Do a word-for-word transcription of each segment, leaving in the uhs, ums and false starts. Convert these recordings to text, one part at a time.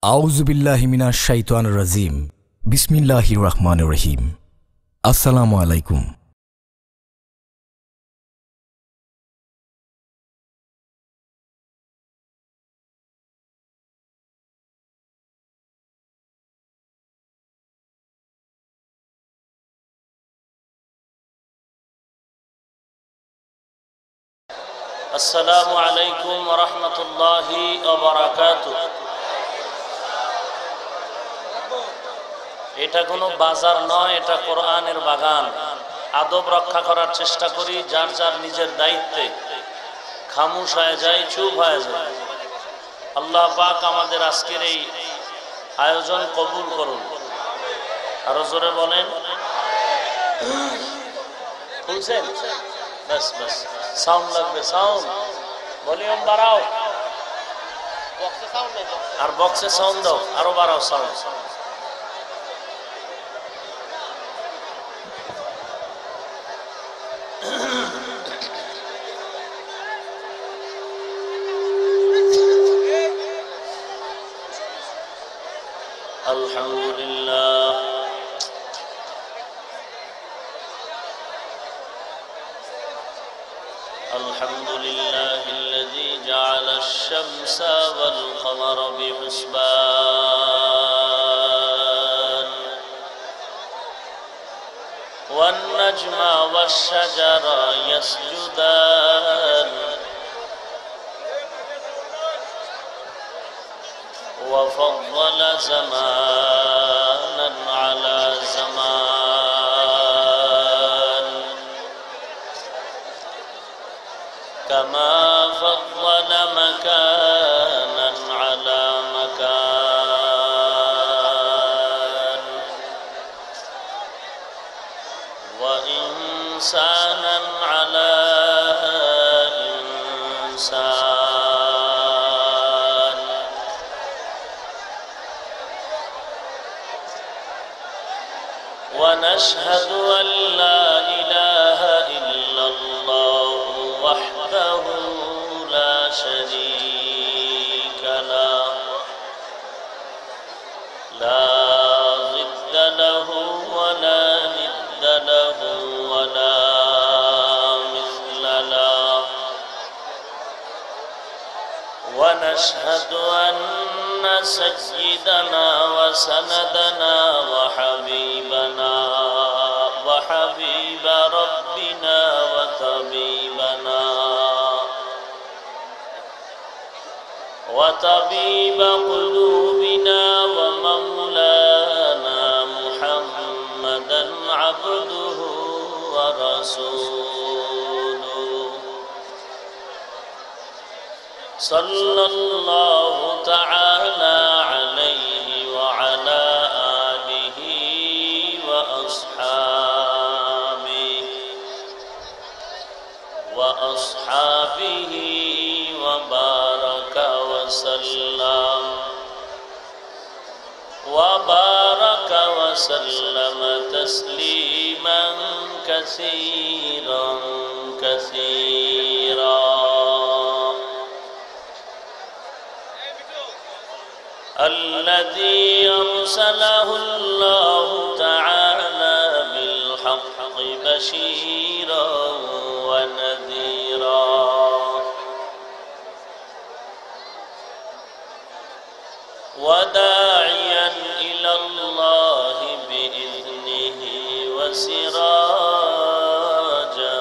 আউযু বিল্লাহি মিনাশ শাইতানির রাজিম। বিসমিল্লাহির রহমানির রহিম। আসসালামু আলাইকুম। আসসালামু আলাইকুম ওয়া রাহমাতুল্লাহি ওয়া বারাকাতুহু। এটা কোনো বাজার নয়, এটা কোরআনের বাগান। আদব রক্ষা করার চেষ্টা করি, যার যার নিজের দায়িত্বে। খামোশ হয়ে যায়, চুপ হয়ে যায়। আল্লাহ পাক আমাদের আজকের এই আয়োজন কবুল করুন। আরো জোরে বলেন। শুনছেন? বাস বাস, সাউন্ড লাগবে, সাউন্ড ভলিউম বাড়াও। আর বক্সে সাউন্ড দাও, আরো বাড়াও সাউন্ড। আলহামদুলিল্লাহ আলহামদুলিল্লাহিল্লাযী জাআলাশ শামসা ওয়াল কমারা বিহুসবান ওয়ান নাজমা ওয়াশ শাজারা ইয়াসজুদান وفضل زمانا على زمان كما فضل مكانا على مكان وإنسانا على إنسان ونشهد أن لا إله إلا الله وحده لا شريك له لا ضد له ولا ند له ولا مثل له ونشهد أن سيدنا وسندنا وحبيبنا وحبيب ربنا وطبيبنا وطبيب قلوبنا ومولانا محمدا عبده ورسوله صلى الله تعالى عليه وعلى آله وأصحابه وأصحابه وبارك وسلم وبارك وسلم تسليما كثيرا كثيرا. الذي أرسله الله تعالى بالحق بشيرا ونذيرا وداعيا إلى الله بإذنه وسراجا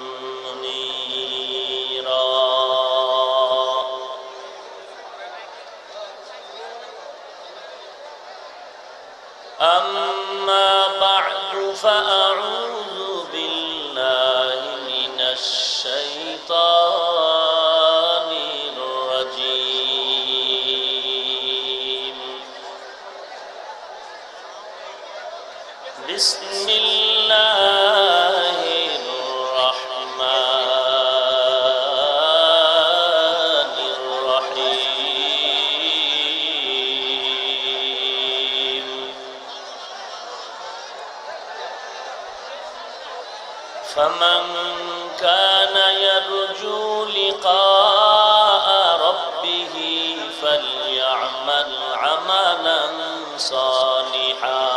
منيرا. أما بعد فأعوذ بالله من الشيطان الرجيم. بسم الله الرحمن الرحيم. فمن كان يرجو لقاء ربه فليعمل فليعمل عملا صالحا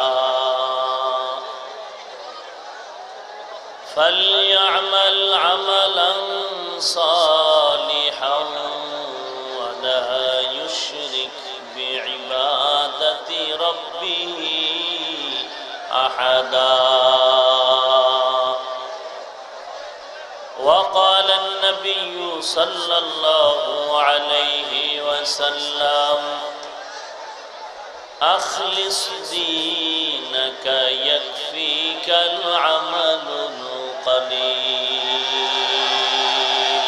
فليعمل عملا صالحا ولا يشرك بعبادة ربه أحدا. وقال النبي صلى الله عليه وسلم أخلص دينك يكفيك العمل القليل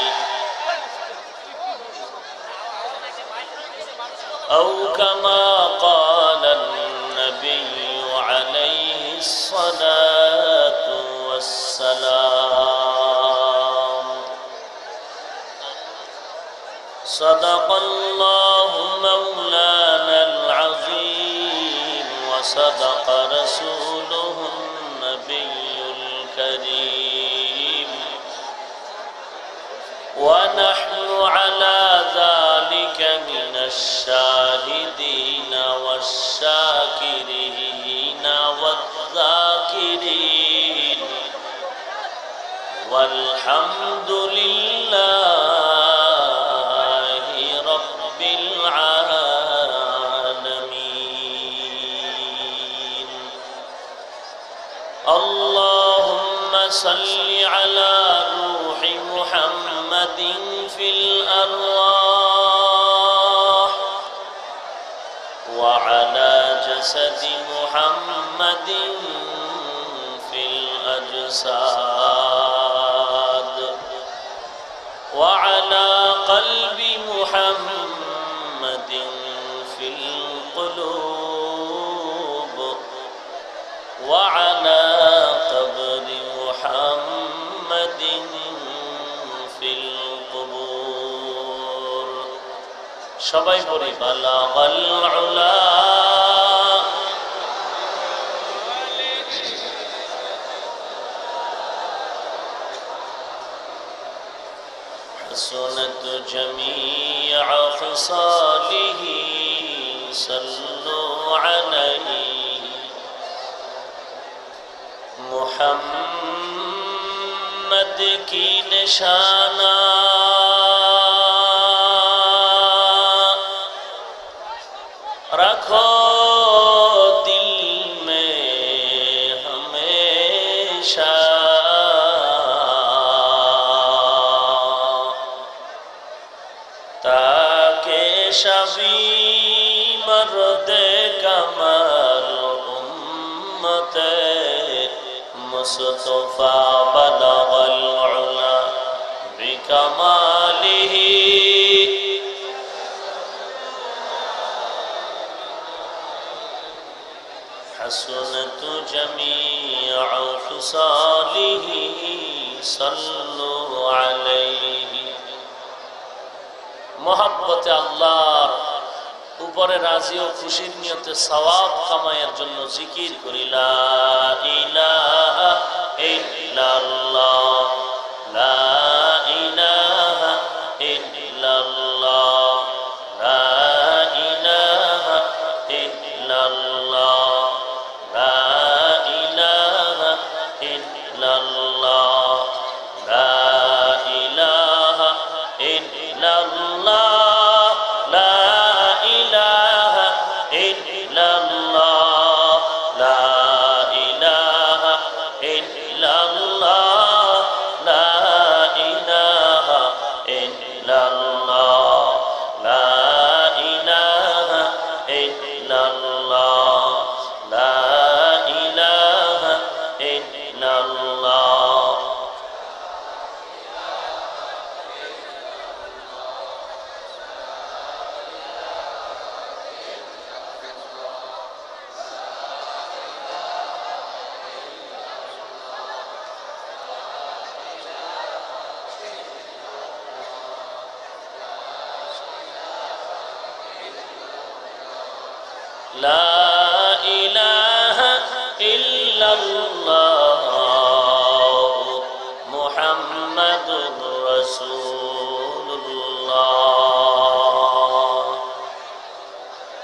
أو كما قال النبي عليه الصلاة والسلام. صدق الله مولانا العظيم وصدق رسوله النبي الكريم ونحن على ذلك من الشاهدين والشاكرين والذاكرين والحمد لله رب العالمين. اللهم صل على روح محمد في الأرواح وعلى جسد محمد في الأجساد وعلى قلب محمد في القلوب وعلى قبر محمد في القبور. সবাই পড়ি বালাগাল উলা حسنت جميع خصاله صلوا عليه محمد کی نشانہ رکھو دل میں ہمیشہ تاکہ شفیع مرد کمال امت مصطفى بلغ العلا بكماله حسنت جميع خصاله صلوا عليه. محبت আল্লাহর উপরে রাজি ও খুশির নিয়তে সওয়াব কামায়ের জন্য জিকির করি লা ইলাহা ইল্লাল্লাহ লা ইলাহা ইল্লাল্লাহ লা ইলাহা ইল্লাল্লাহ লা ইলাহা ইল্লাল্লাহ লা ইলাহা ইল্লাল্লাহ لا إله إلا الله محمد رسول الله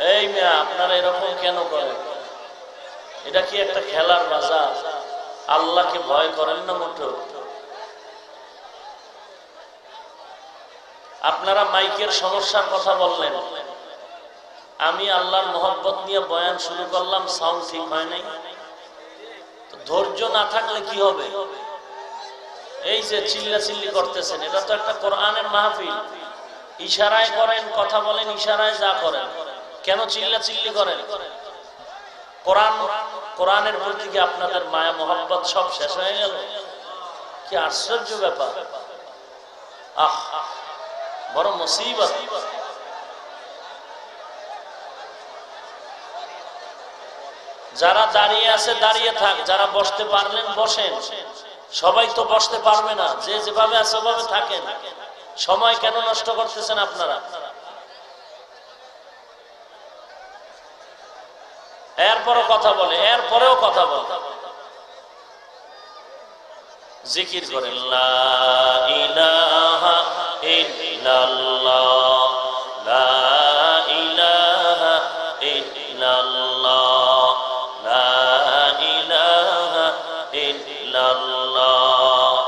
এই মেয়া আপনারা এরকম কেন করেন? এটা কি একটা খেলার বাজার? আল্লাহকে ভয় করেন না মোটেও? আপনারা মাইকের সমস্যার কথা বললেন, আমি আল্লাহর মোহব্বত নিয়ে বয়ান শুরু করলাম, সাউন্ড ঠিক হয় নাই। ধৈর্য না থাকলে কি হবে? এই যে চিল্লা চিল্লি করতেছেন, এটা তো একটা কোরআনের মাহফিল। ইশারায় করেন, কথা বলেন, ইশারায় যা করেন, কেন চিল্লা চিল্লি করেন? কোরআন কোরআনের প্রতি কি আপনাদের মায়া মোহাব্বত সব শেষ হয়ে গেল? কি আশ্চর্য ব্যাপার! আহ বড় মুসিবত। যারা দাঁড়িয়ে আছে দাঁড়িয়ে থাক, যারা বসতে পারলেন বসেন। সবাই তো বসতে পারবে না, যে যেভাবে আছে ওভাবে থাকেন। সময় কেন নষ্ট করতেছেন আপনারা? এরপরও কথা বলে, এরপরেও কথা বলে, জিকির করেন লা ইলাহা ইল্লাল্লাহ, লা ইলাহা ইল্লাল্লাহ, লা ইলাহা ইল্লাল্লাহ।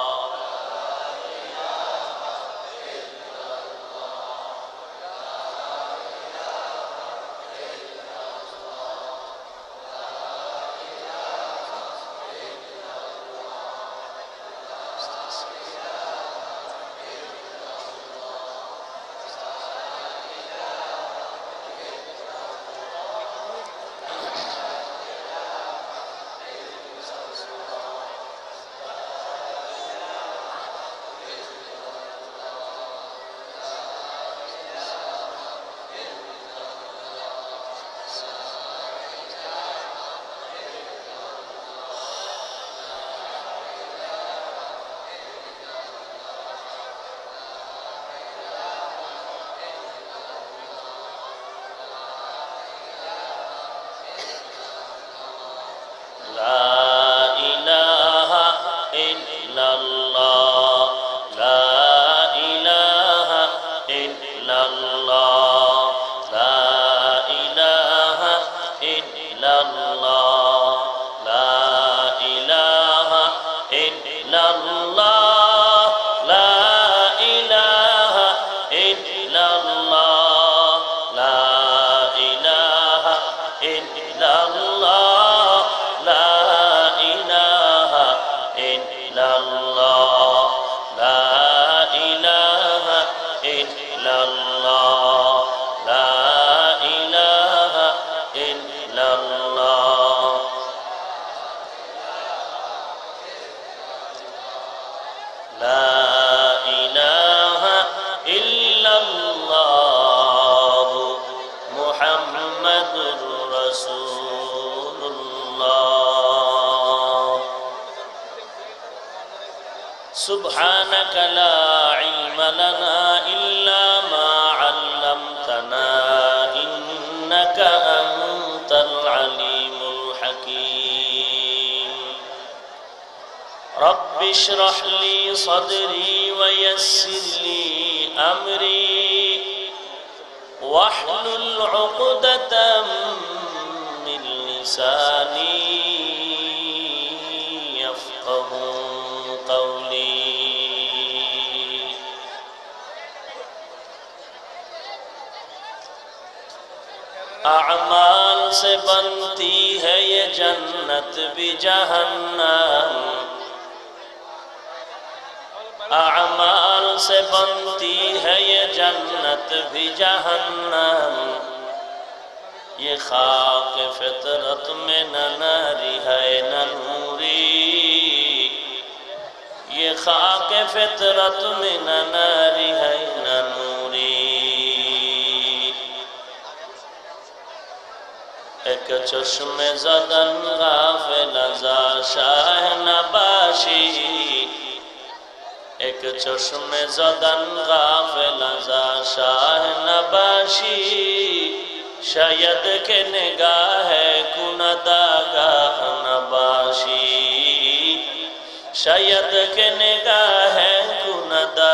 سبحانك لا علم لنا إلا ما علمتنا إنك أنت العليم الحكيم رب اشرح لي صدري ويسر لي أمري واحلل عقدة من لساني يفقه قولي अमाल से बनती है ये जन्नत भी जहन्नम अमाल से बनती है ये जन्नत भी जहन्नम ये खाक फितरत में न नारी है न नूरी ये खाक फितरत में न नारी है न नूरी एक चश्मे ज़दन गाफिल ज़ा शाह नबाशी एक चश्मे ज़दन गाफिल ज़ा शाह नबाशी शायद के निगाह कुनदागाह नबाशी शायद के निगाह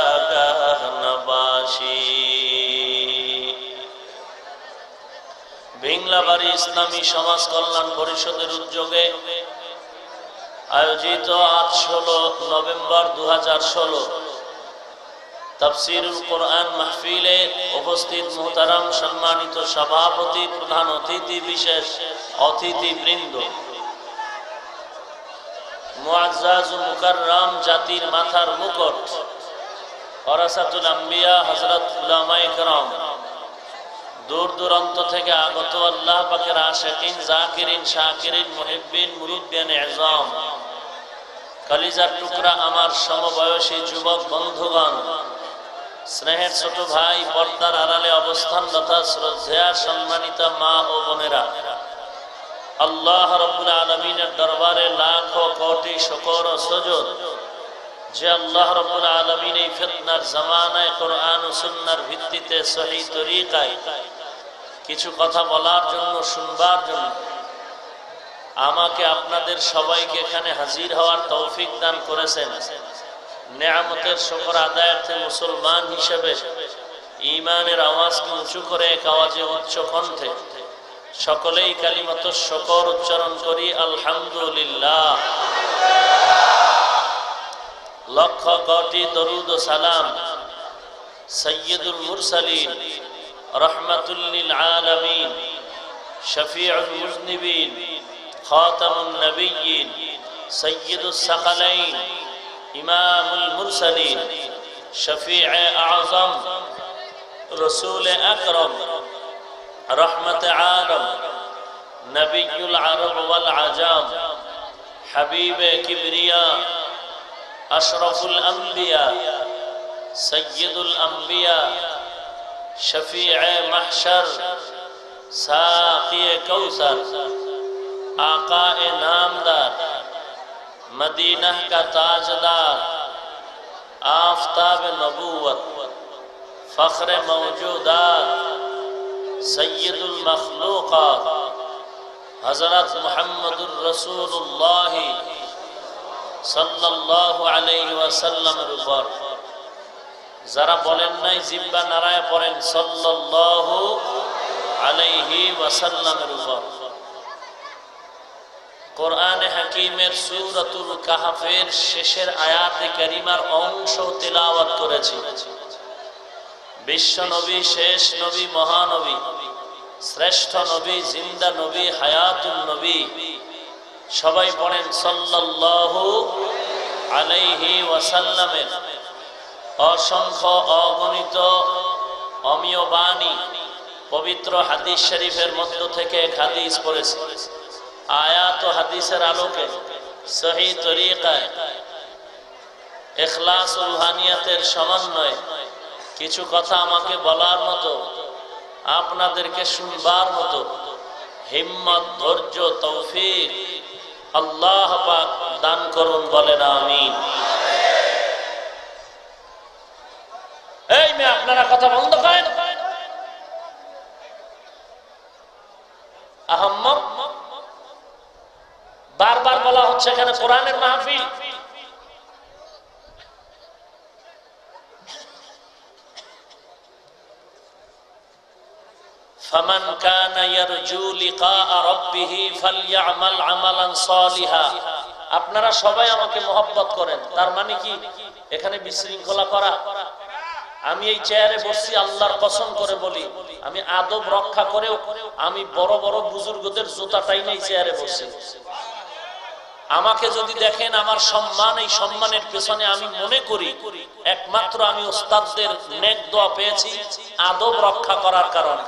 कुनदागाह नबाशी ভিংলাবাড়ি ইসলামী সমাজ কল্যাণ পরিষদের উদ্যোগে আয়োজিত আজ ষোলো নভেম্বর দু হাজার ষোলো তাফসীরুল কোরআন মাহফিলে উপস্থিত মুহতারাম সম্মানিত সভাপতি, প্রধান অতিথি, বিশেষ অতিথিবৃন্দ, মুআজ্জাজ ও মুকাররম জাতির মাথার মুকুট ওয়ারাসাতুল আম্বিয়া হযরত উলামায়ে কেরাম, দূর দূরান্ত থেকে আগত আল্লাহ পাকের আশিকিন, জাকিরিন, শাকিরিন, মুহিব্বিন, মুরুব্বিয়ান ইযাম, কলিজার টুকরা আমার সমবয়সী যুবক বন্ধুগণ, স্নেহের ছোট ভাই, পর্দার আড়ালে অবস্থানরত শ্রদ্ধেয়া সম্মানিত মা ও বোনেরা, আল্লাহ রাব্বুল আলামিনের দরবারে লাখো কোটি শুকর ও সুজুদ যে আল্লাহ রাব্বুল আলামিন এই ফিতনার জামানায় কোরআন ও সুন্নাহর ভিত্তিতে সহিহ তরিকায় কিছু কথা বলার জন্য, শুনবার জন্য আমাকে আপনাদের সবাইকে এখানে হাজির হওয়ার তৌফিক দান করেছেন। নেয়ামতের শুকর আদায়ার্থে মুসলমান হিসেবে ঈমানের আওয়াজকে উঁচু করে এক আওয়াজে উচ্চ কণ্ঠে সকলেই কালিমাত শুকর উচ্চারণ করি, আলহামদুলিল্লাহ। লক্ষ কোটি দরুদ ও সালাম সাইয়্যিদুল মুরসালিন, রাহমাতুল লিল আলামিন, শফিউল মুজনিবিন, খাতামুন নবিয়্যিন, সাইয়্যিদুস সাকালাইন, ইমামুল মুরসালিন, শফিয়ে আযম, রাসূল আকরাম, রহমত আলম, নবিয়ুল আরব ওয়াল আজাম, হাবিবে কিবরিয়া, আশরাফুল আম্বিয়া, সৈয়দুল আম্বিয়া, শফিয়ে মাহশর, সাকিয়ে কৌসর, आकाए नामदार, मदीना का ताजदार, आफताब नबूवत, फख्र मौजूदात, सय्यदुल मखलूकात, हजरत मुहम्मदुर रसूलुल्लाह सल्लल्लाहु अलैहि वसल्लमेর উপর যারা বলেন নাই জিহ্বা নাড়ায় পড়েন সাল্লাল্লাহু আলাইহি ওয়াসাল্লামের উপর। কোরআনে হাকিমের সূরাতুল কাহফের শেষের আয়াতে কারিমার অংশ তেলাওয়াত করেছি। বিশ্ব নবী, শেষ নবী, মহানবী, শ্রেষ্ঠ নবী, জিন্দা নবী, হায়াতুন নবী, সবাই পড়েন সাল্লাল্লাহু আলাইহি ওয়াসাল্লামের অসংখ্য অগণিত অমীয় বাণী পবিত্র হাদিস শরীফের মধ্য থেকে এক হাদিস পড়েছি। আয়াত ও হাদিসের আলোকে সহিহ তরিকায় ইখলাস ও রুহানিয়াতের সমন্বয়ে কিছু কথা আমাকে বলার মতো, আপনাদেরকে শুনবার মতো হিম্মত, ধৈর্য, তৌফিক আল্লাহ পাক দান করুন, বলেন আমিন। এই মেয়ে, আপনারা কথা বন্ধ করেন। আহম্মদ বারবার বলা হচ্ছে এখানে কোরআনের মাহফিল। ফামান কানা ইয়ারজু লিকা রাব্বিহি ফালইআমাল আমালান সালিহা। আপনারা সবাই আমাকে মহব্বত করেন, তার মানে কি এখানে বিশৃঙ্খলা করা? আমি এই চেয়ারে বসছি, আল্লাহর কসম করে বলি, আমি আদব রক্ষা করেও আমি বড় বড় বুজুর্গদের জুতাটাই নেই চেয়ারে বসছি। আমাকে যদি দেখেন, আমার সম্মান, এই সম্মানের পেছনে আমি মনে করি একমাত্র আমি ওস্তাদদের নেক দোয়া পেয়েছি আদব রক্ষা করার কারণে।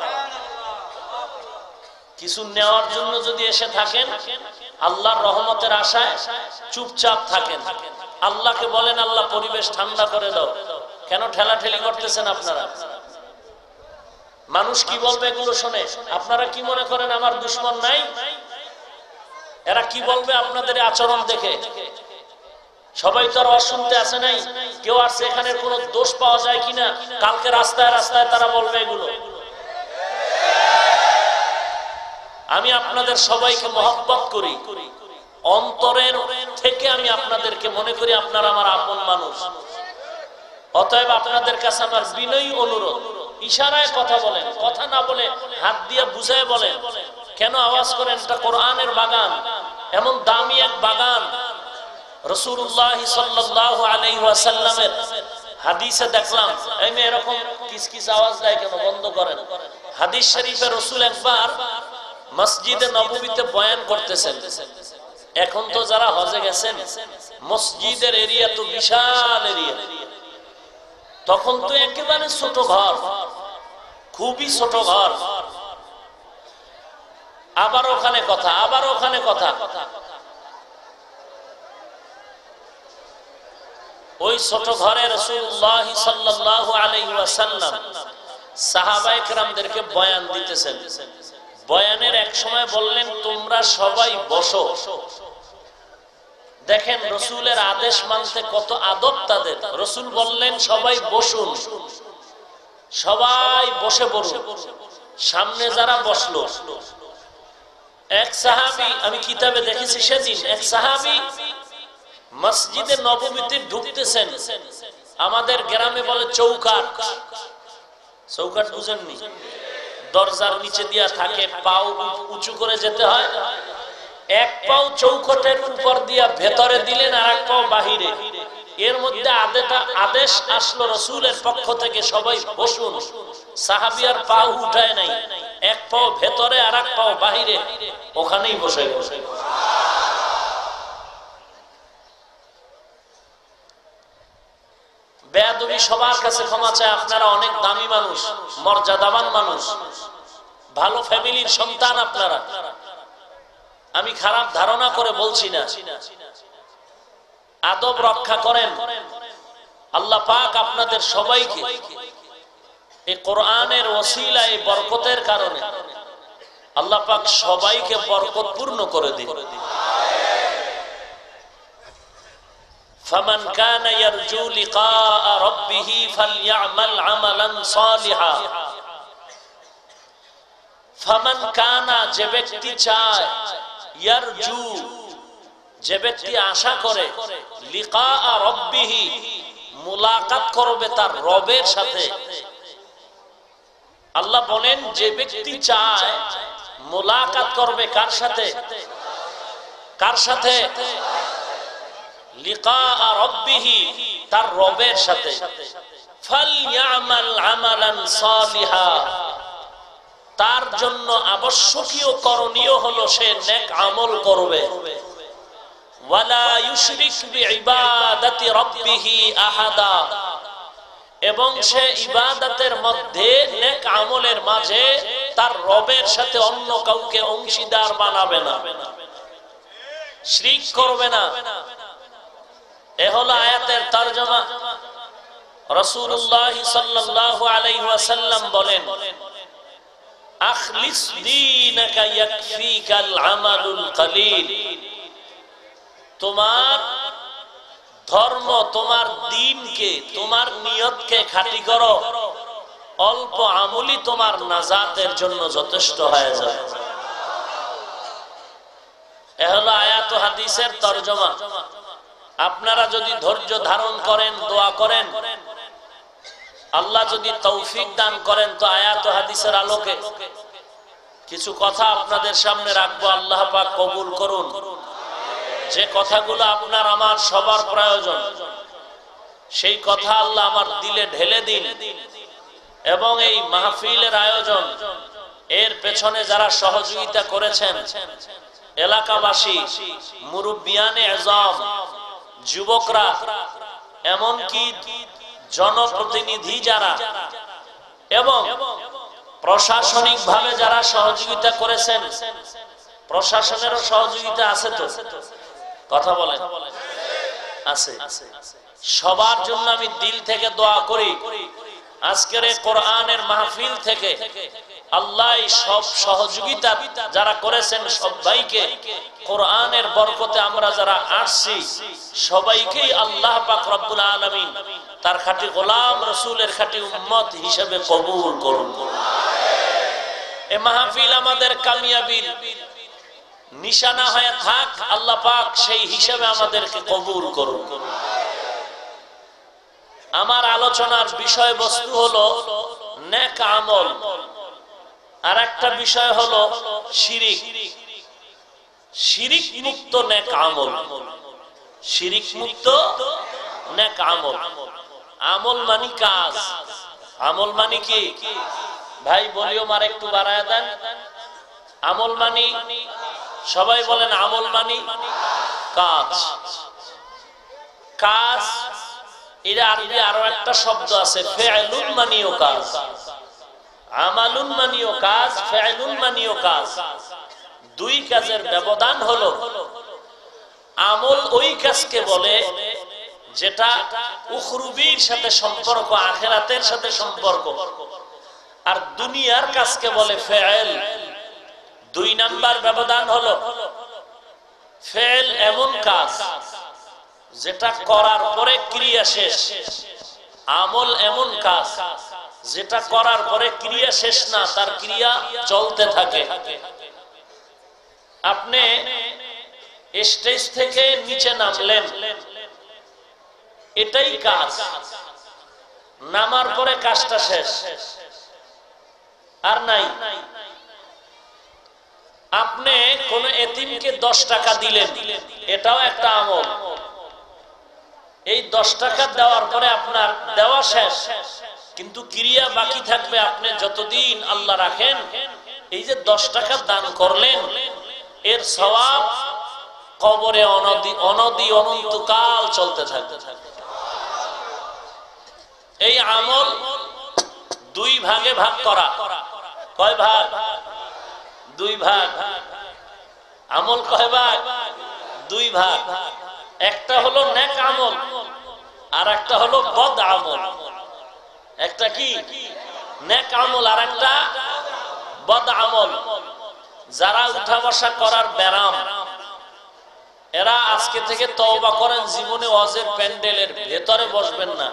কিছু নেওয়ার জন্য যদি এসে থাকেন, আল্লাহর রহমতের আশায় চুপচাপ থাকেন। আল্লাহকে বলেন, আল্লাহ পরিবেশ ঠান্ডা করে দাও। কেন ঠেলাঠেলি করতেছেন আপনারা? মানুষ কি বলবে এগুলো শুনে? আপনারা কি মনে করেন আমার দুশ্মন নাই? এরা কি বলবে আপনাদের আচরণ দেখে? সবাই তো আর অশুনতে আসে নাই, কেউ আসছে এখানে কোনো দোষ পাওয়া যায় কিনা কালকে রাস্তায় রাস্তায় তারা বলবে এগুলো। আমি আপনাদের সবাইকে মহব্বত করি, অন্তরের থেকে আমি আপনাদেরকে মনে করি আপনারা আমার আপন মানুষ। অতএব আপনাদের কাছে আমার বিনয়ী অনুরোধ, ইশারায় কথা বলেন, কথা না বলে হাত দিয়ে বুঝায় বলেন। কেন আওয়াজ করেন? এটা কোরআনের বাগান, এমন দামি এক বাগান। রাসূলুল্লাহ সাল্লাল্লাহু আলাইহি ওয়াসাল্লামের হাদিসে দেখলাম, এই মেয়ে এরকম কিসকিস আওয়াজ দেয় কেন? বন্ধ করেন। হাদিস শরীফে রাসূল একবার মসজিদে নববীতে বয়ান করতেছেন। এখন তো যারা হজে গেছেন, মসজিদের এরিয়া তো বিশাল এরিয়া, তখন তো একেবারে ছোট ঘর, খুবই ছোট ঘর। আবার ওখানে কথা, আবার ওখানে কথা। ওই ছোট ঘরে রাসূলুল্লাহ সাল্লাল্লাহু আলাইহি ওয়াসাল্লাম সাহাবায়ে কেরামদেরকে বয়ান দিতেছেন। বয়ানের এক সময় বললেন, তোমরা সবাই বসো। দেখেন রাসূলের আদেশ মানতে কত আদব তাদের। রাসূল বললেন সবাই বসুন, সবাই বসে পড়ুন। সামনে যারা বসলো, এক সাহাবী, আমি কিতাবে দেখেছি সেদিন, এক সাহাবী মসজিদে নববীতে ঢুকতেছেন। আমাদের গ্রামে বলে চৌকাঠ। চৌকাঠ বুঝেননি? দরজার নিচে দিয়া থাকে, পাও উঁচু করে যেতে হয়। এক পাও চৌকাঠের উপর দিয়া ভেতরে দিলেন, আর এক পাও বাহিরে। এর মধ্যে আদেশ আসলো রাসূলের পক্ষ থেকে, সবাই বসুন। সাহাবী আর পাও উঠায় নাই, এক পাও ভেতরে আর এক পাও বাহিরে, ওখানেই বসে বসে। বেয়াদবি সবার কাছে ক্ষমা চায়। আপনারা অনেক দামি মানুষ, মর্যাদাবান মানুষ, ভালো ফ্যামিলির সন্তান আপনারা। আমি খারাপ ধারণা করে বলছি না, আদব রক্ষা করেন। আল্লাহ পাক আপনাদের সবাইকে এই কোরআনের ওসিলায়, বরকতের কারণে আল্লাহ পাক সবাইকে বরকতপূর্ণ করে দিন। فمن كان يرجو لقاء ربه فليعمل عملا صالحا। فمن كان, যে ব্যক্তি চায়, ইয়ারজু, যে ব্যক্তি আশা করে, লিকা রব্বিহি, মুলাকাত করবে তার রবের সাথে। আল্লাহ বলেন যে ব্যক্তি চায় মুলাকাত করবে কার সাথে? কার সাথে? লিকা রব্বিহি, তার রবের সাথে। ফালইয়ামাল আমালান সালিহা, তার জন্য আবশ্যকীয় করণীয় হলো সে নেক আমল করবে। ওয়ালা ইউশরিক বিইবাদাতি রাব্বিহি আহাদা, এবং সে ইবাদতের মধ্যে, নেক আমলের মাঝে তার রবের সাথে অন্য কাউকে অংশীদার বানাবে না, শিরক করবে না। এ হলো আয়াতের তরজমা। রাসূলুল্লাহ সাল্লাল্লাহু আলাইহি ওয়াসাল্লাম বলেন, আখলিস দীনাকা ইয়াকফিকাল আমালুল কলিল। তোমার ধর্ম, তোমার দ্বীনকে, তোমার নিয়তকে খাঁটি করো, অল্প আমলই তোমার নাজাতের জন্য যথেষ্ট হয়ে যায়। এ হলো আয়াত ও হাদিসের তরজমা। আপনারা যদি ধৈর্য ধারণ করেন, দোয়া করেন, আল্লাহ যদি তৌফিক দান করেন, তো আয়াত ও হাদিসের আলোকে কিছু কথা আপনাদের সামনে রাখবো। আল্লাহ পাক কবুল করুন। যে কথাগুলো আপনার আমার সবার প্রয়োজন, সেই কথা আল্লাহ আমার দিলে ঢেলে দিন। এবং এই মাহফিলের আয়োজন, এর পেছনে যারা সহযোগিতা করেছেন, এলাকাবাসী, মুরব্বিয়ানে আযম, যুবকরা, এমনকি জনপ্রতিনিধি যারা, এবং প্রশাসনিক ভাবে যারা সহযোগিতা করেছেন, প্রশাসনেরও সহযোগিতা আছে তো? কথা বলেন, আছে। সবার জন্য আমি দিল থেকে দোয়া করি, আজকের এই কোরআনের মাহফিল থেকে আল্লাহ সব সহযোগিতা যারা করেছেন সবাইকে, কোরআনের বরকতে আমরা যারা আসছি সবাইকেই আল্লাহ পাক রব্বুল আলামিন তার খাঁটি গোলাম, রাসূলের খাঁটি উম্মত হিসেবে কবুল করুন। এই মাহফিল আমাদের কামিয়াবির নিশানা হয়ে থাক, আল্লাহ পাক সেই হিসেবে আমাদেরকে কবুল করুন। আমার আলোচনার বিষয়বস্তু হলো নেক আমল, আর একটা বিষয় হলো শিরিক। শিরিক মুক্ত নেক আমল, শিরিক মুক্ত নেক আমল। আমল মানি কাজ, আমল মানি কি ভাই বলিও মার একটু বাড়ায় দেন। আমল মানি, সবাই বলেন আমল মানি কাজ। কাজ এর আরবি আরো একটা শব্দ আছে, ফেআলুন মানিও কাজ, আমালুন মানিও কাজ, ফেআলুন মানিও কাজ। দুই কাজের ব্যবধান হলো, আমল ওই কাজকে বলে যেটা উখরুবির সাথে সম্পর্ক, আখিরাতের সাথে সম্পর্ক, আর দুনিয়ার কাজকে বলে ফেল। দুই নাম্বার ব্যবধান হলো, ফেল এমন কাজ যেটা করার পরে ক্রিয়া শেষ, আমল এমন কাজ যেটা করার পরে ক্রিয়া শেষ না, তার ক্রিয়া চলতে থাকে। আপনি স্টেজ থেকে নিচে নামলেন, এটাই কাজ, নামার পরে কাজটা শেষ আর নাই। আপনি কোন এতিমকে দশ টাকা দিলেন, এটাও একটা আমল। এই দশ টাকা দেওয়ার পরে আপনার দেওয়া শেষ, কিন্তু ক্রিয়া বাকি থাকবে। আপনি যতদিন আল্লাহ রাখেন, এই যে দশ টাকা দান করলেন, এর সওয়াব কবরে অনদি অনদি অনন্তকাল চলতে থাকতে থাকে। এই আমল দুই ভাগে ভাগ করা। কয় ভাগ? দুই ভাগ। আমল কয় ভাগ? দুই ভাগ। একটা হলো নেক আমল, আর একটা হলো বদ আমল। একটা কি নেক আমল, আর একটা বদ আমল। যারা উঠা বসা করার ব্যারাম, এরা আজকে থেকে তওবা করেন, জীবনে ওয়াজের প্যান্ডেলের ভেতরে বসবেন না।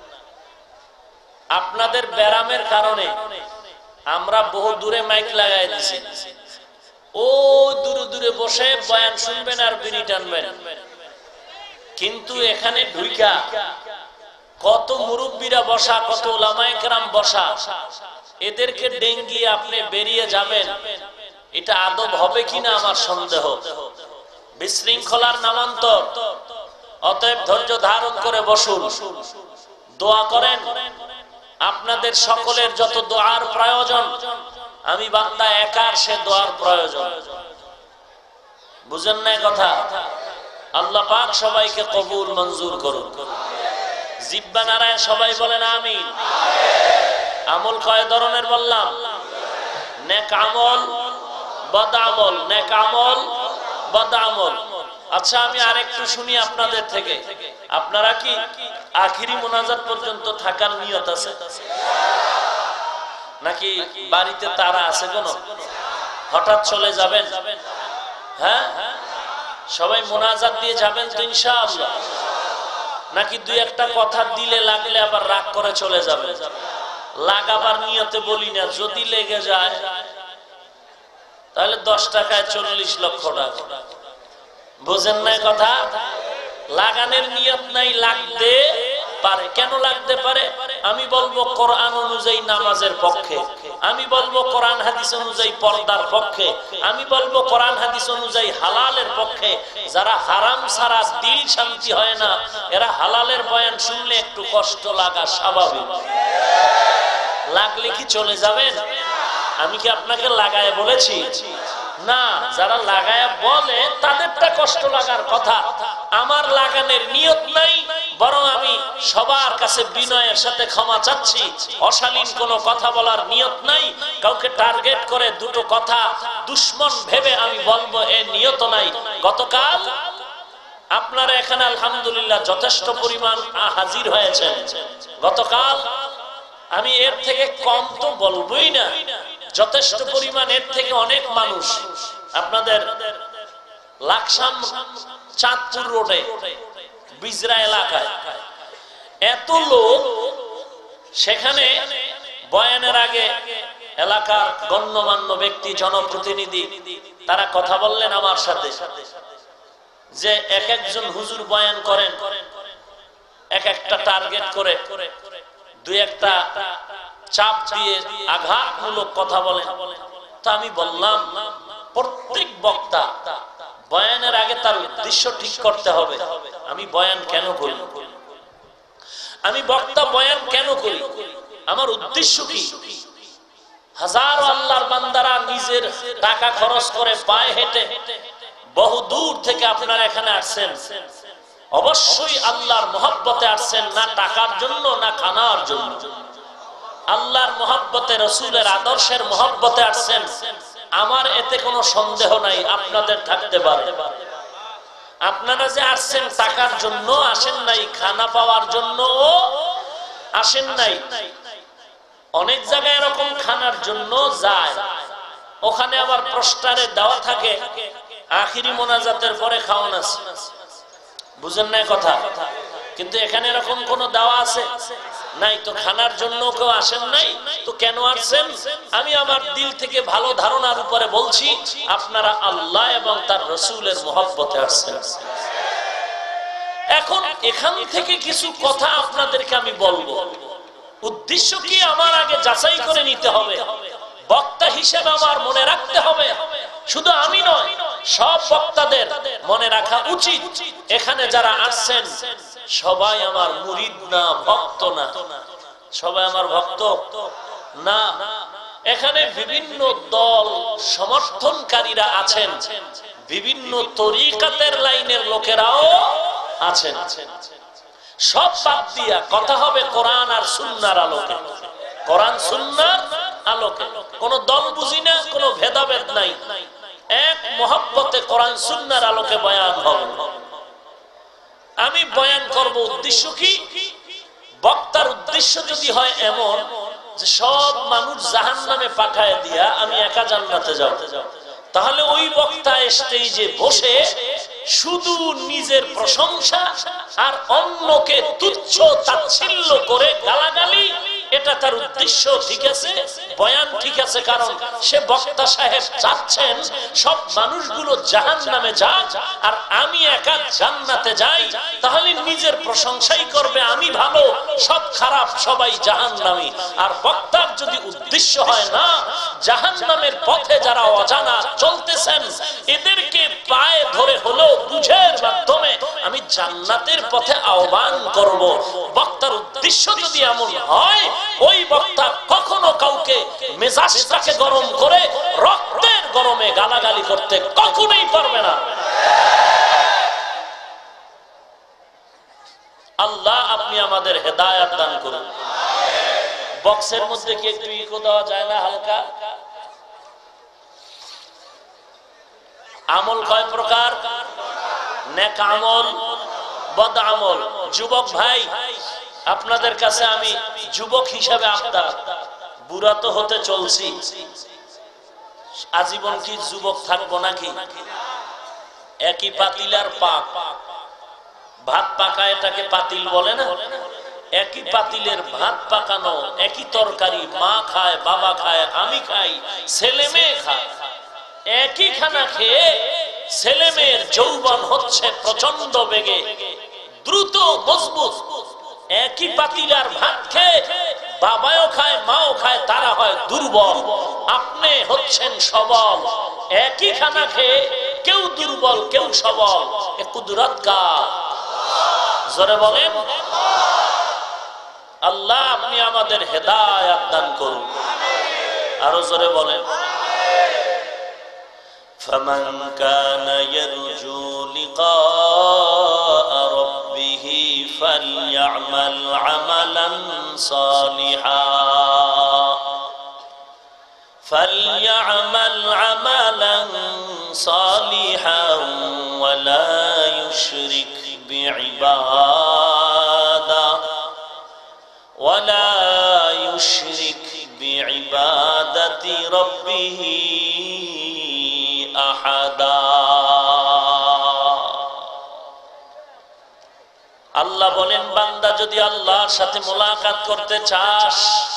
আপনাদের ব্যারামের কারণে আমরা বহু দূরে মাইক লাগাই দিছি, ও দূরে দূরে বসে বয়ান শুনবেন আর বিড়ি টানবেন। কিন্তু এখানে ঢুইকা কত মুরব্বীরা বসা, কত উলামায়ে কেরাম বসা, এদেরকে ডেঙ্গিয়ে আপনি বেরিয়ে যাবেন, এটা আদব হবে কিনা আমার সন্দেহ। বিশৃঙ্খলার নামান্তর। অতএব ধৈর্য ধারণ করে বসুন, দোয়া করেন। আপনাদের সকলের যত দোয়ার প্রয়োজন, আমি বান্দা একার সে দোয়ার প্রয়োজন। বুঝেন না কথা? আল্লাহ পাক সবাইকে কবুল মঞ্জুর করুন। জিব্বা নারায় সবাই বলেন আমিন। আমল কয় ধরনের বললাম? নেক আমল, বদ আমল। নেক আমল, বদ আমল। আচ্ছা, আমি আরেকটু শুনি আপনাদের থেকে। আপনারা কি আখিরি মুনাজাত পর্যন্ত থাকার নিয়ত আছে, নাকি বাড়িতে তারা আছে কোন? হঠাৎ চলে যাবেন? হ্যাঁ, সবাই মুনাজাত দিয়ে যাবেন তো ইনশাআল্লাহ? নাকি দুই একটা কথা দিলে লাগলে আবার রাগ করে চলে যাবে? লাগাবার নিয়তে বলি না, যদি লেগে যায় তাহলে দশ টাকায় চল্লিশ লক্ষ টাকা। বুঝেন না কথা? লাগানোর নিয়ত নাই, লাগতে পারে। কেন লাগতে পারে? আমি বলবো কোরআন অনুযায়ী নামাজের পক্ষে, আমি বলবো কোরআন হাদিস অনুযায়ী পর্দার পক্ষে, আমি বলবো কোরআন হাদিস অনুযায়ী হালালের পক্ষে। যারা হারাম ছাড়া দিল শান্তি হয় না, এরা হালালের বয়ান শুনলে একটু কষ্ট লাগা স্বাভাবিক। লাগলে কি চলে যাবেন? আমি কি আপনাকে লাগায় বলেছি? না, যারা লাগায়া বলে তাদেরটা কষ্ট লাগার কথা। আমার লাগানোর নিয়ত নাই, বরং আমি সবার কাছে বিনয়ের সাথে ক্ষমা চাচ্ছি। অশালীন কোনো কথা বলার নিয়ত নাই, কাউকে টার্গেট করে দুটো কথা দুশ্মন ভেবে আমি বলবো এ নিয়ত নাই। গতকাল আপনারা এখানে আলহামদুলিল্লাহ যথেষ্ট পরিমাণ হাজির হয়েছেন। গতকাল আমি এর থেকে কম তো বলবোই না, যথেষ্ট পরিমাণ, এর থেকে অনেক মানুষ আপনাদের লাকসাম চাঁদপুর রোডে বিজরা এলাকায় এত লোক। সেখানে বয়ানের আগে এলাকার গণ্যমান্য ব্যক্তি, জনপ্রতিনিধি, তারা কথা বললেন আমার সাথে যে এক একজন হুজুর বয়ান করেন, এক একটা টার্গেট করে দুই একটা চাপ দিয়ে আঘাতমূলক কথা বলেন। তা আমি বললাম প্রত্যেক বক্তা বয়ানের আগে তার উদ্দেশ্য ঠিক করতে হবে। আমি বয়ান কেন করি, আমি বক্তা বয়ান কেন করি, আমার উদ্দেশ্য কি? হাজারো আল্লাহর বান্দারা নিজের টাকা খরচ করে পায়ে হেঁটে বহু দূর থেকে আপনারা এখানে আসছেন, অবশ্যই আল্লাহর মহব্বতে আসছেন, না টাকার জন্য না খানার জন্য। আল্লাহর মহব্বতে, রসুলের আদর্শের মহব্বতে আসছেন, আমার এতে কোনো সন্দেহ নাই। আপনাদের থাকতে পারে, আপনারা যে আসছেন টাকার জন্য আসেন নাই, খানা পাওয়ার জন্য আসেন নাই। অনেক জায়গায় এরকম খানার জন্য যায়, ওখানে আবার প্রস্টারে দেওয়া থাকে আখিরি মোনাজাতের পরে খাওয়ান আছে, বুঝেন না কথা? কিন্তু এখানে এরকম কোন দাওয়া আছে নাই। তো খানার জন্য কেউ আসেন নাই, তো কেন আসছেন? আমি আমার দিল থেকে ভালো ধারণার উপরে বলছি, আপনারা আল্লাহ এবং তার রসুলের মহব্বতে আসছেন। এখন এখান থেকে কিছু কথা আপনাদেরকে আমি বলবো, উদ্দেশ্য কি আমার আগে যাচাই করে নিতে হবে। বক্তা হিসেবে আমার মনে রাখতে হবে, শুধু আমি নয় সব বক্তাদের মনে রাখা উচিত, এখানে যারা আসছেন সবাই আমার মুরিদ না, ভক্ত না। সবাই আমার ভক্ত না। এখানে বিভিন্ন দল সমর্থনকারীরা আছেন, বিভিন্ন তরিকাতের লাইনের লোকেরাও আছেন। সব বাদ দিয়া কথা হবে কোরআন আর সুন্নাহর আলোকে, কোরআন সুন্নাহর আলোকে। কোন দল বুঝি না, কোন ভেদাভেদ নাই, এক মহব্বতে কোরআন সুন্নাহর আলোকে বয়ান হবে। আমি বয়ান করব, উদ্দেশ্য কি? বক্তার উদ্দেশ্য যদি হয় এমন যে সব মানুষ জাহান্নামে পাঠায় দিয়া আমি একা জান্নাতে যাব, তাহলে ওই বক্তা স্টেজে বসে শুধু নিজের প্রশংসা আর অন্যকে তুচ্ছ তাচ্ছিল্য করে গালাগালি, এটা তার উদ্দেশ্য ঠিক আছে, বয়ান ঠিক আছে, কারণ সে বক্তা সাহেব চাচ্ছেন সব মানুষগুলো জাহান্নামে যাক আর আমি একা জান্নাতে যাই। তাহলে নিজের প্রশংসাই করবে আমি ভালো, সব খারাপ, সবাই জাহান্নামী। আর বক্তার যদি উদ্দেশ্য হয় না, জাহান্নামের পথে যারা অজানা চলতেছেন এদেরকে পায়ে ধরে হলেও বুঝের মাধ্যমে আমি জান্নাতের পথে আহ্বান করব, বক্তার উদ্দেশ্য যদি এমন হয়, ওই বক্তা কখনো কাউকে মেজাজটাকে গরম করে রক্তের গরমে গালাগালি করতে কখনোই পারবে না। আল্লাহ আপনি আমাদের হেদায়েত দান করুন। বক্সের মধ্যে কি একটু ইকো দেওয়া যায় না হালকা? আমল কয় প্রকার? নেক আমল, বদ আমল। যুবক ভাই, আপনাদের কাছে আমি যুবক হিসাবে আবদার, বুড়া তো হতে চলছি, আজীবন কি যুবক থাকবো নাকি? একই পাতিলার পাক, ভাত পাকা এটাকে পাতিল বলে না? একই পাতিলের ভাত পাকানো, একই তরকারি, মা খায়, বাবা খায়, আমি খাই, ছেলে মেয়ে খায়, একই খানা খেয়ে ছেলে মেয়ের যৌবন হচ্ছে প্রচন্ড বেগে, দ্রুত মজবুত। একই পাতিলার ভাত খেয়ে বাবাও খায়, মাও খায়, তারা হয় দুর্বল, আপনি হচ্ছেন সবল। একই খানা খেয়ে কেউ দুর্বল, কেউ সবল। এ কুদরত কার? জোরে বলেন। আল্লাহ আপনি আমাদের হেদায়েত দান করুন। আরো জোরে বলেন। فمن كان يرجو لقاء ربه فليعمل عملا صالحا فليعمل عملا صالحا ولا يشرك بعبادة ولا يشرك بعبادة ربه أحدا। আল্লাহ বলেন, বান্দা যদি আল্লাহর সাথে মোলাকাত করতে চাস,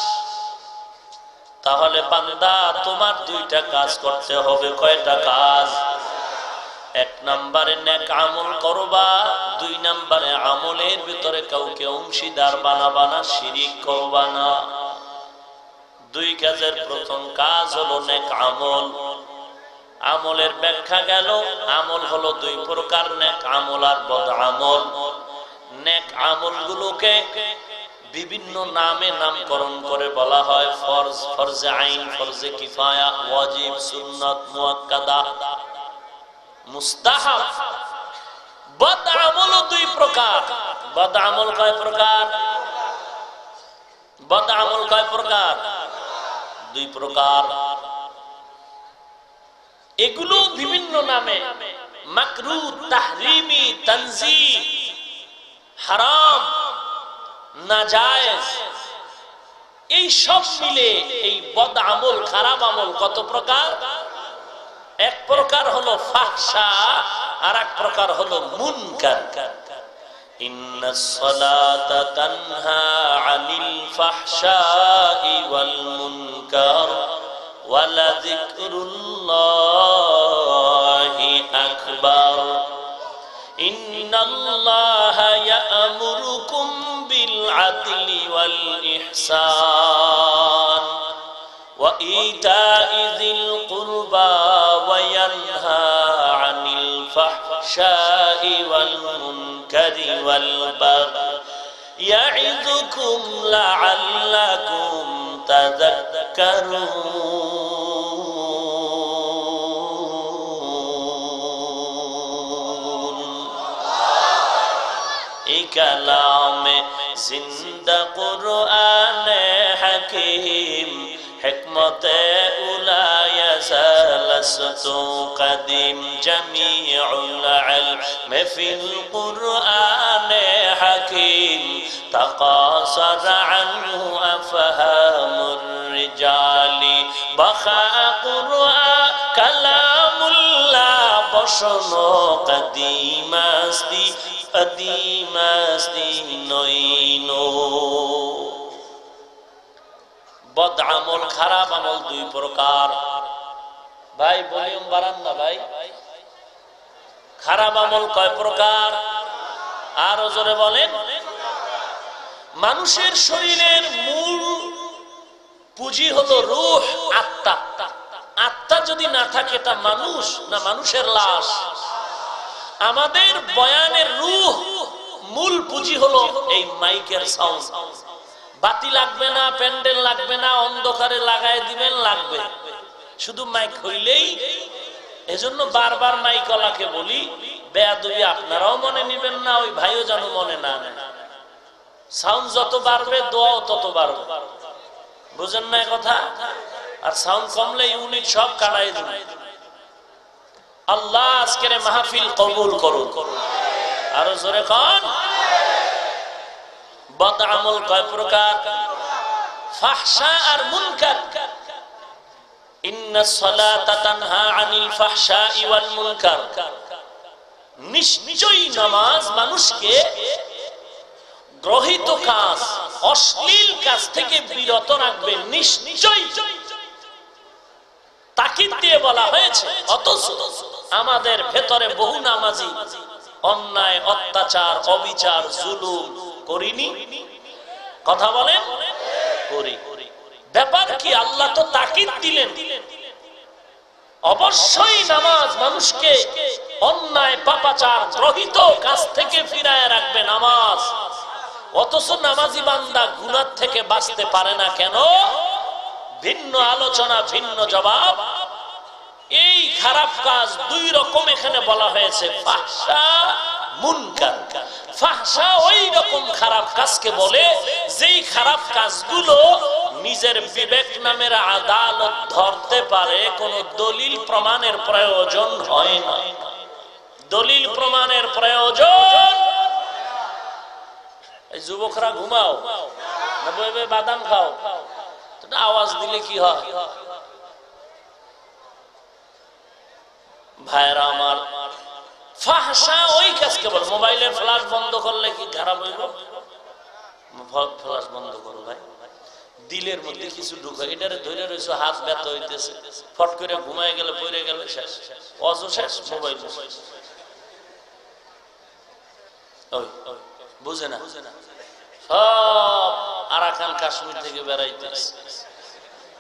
তাহলে বান্দা তোমার দুইটা কাজ করতে হবে। কয়টা কাজ? এক নম্বরে নেক আমল করবা, দুই নম্বরে আমলের ভিতরে কাউকে অংশীদার বানাবা না, শিরিক করবা না। দুই কাজের প্রথম কাজ হলো নেক আমল। আমলের ব্যাখ্যা গেল, আমল হলো দুই প্রকার, নেক আমল আর বদ আমল। নেক আমলগুলোকে বিভিন্ন নামে নামকরণ করে বলা হয় ফরজ, ফরজে আইন, ফরজে কিফায়া, ওয়াজিব, সুন্নাত, মুআক্কাদা, মুস্তাহাব। বদ আমল দুই প্রকার। বদ আমল কয় প্রকার? বদ আমল কয় প্রকার? দুই প্রকার। এগুলো বিভিন্ন নামে, মাকরুহ, তাহরিমি, তানজিহ, হারাম, নাজায়েজ, এই সব মিলে এই বদ আমল, খারাপ আমল কত প্রকার? এক প্রকার হলো ফাহশা, আর এক প্রকার হলো মুনকার। ইন্নাস সালাতা তানহা আনিল ফাহশাই ওয়াল মুনকার ওয়ালা যিকরুল্লাহি আকবার। ইন্নাল্লাহা ইয়া'মুরুকুম বিল আদলি ওয়াল ইহসান ওয়া ইতা'i যিল কুরবা ওয়া ইয়ানহা আনিল ফাহশাই ওয়াল মুনকারি ওয়াল বাগই ইয়া'ইযুকুম লা'আল্লাকুম তাযাক্কারুন। এই কালামে জিন্দা কুরআনে হাকীম, হিকমতে উলায়া সালাসতু কদিম, জামিউল ইলমি ফিল কুরআনে হাকীম, তাকাসারা আনহু আফহামুর রিজালি, বাখা কুরআন কালামুল্লাহ, বসনো কদিমাস্তি কদিমাস্তি নইনো। বদ আমল, খারাপ আমল দুই প্রকার। ভাই ভলিউম বাড়ান না ভাই। খারাপ আমল কয় প্রকার? আরো জোরে বলেন। মানুষের শরীরের মূল পুঁজি হলো রূহ, আত্মা। আত্মা যদি না থাকে তা মানুষ না মানুষের লাশ? আমাদের বয়ানের রূহ, মূল পুঁজি হলো এই মাইকের সাউন্ড। বাতি লাগবে না, প্যান্ডেল লাগবে না, অন্ধকারে লাগাই দিবেন, লাগবে শুধু মাইক হইলেই। এজন্য বারবার মাইকওয়ালাকে বলি, বেয়াদবি আপনারাও মনে নিবেন না, ওই ভাইও যেন মনে না নেন। সাউন্ড যত বাড়বে দোয়াও তত বাড়বে, বুঝেন না কথা? আর সাউন্ড কমলে ইউনিট সব কাটাই দেবে। আল্লাহ আজকের মাহফিল কবুল করুন। আরো জোরে কোন। বদ আমল কয় প্রকার? ফাহশা আর মুনকার। ইন্নাস সালাতা তানহা আনিল ফাহশাই ওয়াল মুনকার। নিশ্চয়ই নামাজ মানুষকে গ্রহিত কাজ, অশ্লীল কাজ থেকে বিরত রাখবে, নিশ্চয়ই তাকিদ দিয়ে বলা হয়েছে। অথচ আমাদের ভেতরে বহু নামাজি অন্যায়, অত্যাচার, অবিচার, জুলুম করিনি? কথা বলেন, করি। ব্যাপার কি? আল্লাহ তো তাকিদ দিলেন, অবশ্যই নামাজ মানুষকে অন্যায়, পাপাচার, গ্রহিত কাজ থেকে ফিরায় রাখবে নামাজ। অথচ নামাজি বান্দা গুনাহ থেকে বাঁচতে পারে না কেন? ভিন্ন আলোচনা, ভিন্ন জবাব। এই খারাপ কাজ দুই রকম এখানে বলা হয়েছে, ফাহশা, মুনকার। ফাহশা ওই রকম খারাপ কাজকে বলে যেই খারাপ কাজগুলো নিজের বিবেক নামের আদালত ধরতে পারে, কোন দলিল প্রমাণের প্রয়োজন হয় না। দলিল প্রমাণের প্রয়োজন। এই যুবকরা ঘুমাও না বইবে বাদাম খাও, আওয়াজ দিলে কি হয়? ভাইরা আমার, ফাহশা ওই কাজকে বলে। মোবাইলের ফ্ল্যাশ বন্ধ করলে কি খারাপ হইব? ফ্ল্যাশ বন্ধ করো ভাই, দিলের মধ্যে কিছু ঢুকে, এটারে ধরে রয়েছে, হাত ব্যথা হইতেছে, ফট করে ঘুমায় গেলে, পড়ে গেলে শেষ, অজ শেষ, মোবাইল বুঝে না। সব আরাকান কাশ্মীর থেকে বেড়াইতেছে,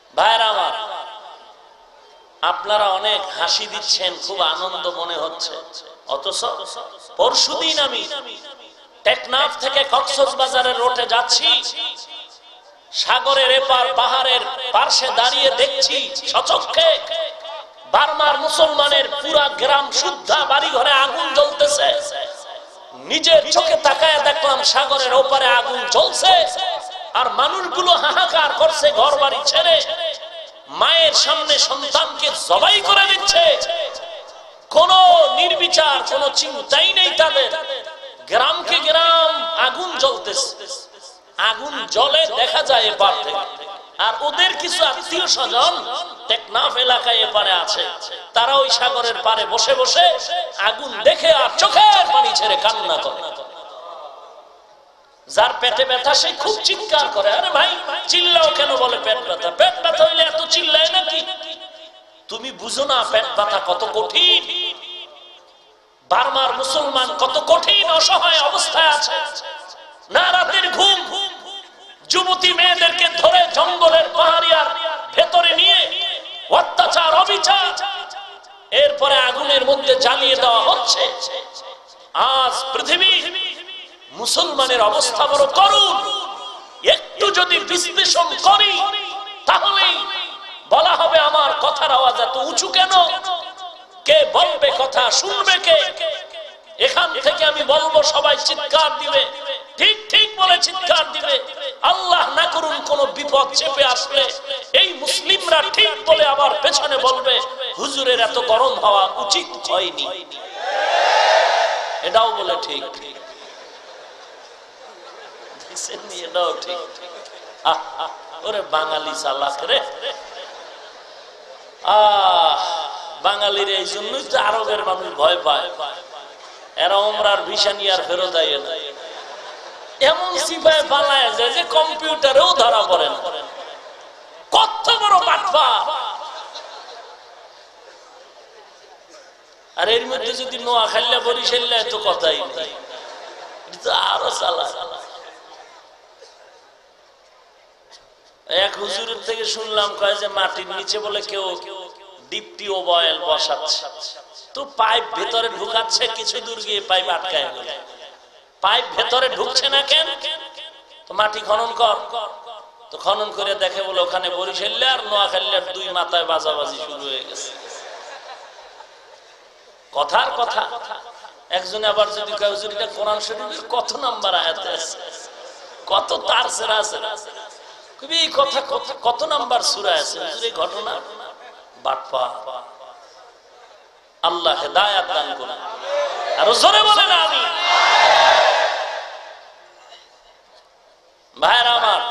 ভাইরা আমার, আপনারা অনেক হাসি দিচ্ছেন, খুব আনন্দ মনে হচ্ছে, অথচ পরশুদিন আমি টেকনাফ থেকে কক্সবাজারের রোডে যাচ্ছি, সাগরের এপার পাহাড়ের পার্শ্বে দাঁড়িয়ে দেখছি সচক্ষে বার্মার মুসলমানের পুরা গ্রাম শুদ্ধা বাড়ি ঘরে আগুন জ্বলতেছে। নিজের চোখে তাকায় দেখলাম সাগরের ওপারে আগুন জ্বলছে, আর মানুষগুলো হাহাকার করছে, ঘর বাড়ি ছেড়ে মায়ের সামনে সন্তানকে জবাই করে দিচ্ছে। কোন নির্বিচার, কোন চিন্তাই নেই তাদের। গ্রামকে গ্রাম আগুন জ্বলতেছে, আগুন জ্বলে দেখা যায় এপার থেকে। আর ওদের কিছু আত্মীয় স্বজন টেকনাফ এলাকায় এপারে আছে, তারা ওই সাগরের পারে বসে বসে আগুন দেখে আর চোখের পানি ছেড়ে কান্না করে। যার পেটে ব্যথা সে খুব চিৎকার করে, আরে ভাই চিল্লাও কেন? বলে পেট ব্যথা। পেট ব্যথা হইলে এত চিল্লায় নাকি? তুমি বুঝো না পেট ব্যথা কত কঠিন। বার্মার মুসলমান কত কঠিন অসহায় অবস্থায় আছে, না রাতের ঘুম, যুবতী মেয়েদেরকে ধরে জঙ্গলের পাহাড়িয়ার ভেতরে নিয়ে অত্যাচার অবিচার, এরপরে আগুনের মধ্যে জ্বালিয়ে দেওয়া হচ্ছে। আজ পৃথিবী মুসলমানের অবস্থা বড় করুণ। একটু যদি বিশ্লেষণ করি তাহলেই বলা হবে আমার কথার আওয়াজ এত উঁচু কেন? কে বলবে কথা, শুনবে কে? এখান থেকে আমি বলবো সবাই চিৎকার দিবে, ঠিক ঠিক বলে চিৎকার দিবে। আল্লাহ না করুন কোন বিপদ চেপে আসলে এই মুসলিমরা ঠিক বলে আবার পেছনে বলবে হুজুরের এত গরম হওয়া উচিত হয়নি, এটাও বলে ঠিক। এটাও ঠিক। ওরে বাঙালি চালাক রে। আহ বাঙালির এই জন্যই তো আরবের মানুষ ভয় পায়, এরা ওমরার ভিসা নিয়ে আর ফেরত আয় না। এমন সিপাহে পালায় যায় যে কম্পিউটারেও ধরা পড়ে না। কত বড় বাটপার! আর এর মধ্যে যদি নোয়াখালী বরিশাল তো কথাই নেই, আরো চালা। এক হুজুরের থেকে শুনলাম কয় যে মাটির নিচে বলে কেউ ডিপটি ওভাল বসাচ্ছে, তো পাইপ ভেতরে ঢুকাচ্ছে, কিছু দূর গিয়ে পাইপ আটকায় গেল। পাইপ ভেতরে ঢুকছে না কেন? তো মাটি খনন কর। তো খনন করে দেখে বলে ওখানে বরিশাল আর নোয়াখালীর দুই মাথায় বাজাবাজি শুরু হয়ে গেছে। কথার কথা। একজনে আবার যদি কয় হুজুর এটা কোরআন শরীফের কত নাম্বার আয়াতে আছে, কত তার সেরা আছে, এই কথা কত নাম্বার সূরা আছে হুজুর এই ঘটনা? বাটপা। আল্লাহ হেদায়েত দান করুন। আর জোরে বলেন আমিন। ভাইরা আমার,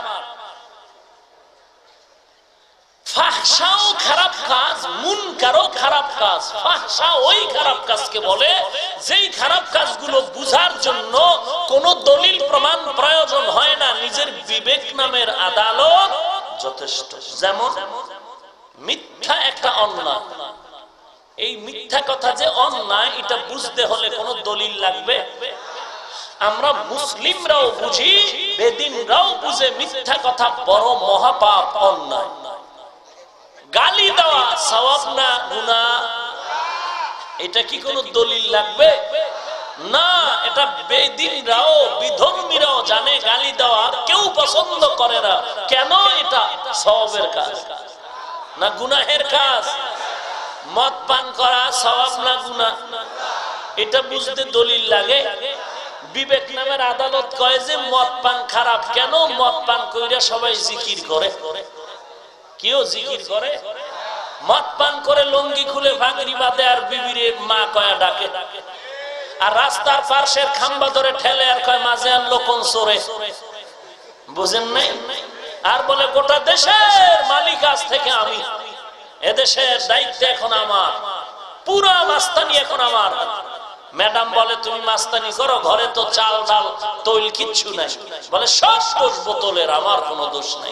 ফাহশাও খারাপ কাজ, মুনকারও খারাপ কাজ। ফাহশা ওই খারাপ কাজকে বলে যেই খারাপ কাজগুলো বুঝার জন্য কোনো দলিল প্রমাণ প্রয়োজন হয় না, নিজের বিবেক নামের আদালত যথেষ্ট। যেমন মিথ্যা একটা অন্যায়, এই মিথ্যা কথা যে অন্যায় এটা বুঝতে হলে কোনো দলিল লাগবে? আমরা মুসলিমরাও বুঝি, বেদিনরাও বুঝে মিথ্যা কথা বড় মহাপাপ, অন্যায়। গালি দেওয়া সওয়াব না গুনাহ? এটা কি কোনো দলিল লাগবে? না, এটা বেদিনরাও বিধর্মীরাও জানে গালি দেওয়া কেউ পছন্দ করে না। কেন? এটা সওয়াবের কাজ না গুনাহের কাজ? মদ পান করা সওয়াব না গুনাহ? এটা বুঝতে দলিল লাগে? বিবেক নামের আদালত কয় যে মদ পান খারাপ। কেন? মদ পান কইরা সবাই জিকির করে। কেউ জিকির করে? মদ পান করে লঙ্গি খুলে ভাঙরি বাঁধে আর বিবিরে মা কয়া ডাকে, আর রাস্তার পার্শ্বের খাম্বা ধরে ঠেলে আর কয় মাঝে আনলো কোন চোরে। বুঝেন নাই? আর বলে গোটা দেশের মালিক আজ থেকে আমি, এদেশের দায়িত্ব এখন আমার, পুরা মাস্তানি এখন আমার। ম্যাডাম বলে তুমি মাস্তানি করো, ঘরে তো চাল ডাল তৈল কিচ্ছু নাই। বলে সব দোষ বোতলের, আমার কোনো দোষ নাই।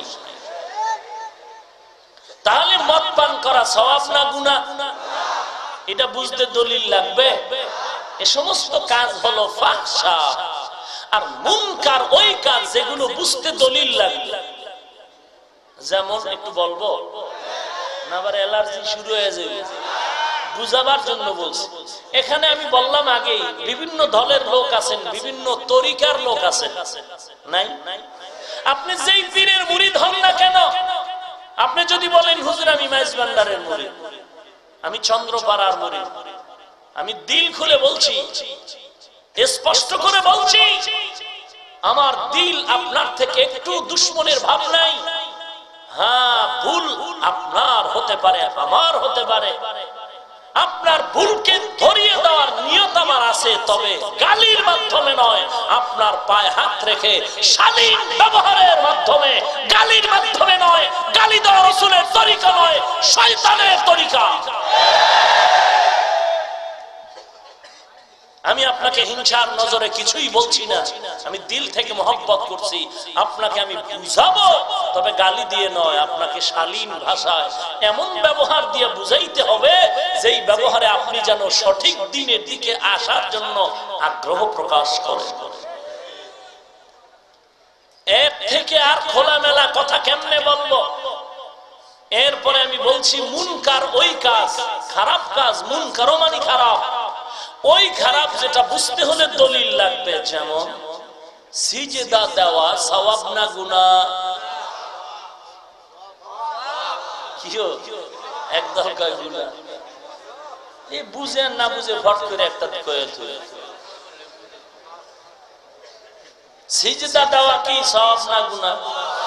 তাহলে মদ পান করা সওয়াব না গুনাহ? এটা বুঝতে দলিল লাগবে? এ সমস্ত কাজ হলো ফাহশা। আর মুনকার ওই কাজ যেগুলো বুঝতে দলিল লাগবে। যেমন একটু বলবো না, আবার অ্যালার্জি শুরু হয়ে যাবে, বুঝাবার জন্য বলছি। এখানে আমি বললাম আগেই বিভিন্ন দলের লোক আছেন, বিভিন্ন তরিকার লোক আছেন, নাই? আপনি যেই পীরের মুরিদ হন না কেন, আপনি যদি বলেন হুজুর আমি মাইজ ভান্ডারের মুরিদ, আমি চন্দ্রপাড়ার মুরিদ, আমি দিল খুলে বলছি, স্পষ্ট করে বলছি, আমার দিল আপনার থেকে একটু দুশ্মনের ভাব নাই। হ্যাঁ, ভুল আপনার হতে পারে, আমার হতে পারে, আপনার ভুলকে ধরিয়ে দেওয়ার নিয়ত আমার আছে, তবে গালির মাধ্যমে নয়, আপনার পায়ে হাত রেখে শালীন ব্যবহারের মাধ্যমে, গালির মাধ্যমে নয়। গালি দেওয়া রাসূলের তরিকা নয়, শয়তানের তরিকা। আমি আপনাকে হিংসার নজরে কিছুই বলছি না, আমি দিল থেকে মহব্বত করছি। আপনাকে আমি বুঝাবো, তবে গালি দিয়ে নয়, আপনাকে শালীন ভাষায় এমন ব্যবহার দিয়ে বুঝাইতে হবে যেই ব্যবহারে আপনি যেন সঠিক দিনের দিকে আসার জন্য আগ্রহ প্রকাশ করেন। এর থেকে আর খোলামেলা কথা কেমনে বলবো? এরপরে আমি বলছি মুনকার ওই কাজ, খারাপ কাজ, মুনকারও মানে খারাপ। ওই খারাপ যেটা বুঝতে হলে দলিল লাগবে, যেমন সিজদা দেওয়া সওয়াব না গুনাহ? কিও একদল কয় গুনাহ, এই বুঝে না বুঝে ফট করে একটা কয়ে থুয়ে। সিজদা দেওয়া কি সওয়াব না গুনাহ?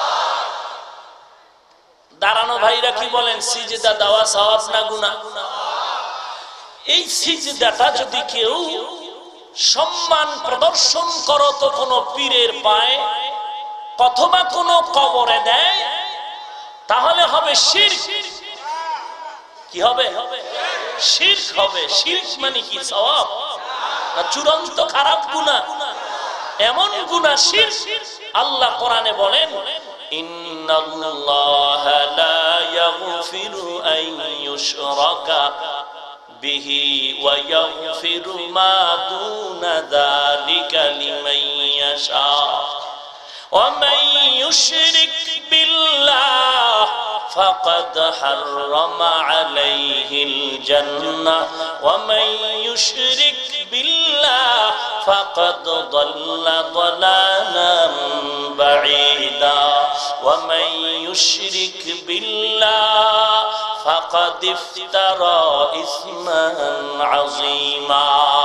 দাঁড়ানো ভাইরা কি বলেন, সিজদা দেওয়া সওয়াব না গুনাহ? এই সিজদাটা যদি কেউ সম্মান প্রদর্শন করো তো কোনো পীরের পায়ে অথবা কোনো কবরে দেয়, তাহলে হবে শিরক। কি হবে? শিরক হবে। শিরক মানে কি? সওয়াব না চূড়ান্ত খারাপ গুনাহ? এমন গুনাহ শিরক। আল্লাহ কোরআনে বলেন, ইন্নাল্লাহা লা ইয়াগফিরু আন ইউশরাকা বিহি ওয়া ইয়াগফিরু মা দুনা যালিকা লিমান ইয়াশা ওয়া মান ইউশরিক বিল্লাহ ফাকাদ হাররামা আলাইহিল জান্নাহ ওয়া মান ইউশরিক বিল্লাহ ফাকাদ দাল্লা দালালান বাঈদা ওয়া মান ইউশরিক বিল্লাহ ফাকাদ ইফতারা ইসমান আযীমা।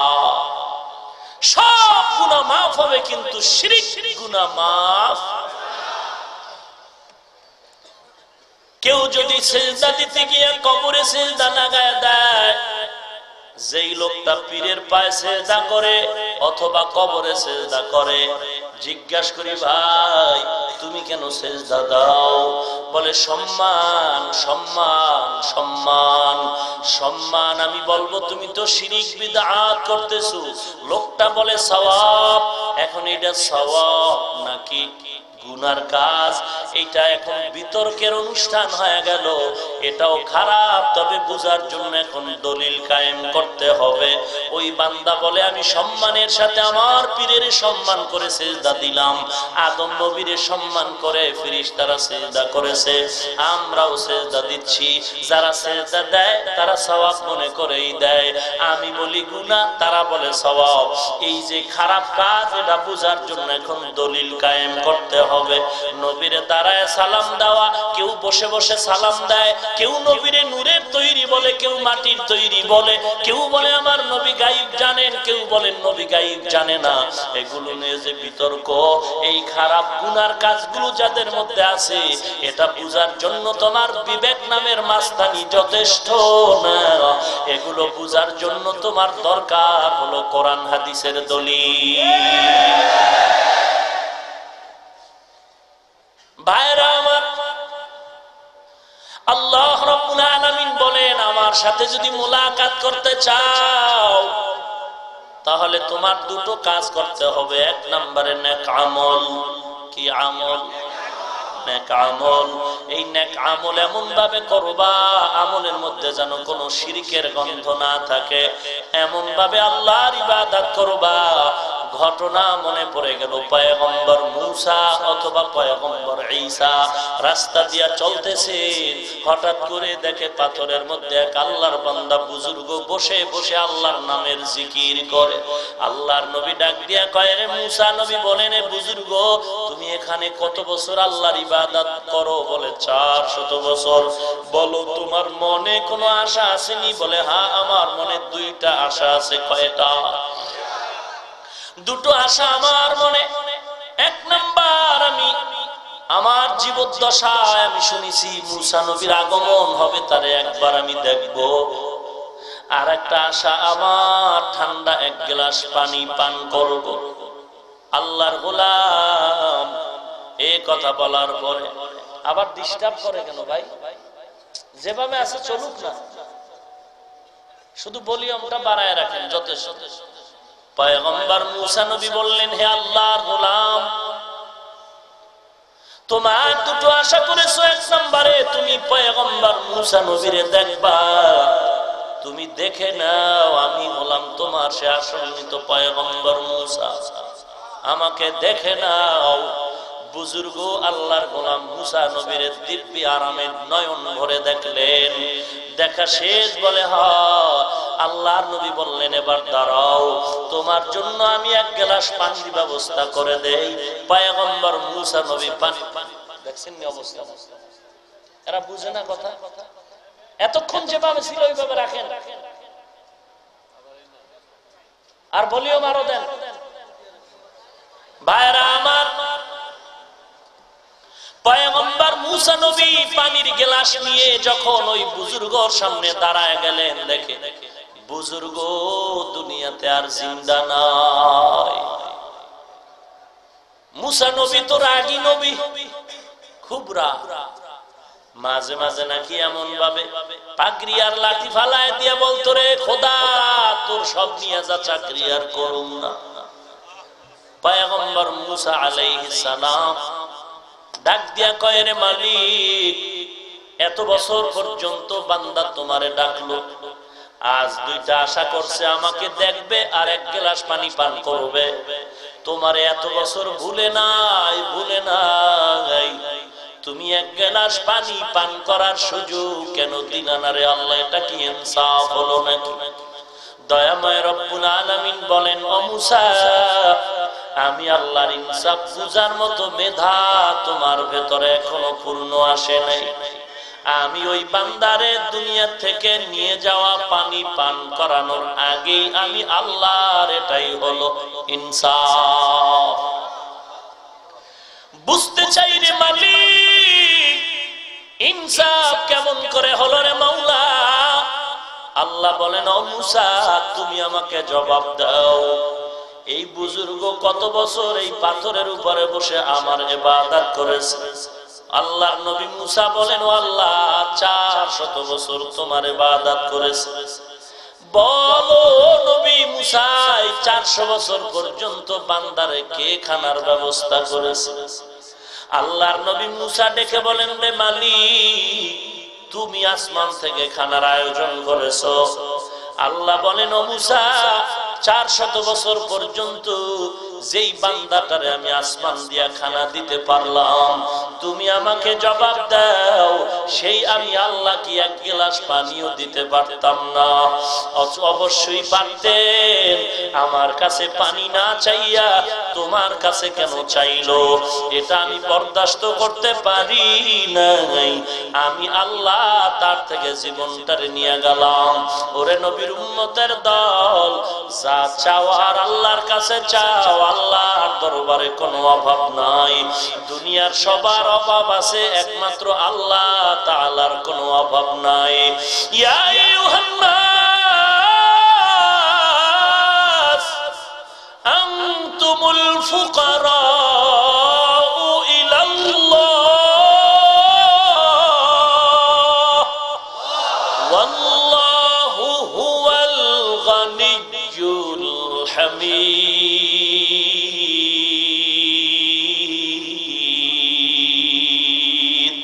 সব গুনাহ মাফ হবে, কিন্তু শিরক গুনাহ মাফ। কেউ যদি সিজদা দিতে গিয়ে কবরে সিজদা লাগায় দেয়, যেই লোকটা পীরের পায়ে সিজদা করে অথবা কবরে সিজদা করে, জিজ্ঞাসা করি ভাই তুমি কেন সিজদা দাও? বলে সম্মান, সম্মান, সম্মান, সম্মান। আমি বলবো তুমি তো শিরক বিদআত করতেছো। লোকটা বলে সওয়াব। এখন এটা সওয়াব নাকি গুনার কাজ? এটা এখন বিতর্কের অনুষ্ঠান হয়ে গেল। এটাও খারাপ, তবে বুঝার জন্য এখন দলিল কায়েম করতে হবে। ওই বান্দা বলে আমি সম্মানের সাথে আমার পীরের সম্মান করে সিজদা দিলাম। আদম নবীর সম্মান করে ফেরেশতারা সিজদা করেছে, আমরাও সিজদা দিচ্ছি। যারা সিজদা দেয় তারা সওয়াব মনে করেই দেয়। আমি বলি গুনাহ, তারা বলে সওয়াব। এই যে খারাপ কাজ, এটা বুঝার জন্য এখন দলিল কায়েম করতে হবে। নবীরে দাঁড়ায় সালাম দেওয়া, কেউ বসে বসে সালাম দেয়, কেউ নবীরে নূরের তৈরি বলে, কেউ মাটির তৈরি বলে, কেউ বলে আমার নবী গায়েব জানেন, কেউ বলেন নবী গায়েব জানে না। এগুলো নিয়ে যে বিতর্ক, এই খারাপ গুনার কাজগুলো যাদের মধ্যে আছে, এটা বুঝার জন্য তোমার বিবেক নামের মাস্তানি যথেষ্ট না। এগুলো বুঝার জন্য তোমার দরকার হলো কোরআন হাদিসের দলিল। ভাইরা আমার, আল্লাহ রাব্বুল আলামিন বলেন আমার সাথে যদি মুলাকাত করতে চাও তাহলে তোমার দুটো কাজ করতে হবে। এক নম্বরে নেক আমল। কি আমল? নেক আমল। এই নেক আমল এমন ভাবে করবা, আমলের মধ্যে যেন কোনো শিরকের গন্ধ না থাকে। এমন ভাবে আল্লাহর ইবাদত করবা, ঘটনা মনে পড়ে গেল। পয়গম্বর মুসা অথবা পয়গম্বর ঈসা রাস্তা দিয়া চলতেছেন, হঠাৎ করে দেখে পাথরের মধ্যে এক আল্লাহর বান্দা বুজুর্গ বসে বসে আল্লাহর নামের জিকির করে। আল্লাহর নবী ডাক দিয়া কয়, রে মুসা নবী বলেন, এ বুজুর্গ তুমি এখানে কত বছর আল্লাহর ইবাদত করো? বলে চারশত বছর। বলো তোমার মনে কোনো আশা আসেনি? বলে হ্যাঁ, আমার মনে দুইটা আশা আছে। কয়টা? দুটো আশা আমার মনে। এক নাম্বার, আমি আমার জীবদ্দশায় আমি শুনেছি মুসা নবীর আগমন হবে, তারে একবার আমি দেখব। আর একটা আশা, আমার ঠান্ডা এক গ্লাস পানি পান করব। আল্লাহর গোলাম এই কথা বলার পরে আবার ডিস্টার্ব করে কেন ভাই? যেভাবে আছে চলুক না, শুধু ভলিউমটা বাড়ায় রাখেন যথেষ্ট। পয়গম্বর মুসা নবী বললেন, হে আল্লাহর গোলাম, তোমার দুটো আশা করেছো। এক নম্বরে তুমি পয়গম্বর মুসা নবীরে দেখবা, তুমি দেখে নাও আমি হলাম তোমার সে আসন্নিত পয়গম্বর মুসা, আমাকে দেখে নাও। বুজুর্গ আল্লাহর গোলাম মুসা নবীরে দিব্যি আরামে নয়ন ভরে দেখলেন। দেখা শেষ বলে, হ্যাঁ। আল্লাহর নবী বললেন, এবার দাঁড়াও, তোমার জন্য আমি এক গ্লাস পানির ব্যবস্থা করে দেই। পয়গম্বর মুসা নবী পানি, দেখছেন অবস্থা, এরা বুঝে না কথা। এতক্ষণ যেভাবে ছিল ওইভাবে রাখেন, আর বলিও মারো দেন। ভাইরা আমার, পয়গম্বর মুসা নবী পানির গ্লাস নিয়ে যখন ওই বুজুর্গর সামনে দাঁড়ায় গেলেন, দেখে বুজুর্গ দুনিয়াতে আর জিন্দা নাই। মুসা নবী তো রাগী নবী, খুব রাগ। মাঝে মাঝে নাকি এমন ভাবে পাগড়ি আর লাঠি ফালায় দিয়া বলতো, রে খোদা তোর সব নিয়ে যা, চাকরি আর করুম না। পয়গম্বর মুসা আলাইহিস সালাম ডাক দিয়া কয়, রে মালিক, এত বছর পর্যন্ত বান্দা তোমারে ডাকলো, আজ দুইটা আশা করছে, আমাকে দেখবে আর এক গ্লাস পানি পান করবে। তোমারে এত বছর ভুলে নাই, ভুলে নাই, তুমি এক গ্লাস পানি পান করার সুযোগ কেন দিলা না রে আল্লাহ? এটা কি ইনসাফ হলো নাকি? দয়াময় রব্বুল আলামিন বলেন, ও মুসা, আমি আল্লাহর ইনসাফ বুঝার মতো মেধা তোমার ভেতরে এখনো পূর্ণ আসে নাই। আমি ওই বান্দারে দুনিয়া থেকে নিয়ে যাওয়া পানি পান করানোর আগেই আমি আল্লাহর, এটাই হলো ইনসাফ। বুঝতে চাই রে মালিক, ইনসাফ কেমন করে হলো রে মাওলা? আল্লাহ বলেন, ও মুসা, তুমি আমাকে জবাব দাও। এই বুজুর্গ কত বছর এই পাথরের উপরে বসে আমার ইবাদত করেছে। আল্লাহর নবী মুসা বলেন, ও আল্লাহ, চারশত বছর তোমার ইবাদত করেছে। বলো নবী মুসা, এই চারশো বছর পর্যন্ত বান্দারে কে খানার ব্যবস্থা করেছে? আল্লাহর নবী মুসা ডেকে বলেন, রে মালিক, তুমি আসমান থেকে খানার আয়োজন করেছো। আল্লাহ বলেন, ও মুসা, চার শত বছর পর্যন্ত যেই বান্দাটারে আমি আসমান দিয়া খানা দিতে পারলাম, তুমি আমাকে জবাব দাও, সেই আমি আল্লাহ কি এক গ্লাস পানিও দিতে পারতাম না? অবশ্যই পারতেন। আমার কাছে পানি না চাইয়া তোমার কাছে কেন চাইলো? এটা আমি বরদাস্ত করতে পারি নাই। আমি আল্লাহ তার থেকে জীবনটারে নিয়ে গেলাম। ওরে নবীর উম্মতের দল, যা চাওয়ার আল্লাহর কাছে চাও, আল্লাহর দরবারে কোনো অভাব নাই। দুনিয়ার সবার অভাব আছে, একমাত্র আল্লাহ তাআলার কোনো অভাব নাই। ইয়া আইয়ুহান নাস আনতুমুল ফুকারা ইলাল্লাহ ওয়াল্লাহু হুয়াল গানিয়্যুল হামিদ।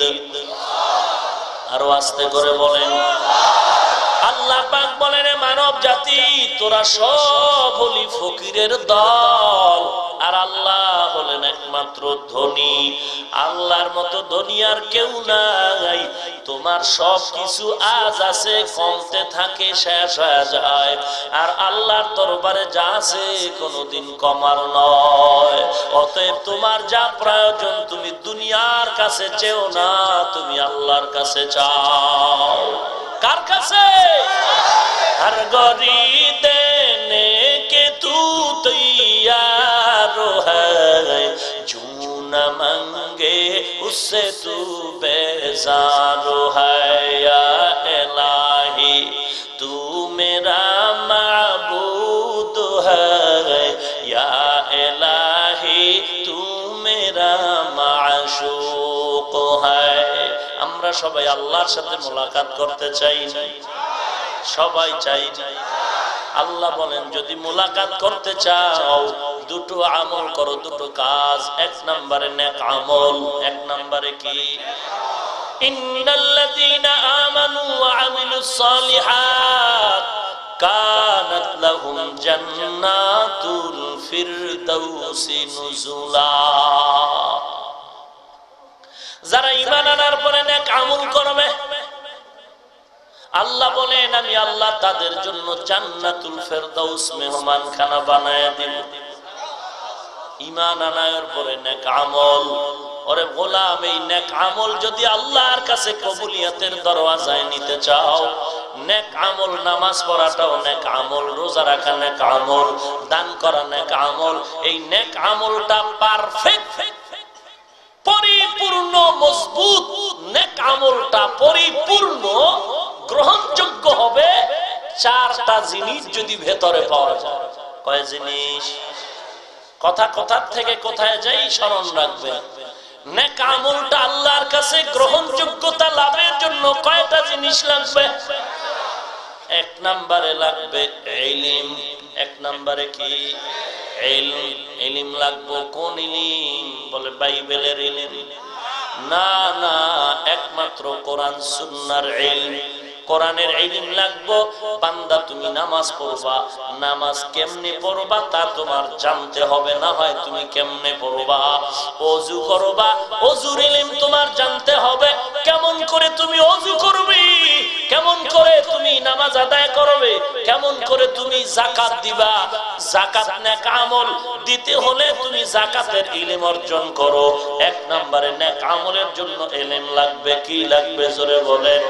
আরো আস্তে করে বলেন। আল্লাহ পাক বলেন, মানব জাতি, তোরা সব হলি ফকিরের দল, আর আল্লাহ হলেন একমাত্র ধনী। আল্লাহর মতো ধনী আর কেউ নাই। তোমার সব কিছু আজ আছে, কমতে থাকে, শেষ হয়ে যায়। আর আল্লাহর দরবারে যা আছে কোনোদিন কমার নয়। অতএব তোমার যা প্রয়োজন তুমি দুনিয়ার কাছে চেও না, তুমি আল্লাহর কাছে চাও। কার কাছে? हर गौरी देने के तू तैयार है, जो न मांगे उससे तू बेजार है। या इलाही तू मेरा माबूद है, या इलाही तू मेरा माशूक है। আমরা সবাই আল্লাহর সাথে মোলাকাত করতে চাই না? সবাই চাই। আল্লাহ বলেন যদি মোলাকাত করতে চাও দুটো আমল করো, দুটো কাজ। এক নম্বরে নেক আমল। এক নম্বরে কি? ইন্নাল্লাযীনা আমানু ওয়া আমিলুস সালিহাত কানাত লাহুম জান্নাতুল ফিরদাউসি নুজুলা। যারা ঈমান আনার পরে নেক আমল করবে আল্লাহ বলেন আমি আল্লাহ তাদের জন্য জান্নাতুল ফেরদাউস মেহমানখানা বানায় দিব। ঈমান আনার পরে নেক আমল। ওরে গোলাম, এই নেক আমল যদি আল্লাহর কাছে কবুলিয়তের দরওয়াজায় নিতে চাও, নেক আমল, নামাজ পড়াটাও নেক আমল, রোজা রাখা নেক আমল, দান করা নেক আমল। এই নেক আমলটা পারফেক্ট, পরিপূর্ণ, মজবুত নেক আমলটা পরিপূর্ণ গ্রহণযোগ্য হবে চারটা জিনিস যদি ভেতরে পাওয়া যায়। কয় জিনিস? কথা কথার থেকে কোথায় যাই স্মরণ রাখবে। নেক আমলটা আল্লাহর কাছে গ্রহণযোগ্যতা লাভের জন্য কয়টা জিনিস লাগবে? এক নম্বরে লাগবে ইলম। এক নম্বরে কি? ইলম। ইলম লাগবে। কোন ইলম? বলে বাইবেলের ইলম না, না, একমাত্র কোরআন সুন্নাহর ইলম। কোরআনের ইলম লাগবে। বান্দা তুমি নামাজ পড়বা, নামাজ কেমনে পড়বা তা তোমার জানতে হবে, না হয় তুমি কেমনে পড়বা। ওযু করবা, ওযুর ইলম তোমার জানতে হবে। কেমন করে তুমি ওযু করবে, কেমন করে তুমি নামাজ আদায় করবে, কেমন করে তুমি যাকাত দিবা। যাকাত নেক আমল, দিতে হলে তুমি যাকাতের ইলম অর্জন করো। এক নম্বরে নেক আমলের জন্য ইলম লাগবে। কি লাগবে জোরে বলেন?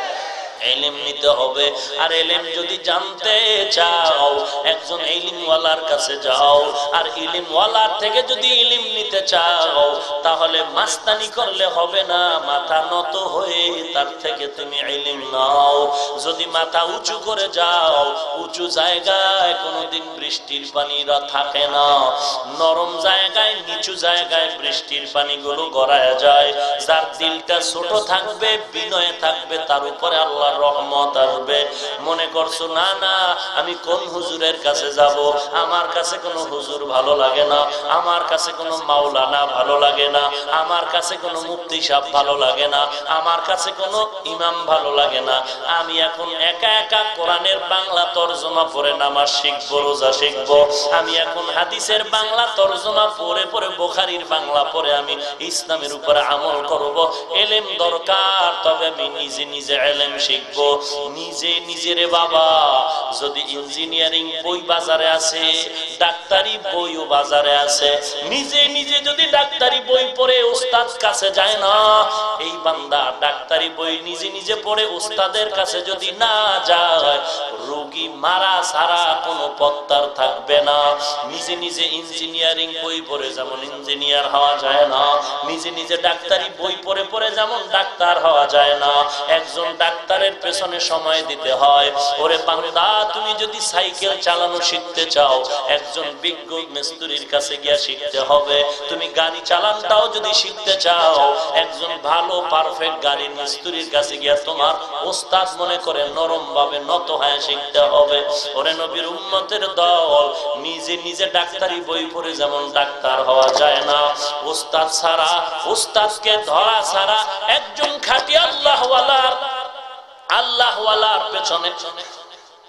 ইলম নিতে হবে। আর ইলম যদি জানতে চাও একজন ইলমওয়ালার কাছে যাও। আর ইলমওয়ালার থেকে যদি ইলম নিতে চাও তাহলে মাস্তানি করলে হবে না, মাথা নত হয়ে তার থেকে তুমি ইলম নাও। যদি মাথা উঁচু করে যাও, উঁচু জায়গায় কোনোদিন বৃষ্টির পানিরা থাকে না, নরম জায়গায়, নিচু জায়গায় বৃষ্টির পানিগুলো গড়ায় যায়। যার দিলটা ছোট থাকবে, বিনয়ে থাকবে, তার উপরে আল্লাহ রহমত আসবে। মনে করছো না না আমি কোন হুজুরের কাছে যাব, আমার কাছে কোনো হুজুর ভালো লাগে না, আমার কাছে কোনো মাওলানা ভালো লাগে না, আমার কাছে কোনো মুফতি সাহেব ভালো লাগে না, আমার কাছে কোনো ইমাম ভালো লাগে না। আমি এখন একা একা কোরআনের বাংলা তরজমা পড়ে নামাজ শিখবো, রোজা শিখবো। আমি এখন হাদিসের বাংলা তরজমা পড়ে পড়ে বুখারীর বাংলা পড়ে আমি ইসলামের উপরে আমল করব। ইলম দরকার, তবে আমি নিজে নিজে ইলম শিখবো। নিজে নিজের বাবা, যদি ইঞ্জিনিয়ারিং বই বাজারে আছে, ডাক্তারি বইও বাজারে আছে, নিজে নিজে যদি ডাক্তারি বই পড়ে ওস্তাদ কাছে যায় না, এই বান্দা ডাক্তারি বই নিজে নিজে পড়ে ওস্তাদের কাছে যদি না যায়, রোগী মারা ছাড়া কোনো পত্তার থাকবে না। নিজে নিজে ইঞ্জিনিয়ারিং বই পড়ে যেমন ইঞ্জিনিয়ার হওয়া যায় না, নিজে নিজে ডাক্তারি বই পড়ে পড়ে যেমন ডাক্তার হওয়া যায় না। একজন ডাক্তারের পেছনে সময় দিতে হয়। ওরে বান্দা, তুমি যদি সাইকেল চালানো শিখতে চাও একজন বিজ্ঞ মিস্ত্রির কাছে গিয়া শিখতে হবে। তুমি গাড়ি চালানটাও যদি শিখতে চাও একজন ভালো পারফেক্ট গাড়ির মিস্ত্রির কাছে গিয়া তোমার ওস্তাদ মনে করে নরম ভাবে নত হয়ে শিখতে হবে। ওরে নবীর উম্মতের দল, নিজে নিজে ডাক্তারি বই পড়ে যেমন ডাক্তার হওয়া যায় না, ওস্তাদ ছাড়া, ওস্তাদকে ধরা ছাড়া একজন খাঁটি আল্লাহওয়ালার আল্লাহওয়ালার পেছনে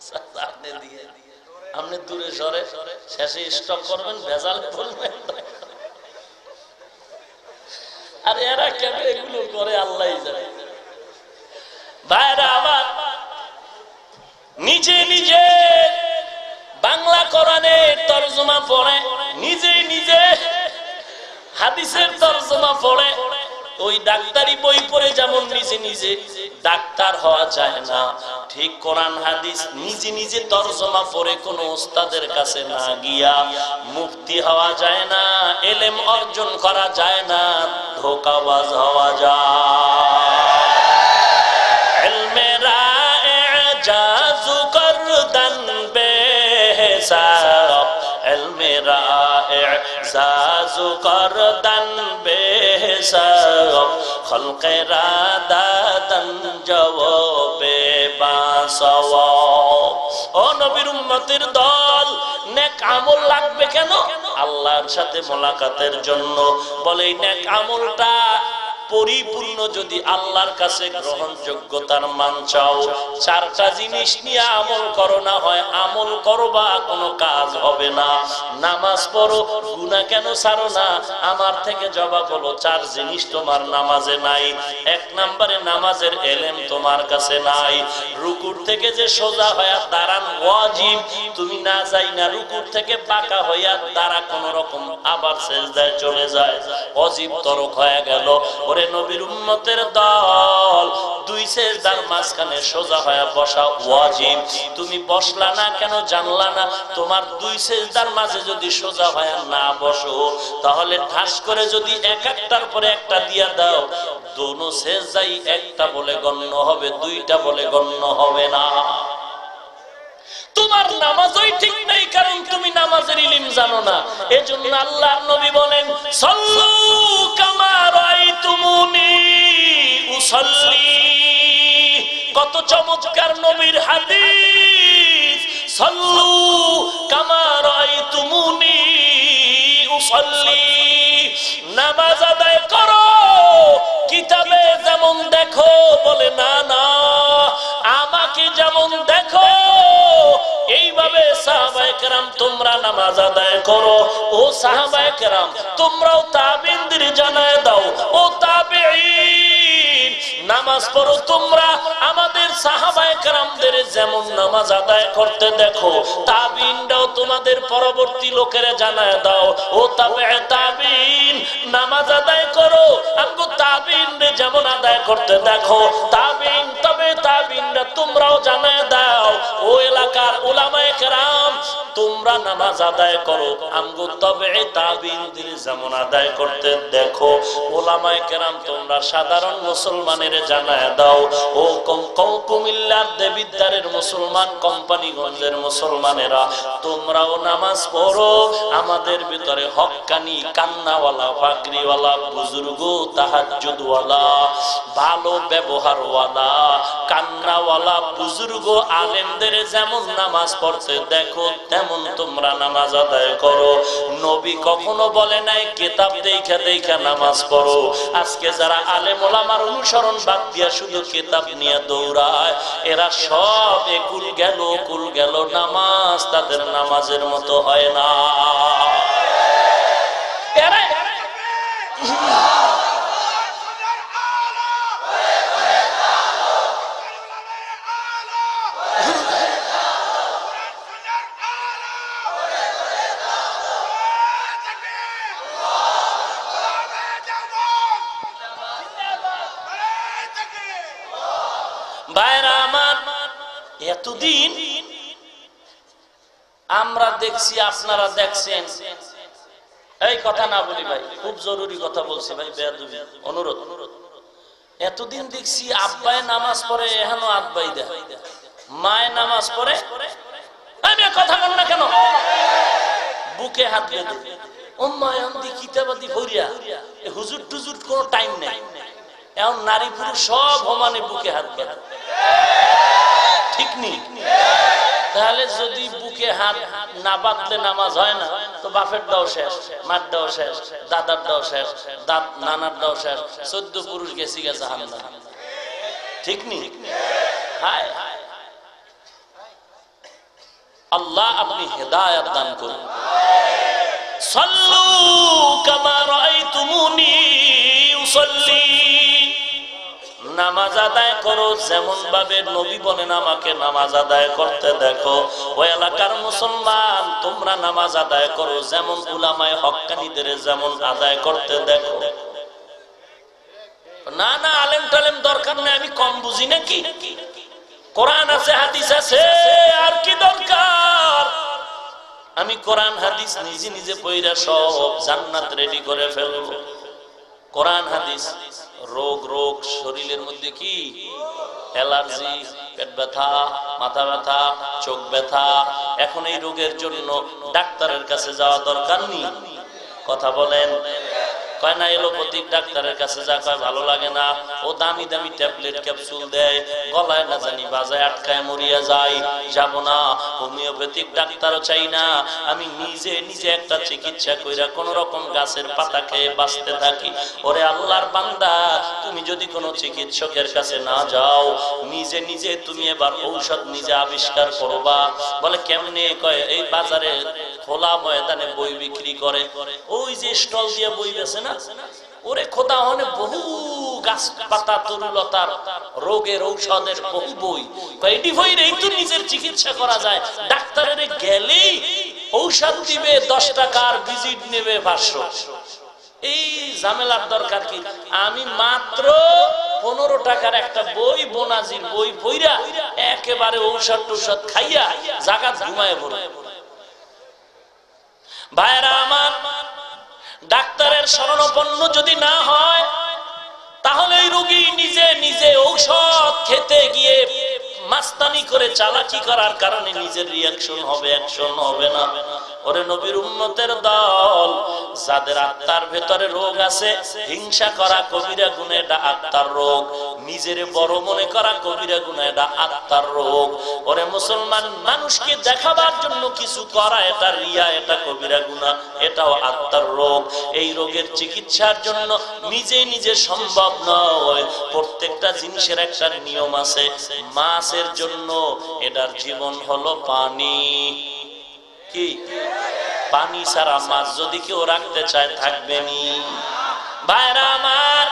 আপনি দিয়ে আপনি দূরে সরে শেষে স্টক করবেন, ভেজাল বলবেন। আর এরা কেন এগুলো করে আল্লাহ জানে। ভাইরা আমার, নিজে নিজে বাংলা কোরআনের তরজমা পড়ে, নিজে নিজে হাদিসের তরজমা পড়ে, ওই ডাক্তারি বই পড়ে যেমন নিজে নিজে ডাক্তার হওয়া যায় না, ঠিক কোরআন হাদিস নিজে নিজে তরজমা পড়ে কোন ওস্তাদের কাছে না গিয়া মুফতি হওয়া যায় না, এলেম অর্জন করা যায় না, ধোঁকাবাজ হওয়া যায়। ইলমে রা'জাজ করদান বেহিসাব, ইলমে রা'জাজ করদান বেহিসাব, খলকে রাদাদান জওয়াবে বাসওয়াব। ও নবীর উম্মতের দল, নেক আমল লাগবে কেন? আল্লাহর সাথে মোলাকাতের জন্য। বলে এই নেক আমলটা পরিপূর্ণ যদি আল্লাহর কাছে গ্রহণযোগ্যতার মান চাও, চারটা জিনিস নিয়ে আমল করো, না হয় আমল করবা কোনো কাজ হবে না। নামাজ পড়ো, গুনাহ কেন ছাড়ো না? আমার থেকে জবাব হলো চার জিনিস তোমার নামাজে নাই। এক নম্বরে নামাজের এলেম তোমার কাছে নাই। রুকুর থেকে যে সোজা হইয়া দাঁড়ান ওয়াজিব, তুমি না যাই না রুকুর থেকে বাঁকা হইয়া দাঁড়া কোন রকম আবার সেজদায় চলে যায়, ওয়াজিব তরক হয়ে গেল। ওরে নবীর উম্মতের দল, দুই সেজদার মাঝখানে সোজা হয়ে বসা ওয়াজিব। তুমি বসলা না কেন জানলা না? তোমার দুই সেজদার মাঝে যদি সোজা হয়ে না বসো, তাহলে ঠাস করে যদি এক একটার পরে একটা দিয়া দাও, দোনো সেজদাই একটা বলে গণ্য হবে, দুইটা বলে গণ্য হবে না। তোমার নামাজই ঠিক নাই, কারণ তুমি নামাজের ইলম জানো না। এজন্য আল্লাহর নবী বলেন, সাল্লু কামা রাআইতুমুনি উসাল্লি। কত চমৎকার নবীর হাদিস! সাল্লু কামা রাআইতুমুনি উসাল্লি, নামাজ আদায় করো কিতাবে যেমন দেখো। বলে না না, আমাকে যেমন দেখো এইভাবে সাহাবায়ে কেরাম তোমরা নামাজ আদায় করো। ও সাহাবায়ে কেরাম, তোমরাও তাবিঈনদের জানায় দাও, ও তাবিঈন নামাজ পড়ো তোমরা আমাদের সাহাবায়ে কেরামদের যেমন নামাজ আদায় করতে দেখো, তাবিঈনরাও তোমাদের পরবর্তী লোকেরা জানায় দাও, ও তাবিঈ তাবিঈন নামাজ আদায় করো আমগো তাবিঈনদের যেমন আদায় করতে দেখো। তাবিঈন তবে তাবিঈনরা তোমরাও জানায় দাও, ও এলাকার উলামায়ে কেরাম তোমরা নামাজ আদায় করো আমগো তাবিঈ তাবিঈনদের যেমন আদায় করতে দেখো। উলামায়ে কেরাম তোমরা সাধারণ মুসলমানের জানায় দাও, ও কুমিল্লার দেবিদ্বারের মুসলমান, কোম্পানিগঞ্জের মুসলমানেরা তোমরাও নামাজ পড়ো। আমাদের ভিতরে হক্কানি, কান্নাওয়ালা, পাগড়িওয়ালা, বুজুর্গ, তাহাজ্জুদওয়ালা, ভালো ব্যবহারওয়ালা, কান্নাওয়ালা, বুজুর্গ, আলেমদের যেমন নামাজ পড়তে দেখো তেমন তোমরা নামাজ আদায় করো। নবী কখনো বলে নাই কিতাব দেখা দেখা নামাজ পড়ো। আজকে যারা আলেম ওলামার অনুসরণ বাদ দিয়া শুধু কিতাব নিয়ে দৌড়ায়, এরা সব একুল গেল কুল গেল, নামাজ তাদের নামাজের মতো হয় না। এরা ভাইরা আমার, এতদিন আমরা দেখছি, আপনারা দেখছেন, এই কথা না বলি ভাই, খুব জরুরি কথা বলছি ভাই, বেয়াদবি অনুরোধ। এতদিন দেখছি আব্বাই নামাজ পড়ে, এখনো আব্বাই দেয়, মায় নামাজ পড়ে, আমি কথা বল না কেন, বুকে হাত বেঁধে উম্মায়ান্দি কিতাবাদি ভরিয়া, হুজুর টুজুর কোনো টাইম নেই। এখন নারী পুরুষ সব সমানে বুকে হাত বেঁধে, ঠিক নেই? তাহলে যদি বুকে হাত না বাঁধলে নামাজ হয় না, তো বাপের দাও শেষ, মার দাও শেষ, দাদার দাও শেষ, দাদ নানার দাও শেষ, চোদ্দ পুরুষ গেছি গেছে হামদা, ঠিক নেই? হায় আল্লাহ আপনি হেদায়েত দান করুন। সাল্লু কামা রাআইতুমুনি উসাল্লি, নামাজ আদায় করো যেমন ভাবে নবী বলেন আমাকে নামাজ আদায় করতে দেখো। ওই এলাকার মুসলমান তোমরা নামাজ আদায় করো যেমন উলামায়ে হক্কানীদের যেমন আদায় করতে দেখো। না না আলেম টালেম দরকার নেই, আমি কম বুঝি নাকি? কোরআন আছে হাদিস আছে, আর কি দরকার? আমি কোরআন হাদিস নিজে নিজে পড়া সব জান্নাত রেডি করে ফেলবো। কোরআন হাদিস রোগ রোগ শরীরের মধ্যে কি অ্যালার্জি, পেট ব্যথা, মাথা ব্যথা, চোখ ব্যথা, এখন এই রোগের জন্য ডাক্তারের কাছে যাওয়া দরকার নেই। কথা বলেন? কয় না এলোপ্যাথিক ডাক্তারের কাছে যা কয় ভালো লাগে না, ও দামি দামি ট্যাবলেট ক্যাপসুল দেয়, গলায় না জানি বাজায় আটকায় মরিয়া যায়। যাব না, হোমিওপ্যাথিক ডাক্তারও চাই না, আমি নিজে নিজে একটা চিকিৎসা কইরা কোন রকম গাছের পাতা খেয়ে বাঁচতে থাকি। ওরে আল্লাহর বান্দা, তুমি যদি কোনো চিকিৎসকের কাছে না যাও, নিজে নিজে তুমি এবার ঔষধ নিজে আবিষ্কার করবা। বলে কেমনে? কয় এই বাজারে খোলা ময়দানে বই বিক্রি করে, ওই যে স্টল দিয়ে বই বেছে না, ওরে খোদা হনে বহু গাছ পাতা তরুলতার রোগের ঔষধের বহু বই, এটি বইরেই তো নিজের চিকিৎসা করা যায়। ডাক্তারের গেলেই ঔষধ দিবে দশ টাকার, ভিজিট নেবে পাঁচশো। এই ঝামেলার দরকার কি? আমি মাত্র পনেরো টাকার একটা বই, বোনাজির বই পইরা একেবারে ঔষধ টৌষধ খাইয়া জাগাত ঘুমায় পড়ে। ভাইরা আমার, ডাক্তারের শরণাপন্ন যদি না হয় তাহলে এই রোগী নিজে নিজে ঔষধ খেতে গিয়ে মাস্তানি করে চালাকি করার কারণে নিজের রিয়াকশন হবে, অ্যাকশন হবে না। ওরে নবীর উম্মতের দল, যাদের আত্মার ভেতরে রোগ আছে, হিংসা করা কবিরা গুনাহ, এটা আত্মার রোগ। নিজের বড় মনে করা কবিরা গুনাহ, এটা আত্মার রোগ। ওরে মুসলমান, মানুষকে দেখাবার জন্য কিছু করা, এটা রিয়া, এটা কবিরা গুনাহ, এটাও আত্মার রোগ। এই রোগের চিকিৎসার জন্য নিজে নিজে সম্ভব নয়। প্রত্যেকটা জিনিসের একটা নিয়ম আছে। মাছের জন্য এটার জীবন হলো পানি। কি? পানি ছাড়া মাছ যদি কেউ রাখতে চায় থাকবে নি। ভাইরা আমার,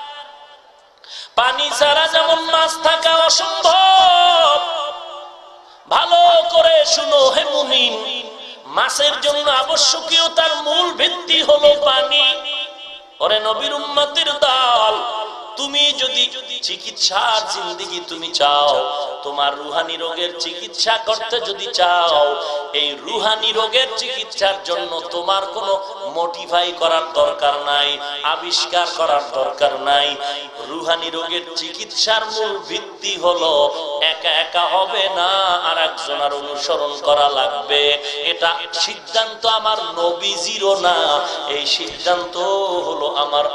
পানি ছাড়া যেমন মাছ থাকা অসম্ভব, ভালো করে শুনো হে মুমিন, মাছের জন্য আবশ্যকীয় তার মূল ভিত্তি হলো পানি। ওরে নবীর উম্মতের দল, তুমি যদি চিকিৎসার জিন্দেগি তুমি চাও, তোমার রুহানি রোগের চিকিৎসা করতে যদি চাও, এই রুহানি রোগের চিকিৎসার জন্য তোমার কোনো মোটিফাই করার দরকার নাই, আবিষ্কার করার দরকার নাই। রুহানি রোগের চিকিৎসার মূল ভিত্তি হলো একা একা হবে না, আর একজনের অনুসরণ করা লাগবে। এটা সিদ্ধান্ত আমার নবীজিরও না, এই সিদ্ধান্ত হলো আমার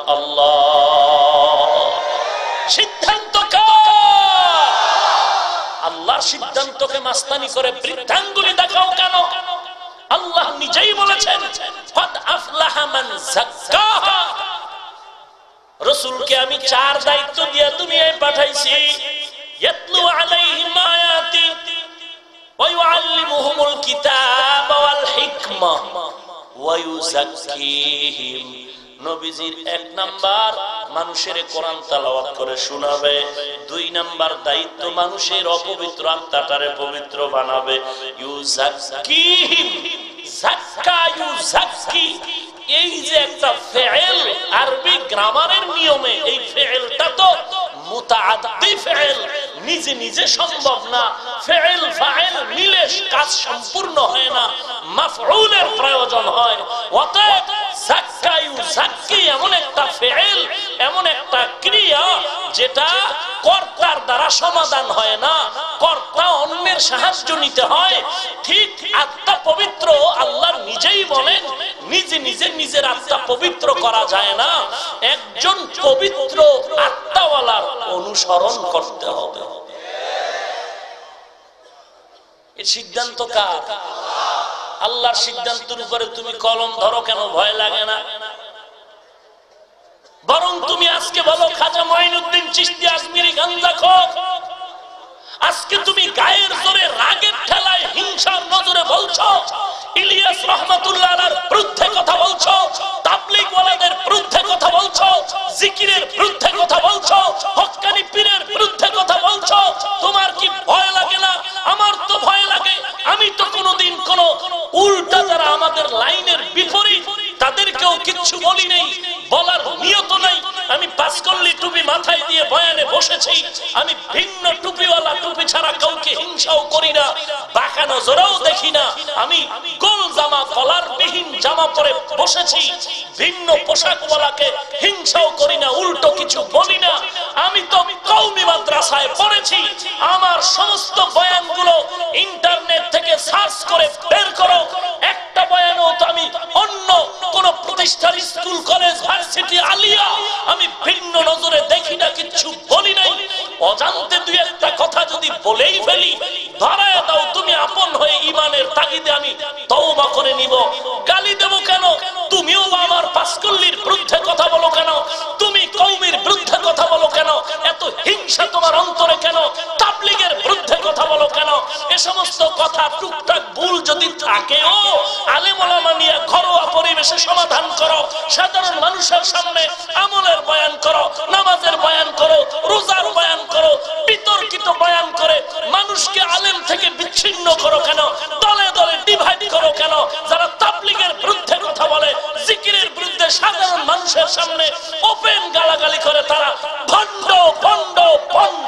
আল্লাহ। সিদ্ধান্ত কার? আল্লাহর সিদ্ধান্তকে মাস্তানি করে বৃদ্ধাঙ্গুলি দেখাও কেন? আল্লাহ নিজেই বলেছেন, কদ আফলাহা মান যাক্কাহা। রাসূলকে আমি চার দায়িত্ব দিয়ে দুনিয়ায় পাঠাইছি। ইয়াতলু আলাইহিম আয়াতি ওয়া ইউআল্লিমুহুমুল কিতাবা ওয়াল হিকমা ওয়া ইউযাক্কিহিম। নবীজির এক নাম্বার মানুষের কোরআন তেলাওয়াত করে শোনাবে, দুই নাম্বার দায়িত্ব মানুষের অপবিত্র আত্মাটারে পবিত্র বানাবে। ইউযাক্কিহিম, যাক্কা ইউযাক্কি, এই যে একটা ফেল, আরবি গ্রামারের নিয়মে এই ফেলটা তো মুতাআদ্দি ফেল, নিজে নিজে সম্ভব না। ফেল ফাইল মিলে কাজ সম্পূর্ণ হয় না, মাফউলের প্রয়োজন হয়। অতএব যাক্কা ইউযাক্কি এমন একটা ফেল, এমন একটা ক্রিয়া যেটা কর্তার দ্বারা সমাধান হয় না, কর্তা অন্যের সাহায্য নিতে হয়। ঠিক আত্মা পবিত্র আল্লাহ নিজেই বলেন, নিজে নিজে নিজের আত্মা পবিত্র করা যায় না, একজন পবিত্র আত্মাওয়ালার অনুসরণ করতে হবে। এই সিদ্ধান্ত কার? আল্লাহর সিদ্ধান্তের উপরে তুমি কলম ধরো কেন? ভয় লাগে না? বরং তুমি আজকে বলো, খাজা মঈনুদ্দিন চিশতি আজমিরি গাঞ্জাখোর, আজকে তুমি গায়ের জোরে রাগের ঠেলায় হিংসার নজরে বলছো ইলিয়াস রহমাতুল্লাহ আলাইহির বিরুদ্ধে কথা বলছো, তাবলীগ ওয়ালাদের বিরুদ্ধে কথা বলছো, জিকিরের বিরুদ্ধে কথা বলছো, হক্কানি পীরের বিরুদ্ধে কথা বলছো, তোমার কি ভয় লাগে না? আমার তো ভয় লাগে। আমি তো কোনোদিন কোন উল্টা যারা আমাদের লাইনের বিপরীত তাদেরকেও কিচ্ছু বলি নাই, বলার নিয়ত নাই। আমি পাঁচকল্লি টুপি মাথায় দিয়ে বয়ানে বসেছি। আমি ভিন্ন টুপিওয়ালা টুপি ছাড়া কাউকে হিংসাও করি না, বাঁকা নজরেও দেখি না। আমি গোল জামা কলার বিহীন জামা পরে বসেছি, ভিন্ন পোশাকওয়ালাকে হিংসাও করি না, উল্টো কিছু বলি না। আমি তো কওমি মাদ্রাসায় পড়েছি। আমার সমস্ত বয়ানগুলো ইন্টারনেট থেকে সার্চ করে বের করো। একটা বয়ানও তো আমি অন্য কোন প্রতিষ্ঠান, স্কুল, কলেজ, ভার্সিটি, আলিয়া আমি ভিন্ন নজরে দেখি না, কিছু বলি নাই। অজান্তে দুই একটা কথা যদি বলেই ফেলি, ধরায় দাও তুমি আপন হয়ে ঈমানের তাগিদে আমি তওবা করে নিব। গালি দেব কেন? তুমিও আমার পাঁচকল্লির বিরুদ্ধে কথা বলো কেন? তুমি কওমের বিরুদ্ধে কথা বলো কেন? এত হিংসা তোমার অন্তরে কেন? তাবলীগের বিরুদ্ধে কথা বলো কেন? এ সমস্ত কথা টুকটাক ভুল যদি থাকেও আলেম ওলামা নিয়ে ঘরোয়া পরিবেশে সমাধান করো। সাধারণ মানুষের সামনে আমলের বয়ান করো, নামাজের বয়ান করো, রোজার বয়ান করো, বিতর্কিত বয়ান করে মানুষকে আলেম থেকে বিচ্ছিন্ন করো কেন? দলে দলে ডিভাইড করো কেন? যারা তাবলীগের বিরুদ্ধে কথা বলে, জিকিরের বিরুদ্ধে সাধারণ মানুষের সামনে ওপেন গালাগালি করে, তারা ভণ্ড ভণ্ড ভণ্ড।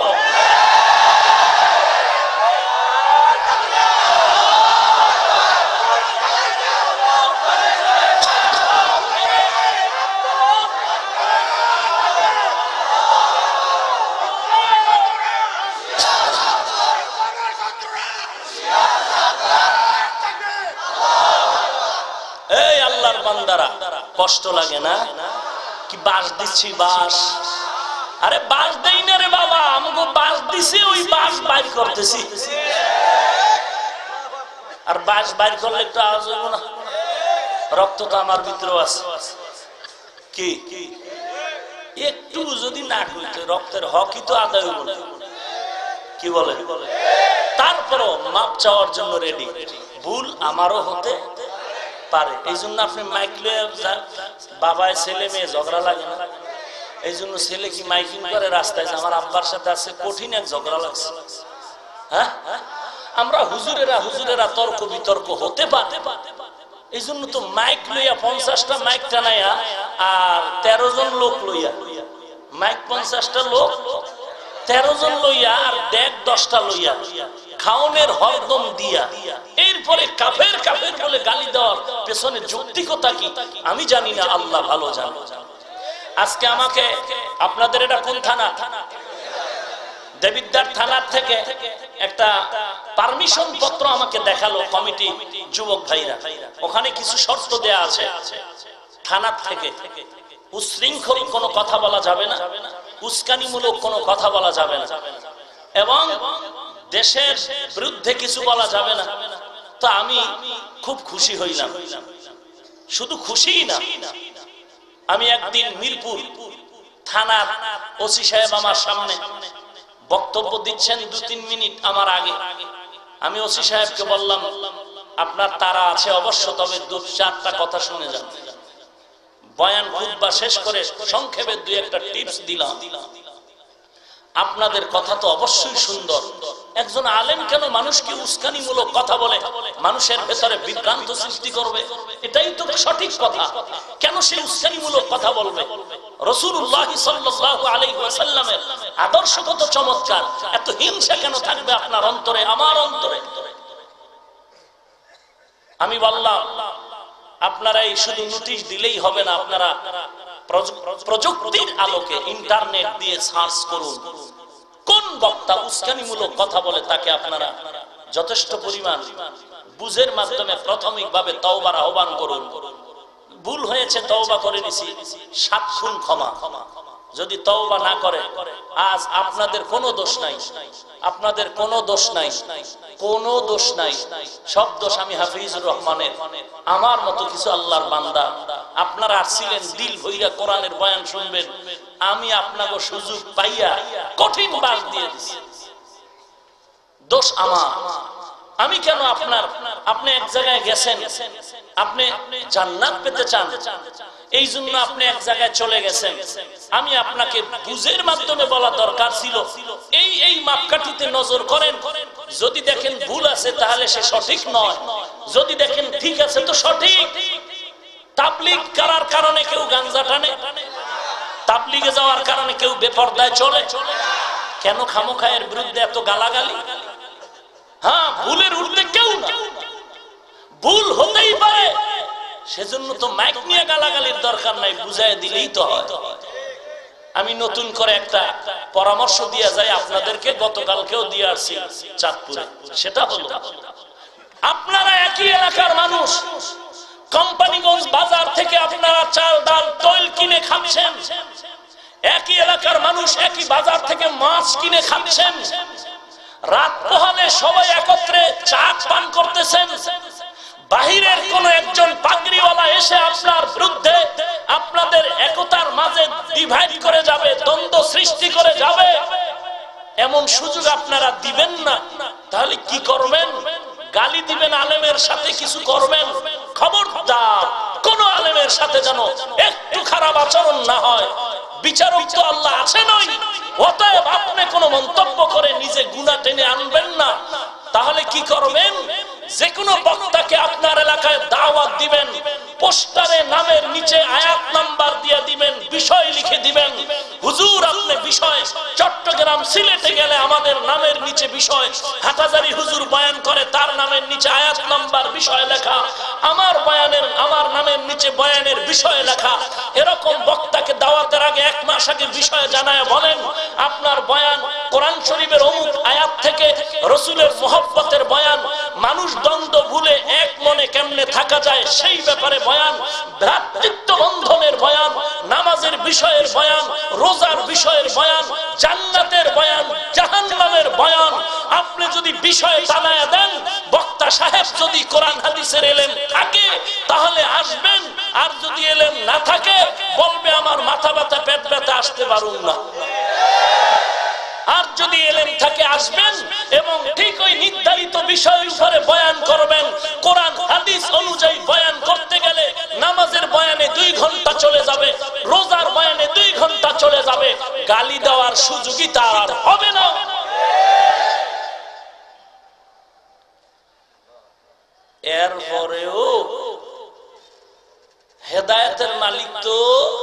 কষ্ট লাগে না? কি বাস দিচ্ছি? বাস আরে বাস দেই না রে বাবা, আমাকে বাস দিছে, ওই বাস বাইর করতেছি। আর বাস বাইর করলে একটু আওয়াজ হইব না? রক্ত তো আমার ভিতরেও আছে। কি একটু যদি না হইতো, রক্তের হকই তো আদায় হইব না। কি বলে? তারপরও মাপ চাওয়ার জন্য রেডি। ভুল আমারও হতে পারে, এই জন্য আপনি মাইক লয়ে বাবায় ছেলে মেয়ে ঝগড়া লাগে না? এই জন্য ছেলে কি মাইকিং করে রাস্তায়, আমার আব্বার সাথে আছে কঠিন এক ঝগড়া লাগছে। হ্যাঁ, আমরা হুজুরেরা হুজুরেরা তর্ক বিতর্ক হতে পারে, এই জন্য তো মাইক লইয়া পঞ্চাশটা মাইক টানাইয়া আর তেরো জন লোক লইয়া, মাইক পঞ্চাশটা লোক তেরো জন লইয়া আর দেড় দশটা লইয়া খাওনের হরদম দিয়া, এরপরে কাফের কাফের বলে গালি দেওয়ার পেছনে যৌক্তিকতা কি আমি জানি না, আল্লাহ ভালো জানে। আজকে আমাকে আপনাদের এটা কোন থানা? দেবিদ্বার থানার থেকে একটা পারমিশন পত্র আমাকে দেখালো কমিটি যুবক ভাইরা। ওখানে কিছু শর্ত দেয়া আছে থানার থেকে। উশৃঙ্খল কোনো কথা বলা যাবে না, উস্কানিমূলক কোনো কথা বলা যাবে না, এবং দেশের বিরুদ্ধে কিছু বলা যাবে না। তো আমি খুব খুশি হইলাম। শুধু খুশিই না, আমি একদিন মিরপুর থানার ওসি সাহেব আমার সামনে বক্তব্য দিচ্ছেন, দু তিন মিনিট আমার আগে আমি ওসি সাহেবকে বললাম, আপনার তারা আছে অবশ্য, তবে দু চারটা কথা শুনে যান। বয়ান খুতবা শেষ করে সংক্ষেপে দুই একটা টিপস দিলাম। আপনাদের কথা তো অবশ্যই সুন্দর, একজন আলেম কেন মানুষকে উস্কানিমূলক কথা বলে, মানুষের ভেতরে বিভ্রান্ত সৃষ্টি করবে? এটাই তো সঠিক কথা। কেন সে উস্কানিমূলক কথা বলবে? রাসূলুল্লাহ সাল্লাল্লাহু আলাইহি ওয়াসাল্লামের আদর্শ কত চমৎকার, এত হিংসা কেন থাকবে আপনার অন্তরে, আমার অন্তরে? আমি বললাম, আপনারা এই শুধু নোটিশ দিলেই হবে না, আপনারা প্রযুক্তির আলোকে ইন্টারনেট দিয়ে সার্চ করুন, কোন বক্তা উস্কানিমূলক কথা বলে তাকে আপনারা যথেষ্ট পরিমাণ বুঝের মাধ্যমে প্রাথমিকভাবে তওবার আহ্বান করুন। ভুল হয়েছে, তওবা করে নিছি, সাত খুন ক্ষমা। যদি তওবা না করে, আজ আপনাদের কোনো দোষ নাই, আপনাদের কোনো দোষ নাই, কোনো দোষ নাই, সব দোষ আমি হাফিজুর রহমানের। আমার মতো কিছু আল্লাহর বান্দা, আপনারা আসছিলেন দিল ভইরা কোরআনের বয়ান শুনবেন, আমি আপনাকে সুযোগ পাইয়া কঠিন বাস দিয়ে দিছি। দোষ আমার। আমি কেন আপনার, আপনি এক জায়গায় গেছেন, আপনি জান্নাত পেতে চান, এই জন্য আপনি এক জায়গায় চলে গেছেন। আমি আপনাকে বুঝের মাধ্যমে বলা দরকার ছিল, এই এই মাপকাঠিতে নজর করেন, যদি দেখেন ভুল আছে তাহলে সে সঠিক নয়, যদি দেখেন ঠিক আছে তো সঠিক। তাবলীগ করার কারণে কেউ গাঞ্জা টানে, তাবলীগে যাওয়ার কারণে কেউ বেপরদায় চলে, কেন খামোখা এর বিরুদ্ধে এত গালাগালি? হ্যাঁ, ভুলের ঊর্ধ্বে কেউ না, ভুল হতেই পারে, সেজন্য তো মাইক নিয়ে গালাগালির দরকার নাই, বুঝাই দিলেই তো হয়। আমি নতুন করে একটা পরামর্শ দিয়ে যাই আপনাদেরকে, গতকালকেও দিয়ে আসছি চাঁদপুরে। সেটা হলো, আপনারা একই এলাকার মানুষ, কোম্পানিগঞ্জ বাজার থেকে আপনারা চাল ডাল তৈল কিনে খাচ্ছেন, একই এলাকার মানুষ একই বাজার থেকে মাছ কিনে খাচ্ছেন, রাত পোহালে সবাই একত্রে চা পান করতেছেন। বাহিরের কোন একজন পাগড়িওয়ালা এসে আপনার বিরুদ্ধে, আপনাদের একতার মাঝে ডিভাইড করে যাবে, দ্বন্দ্ব সৃষ্টি করে যাবে, এমন সুযোগ আপনারা দিবেন না। তাহলে কি করবেন? গালি দিবেন, আলেমের সাথে কিছু করবেন। খবরদার, কোন আলেমের সাথে যেন একটু খারাপ আচরণ না হয়। বিচারক তো আল্লাহ আছে নয়, অতএব আপনি কোন মন্তব্য করে নিজে গুনাহ টেনে আনবেন না। তাহলে কি করবেন? যে কোনো বক্তাকে আপনার এলাকায় দাওয়াত দিবেন, পোস্টারে নামের নিচে আয়াত নাম্বার দিয়ে দিবেন, বিষয় লিখে দিবেন। হুজুর, আপনি বিষয় চট্টগ্রাম সিলেটে গেলে আমাদের নামের নিচে বিষয়, হাটাজারি হুজুর বয়ান করে তার নামের নিচে আয়াত নাম্বার বিষয় লেখা, আমার বয়ানের আমার নামের নিচে বয়ানের বিষয় লেখা। এরকম বক্তাকে দাওয়াতের আগে এক মাস আগে বিষয় জানায় বলেন, আপনার বয়ান কোরআন শরীফের অমুক আয়াত থেকে, রসুলের মহব্বতের বয়ান, মানুষ দ্বন্দ্ব ভুলে এক মনে কেমনে থাকা যায় সেই ব্যাপারে বয়ান, ভ্রাতৃত্ব বন্ধনের বয়ান, নামাজের বিষয়ের বয়ান, রোজার বিষয়ের বয়ান, জান্নাতের বয়ান, জাহান্নামের বয়ান। আপনি যদি বিষয় জানায় দেন, বক্তা সাহেব যদি কোরআন হাদিসের ইলম থাকে তাহলে আসবেন, আর যদি ইলম না থাকে বলবে আমার মাথা ব্যথা পেট ব্যথা আসতে পারুন না। আর যদি ইলম থাকে আসবেন, এবং ঠিক ওই নির্ধারিত বিষয়ের উপরে বয়ান করবেন। কোরআন হাদিস অনুযায়ী বয়ান করতে গেলে নামাজের বয়ানে দুই ঘন্টা চলে যাবে, রোজার বয়ানে দুই ঘন্টা চলে যাবে, গালি দেওয়ার সুযোগই তার হবে না। এরপরেও হেদায়েতের মালিক তো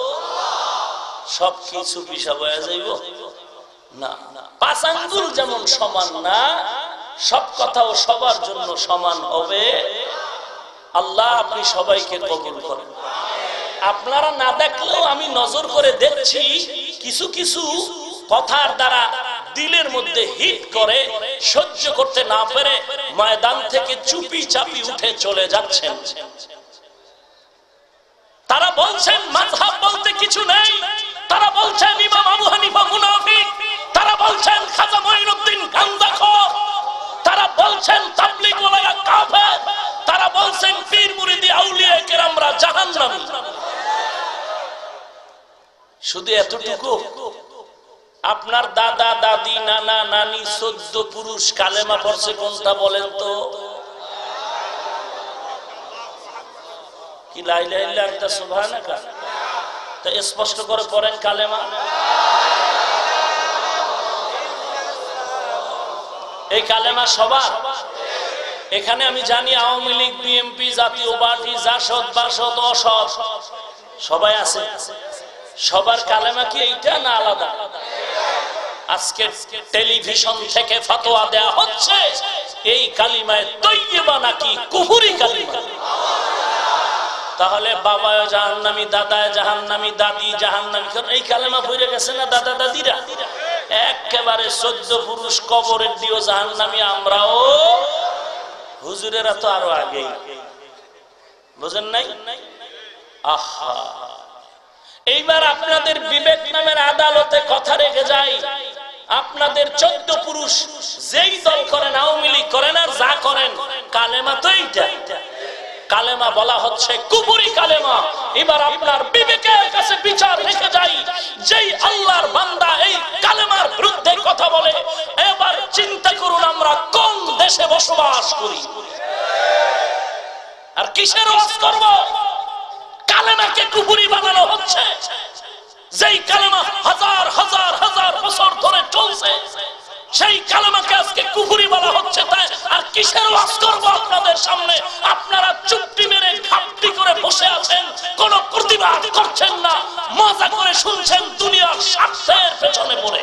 সবকিছু পিছা বয়া যাইব না। পাঁচ আঙ্গুল যেমন সমান না, সব কথাও সবার জন্য সমান হবে। আল্লাহ আপনি সবাইকে কবুল করেন। আপনারা না দেখলেও আমি নজর করে দেখছি, কিছু কিছু কথার দ্বারা দিলের মধ্যে হিট করে, সহ্য করতে না পেরে ময়দান থেকে চুপি চাপি উঠে চলে যাচ্ছেন। তারা বলছেন মাযহাব বলতে কিছু নেই, তারা বলছেন ইমাম আবু হানিফা মুনাফিক, তারা বলছেন খাজা মঈনুদ্দিন গাঞ্জাখোর, তারা বলছেন তাবলীগ ওয়ালারা কাফের, তারা বলছেন পীর মুরিদি আউলিয়া কেরামরা জাহান্নামী। শুধু এতটুকু, আপনার দাদা দাদি নানা নানি চোদ্দ পুরুষ কালেমা পড়ছে কোনটা বলেন তো? কি লা ইলাহা ইল্লা আনতা সুবহানাকা, তা স্পষ্ট করে পড়েন কালেমা। এই কালেমা সবার এখানে, আমি জানি আওয়ামী লীগ, বিএনপি, জাতীয় পার্টি, জাসদ বাসদ অসদ সবাই আছে। সবার কালেমা কি এইটা না আলাদা? আজকে টেলিভিশন থেকে ফতোয়া দেয়া হচ্ছে এই কালিমায়ে তৈয়বা নাকি কুফরি কালিমা। তাহলে বাবায় জাহান্নামী, দাদায় জাহান্নামী, দাদি জাহান্নামী, এই কালেমা পড়ে গেছে না দাদা দাদিরা? একেবারে চোদ্দ পুরুষ কবরের দিও জাহান্নামী, আমরাও। হুজুরেরা তো আরো আগে, বুঝেন নাই? আহা, এইবার আপনাদের বিবেক নামের আদালতে কথা রেখে যাই, আপনাদের চোদ্দ পুরুষ যেই দল করেন, আওয়ামী লীগ করেন আর যা করেন, কালেমা তো এইটা। কালেমা বলা হচ্ছে কুফরি কালেমা। এবার আপনার বিবেকের কাছে বিচার রেখে যাই, যেই আল্লাহর বান্দা এই কালেমার বিরুদ্ধে কথা বলে, এবার চিন্তা করুন আমরা বসবাস করি। আর কিসের ওয়াজ করব? কালেমাকে কুফরি বানানো হচ্ছে, যেই কালেমা হাজার হাজার হাজার বছর ধরে চলছে, সেই কালেমাকে আজকে কুফরি বলা হচ্ছে। তাই আর কিসের ওয়াজ করব আপনাদের সামনে? আপনারা চুপটি মেরে ঘাপটি করে বসে আছেন, কোন প্রতিবাদ করছেন না, মজা করে শুনছেন দুনিয়ার স্বার্থের পেছনে পড়ে।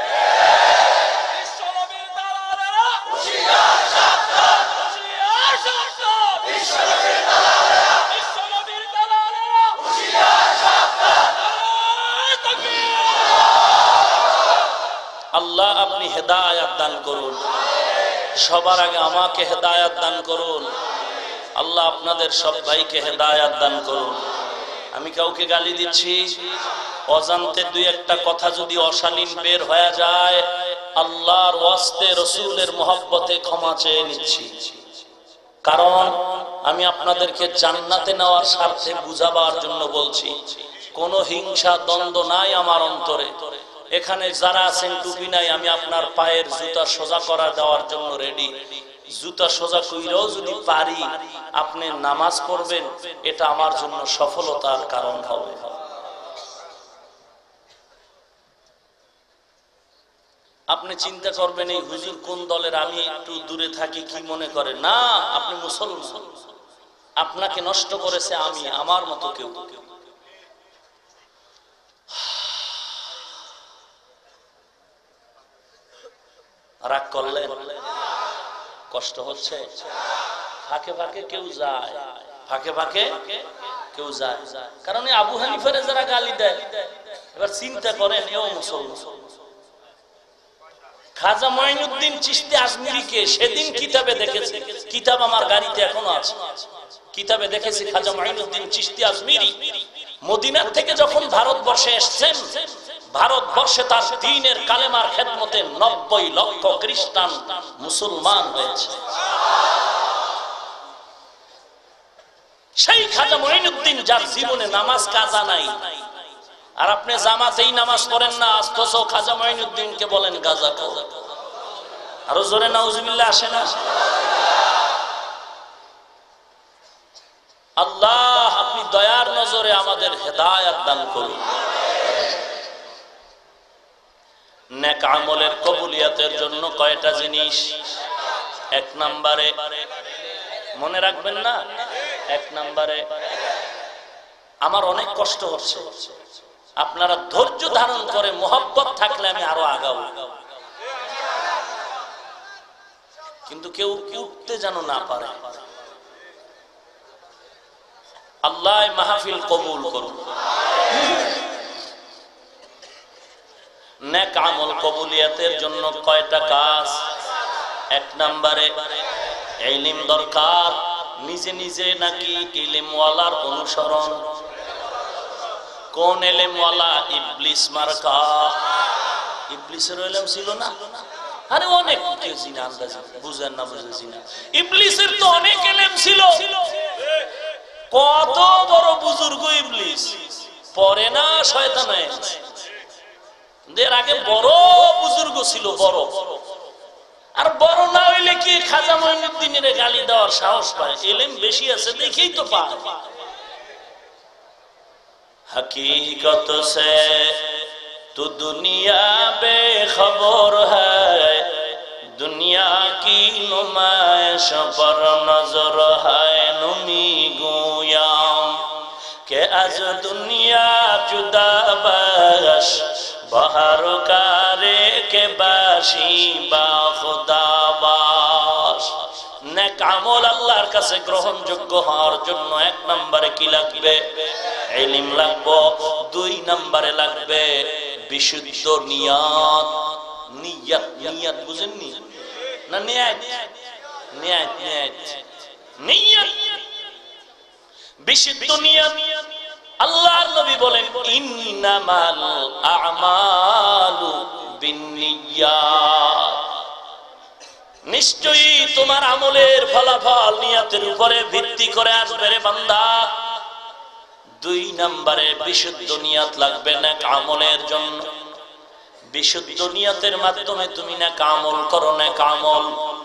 আল্লাহ আপনি হেদায়েত দান করুন, সবার আগে আমাকে হেদায়েত দান করুন। আল্লাহ আপনাদের সব ভাইকে হেদায়েত দান করুন। আমি কাউকে গালি দিচ্ছি, অজান্তে দুই একটা কথা যদি অশালীন বের হয়ে যায়, আল্লাহর ওয়াস্তে রাসূলের মহব্বতে ক্ষমা চেয়ে নিচ্ছি। কারণ আমি আপনাদেরকে জান্নাতে নেওয়ার স্বার্থে বুঝাবার জন্য বলছি। কোনো হিংসা দ্বন্দ্ব নাই আমার অন্তরে। এখানে যারা আছেন টুপি নাই, আমি আপনার পায়ের জুতা সোজা করা দেওয়ার জন্য রেডি। জুতা সোজা কইরাও যদি পারি আপনি নামাজ পড়বেন, এটা আমার জন্য সফলতার কারণ হবে। আপনি চিন্তা করবেন এই হুজুর কোন দলের, আমি একটু দূরে থাকি, কি মনে করে? না, আপনি মুসলমান, আপনাকে নষ্ট করেছে আমি, আমার মতো কেউ। রাগ করলেন? কষ্ট হচ্ছে? ফাঁকে ফাঁকে কেউ যায়, ফাঁকে ফাঁকে কেউ যায়। কারণ আবু হানিফারে যারা গালি দেয়, এবার চিন্তা করেন এও মুসলমান। খাজা মঈনুদ্দিন চিশতি আজমিরিকে সেদিন কিতাবে দেখেছি, কিতাব আমার গাড়িতে এখনো আছে, কিতাবে দেখেছি খাজা মঈনুদ্দিন চিশতি আজমিরি মদিনার থেকে যখন ভারতবর্ষে এসেছেন, ভারতবর্ষে তার দ্বীনের কালেমার খেদমতে নব্বই লক্ষ খ্রিস্টান মুসলমান হয়েছে। সেই খাজা মঈনুদ্দিন যার জীবনে নামাজ কাজা নাই, আর আপনি জামাতেই নামাজ পড়েন না, অথচ খাজা মঈনুদ্দিনকে বলেন গাজাখোর। আরো জোরে নাউজুবিল্লাহ আসে না? আল্লাহ আপনি দয়ার নজরে আমাদের হেদায়েত দান করুন। নেক আমলের কবুলিয়তের জন্য কয়টা জিনিস? এক নম্বরে মনে রাখবেন না, এক নম্বরে আমার অনেক কষ্ট হচ্ছে, আপনারা ধৈর্য ধারণ করে মোহব্বত থাকলে আমি আরো আগাবো, কিন্তু কেউ উঠতে যেন না পারে। আল্লাহ মাহফিল কবুল করুন। নেক আমল কবুলিয়তের জন্য কয়টা কাজ? এক নম্বরে ইলম দরকার, নিজে নিজে নাকি ইলমওয়ালার অনুসরণ? কোন ইলমওয়ালা? ইবলিস মার্কা। ইবলিসের ইলম ছিল না? আরে অনেক কেউ জিনা আন্দাজ বুঝেন না, বুঝেছি না। ইবলিসের তো অনেক ইলম ছিল, কত বড় বুজুর্গ ইবলিস, পরে না শয়তান হয়েছে। এর আগে বড় বুজুর্গ ছিল, বড়। আর বড় না হইলে কি খাজা মঈনুদ্দিনের গালি দেওয়ার সাহস পায়? ইলম বেশি আছে দেখেই তো পায়। हकीकत से तो दुनिया बेखबर है, दुनिया की नुमाइश पर नजर है। नुमी गोयाम के आज दुनिया जुदा बश, बाहर कारे के बाशी बा खुदा बाश। नेक আমল আল্লাহর কাছে গ্রহণযোগ্য হওয়ার জন্য এক নম্বরে কি লাগবে? ইলম লাগবে। দুই নম্বরে লাগবে বিশুদ্ধ নিয়ত। নিয়ত, নিয়ত বুঝেননি না? নিয়ত, নিয়ত, নিয়ত, নিয়ত, বিশুদ্ধ নিয়ত। আল্লাহর নবী বলেন ইন্নামাল আমালু বিন্নিয়াত, নিশ্চয়ই তোমার আমলের ফলাফল নিয়তের উপরে ভিত্তি করে আসবে রে বান্দা। দুই নম্বরে বিশুদ্ধ নিয়ত লাগবে নেক আমলের জন্য। বিশুদ্ধ নিয়তের মাধ্যমে তুমি নেক আমল করো। নেক আমল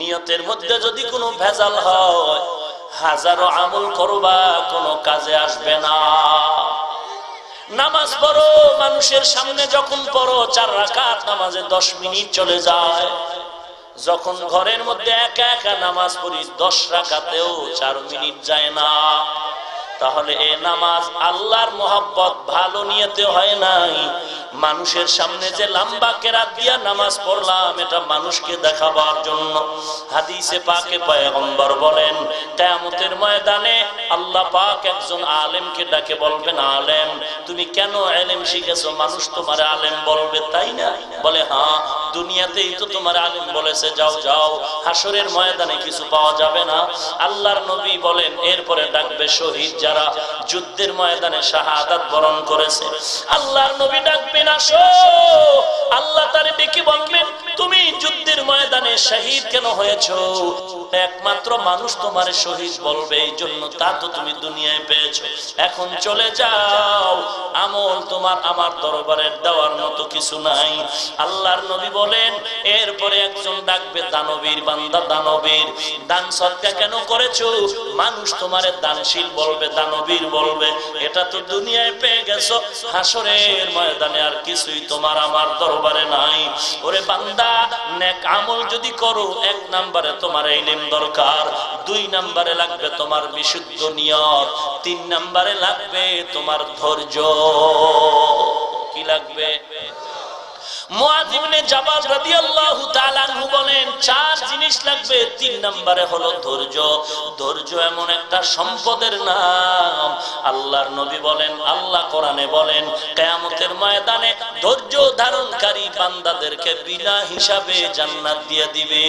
নিয়তের মধ্যে যদি কোনো ভেজাল হয়, হাজারো আমল করবা কোনো কাজে আসবে না। নামাজ পড়ো, মানুষের সামনে যখন পড়ো চার রাকাত নামাজে দশ মিনিট চলে যায়। যখন ঘরের মধ্যে একা একা নামাজ পড়ি দশ রাকাতেও চার মিনিট যায় না। তাহলে এই নামাজ আল্লাহর মোহাব্বত ভালো নিয়তে হয় নাই। মানুষের সামনে যে লম্বা কেরাত দিয়া নামাজ পড়লাম, এটা মানুষকে দেখাবার জন্য। হাদিসে পাকে পয়গম্বর বলেন, কিয়ামতের ময়দানে আল্লাহ পাক একজন আলেমকে ডাকে বলবেন, আলেম তুমি কেন ইলম শিখেছো? মানুষ তোমার আলেম বলবে, তাই না? বলে হ্যাঁ, দুনিয়াতেই তো তোমার আলেম বলেছে, যাও যাও, হাসরের ময়দানে কিছু পাওয়া যাবে না। আল্লাহর নবী বলেন, এরপরে ডাকবে শহীদ যারা যুদ্ধের ময়দানে শাহাদাত বরণ করেছে। আল্লাহর নবী ডাকবেন, আসো। আল্লাহ তারে ডেকে বলবেন, তুমি যুদ্ধের ময়দানে শহীদ কেন হয়েছো? একমাত্র মানুষ তোমার শহীদ বলবে, এই জন্য তা তো তুমি দুনিয়ায় পেয়েছো। এখন চলে যাও, আমল তোমার আমার দরবারের দেওয়ার মতো কিছু নাই। আল্লাহর নবী বলেন, এরপরে একজন ডাকবে দানবীর বান্দা, দানবীর দান সদকা কেন করেছো? মানুষ তোমারে দানশীল বলবে, দানবীর বলবে। এটা তো দুনিয়ায় পেয়ে গেছো, হাসরের ময়দানে আর কিছুই তোমার আমার দরবারে নাই। ওরে বান্দা, নেক আমল যদি করো, এক নম্বরে তোমার ইলম দরকার, দুই নম্বরে লাগবে তোমার বিশুদ্ধ নিয়ত, তিন নম্বরে লাগবে তোমার ধৈর্য। কি লাগবে? মুআয ইবনে জাবাল রাদিয়াল্লাহু তাআলা আনহু বলেন, চার জিনিস লাগবে। তিন নম্বরে হলো ধৈর্য। ধৈর্য এমন একটা সম্পদের নাম। আল্লাহর নবী বলেন, আল্লাহ কোরআনে বলেন, কিয়ামতের ময়দানে ধৈর্য ধারণকারী বান্দাদেরকে বিনা হিসাবে জান্নাত দিয়ে দিবে।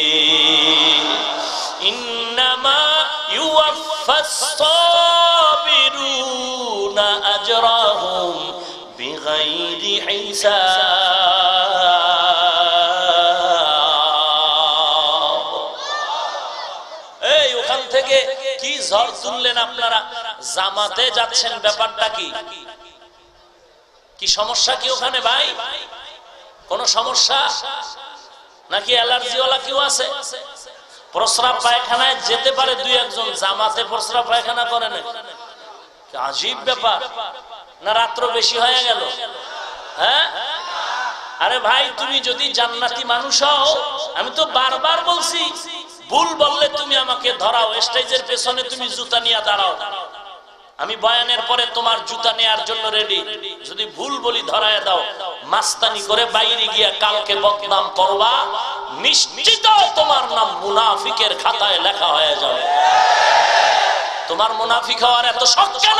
ইন্নামা ইউওয়াফাস সাবিরুনা আজরাহুম বিগাইরি হিসাব। এই ওখান থেকে কি ঝড় তুললেন আপনারা? জামাতে যাচ্ছেন, ব্যাপারটা কি? কি সমস্যা কি ওখানে ভাই? কোন সমস্যা নাকি অ্যালার্জিওয়ালা কেউ আছে? প্রস্রাব পায়খানায় যেতে পারে দুই একজন, জামাতে প্রস্রাব পায়খানা করে না। আজীব ব্যাপার না? রাত্র বেশি হয়ে গেল? হ্যাঁ, আরে ভাই, তুমি যদি জান্নাতি মানুষ হও, আমি তো বারবার বলছি, ভুল বললে তুমি আমাকে ধরাও, স্টেজের পেছনে তুমি জুতা নিয়ে দাঁড়াও, আমি বয়ানের পরে তোমার জুতা নেয়ার জন্য রেডি। যদি ভুল বলি ধরায় দাও। মাস্তানি করে বাইরে গিয়া কালকে বদনাম করবা, নিশ্চিত তোমার নাম মুনাফিকের খাতায় লেখা হয়ে যাবে। তোমার মুনাফিক হওয়ার এত শখ কেন?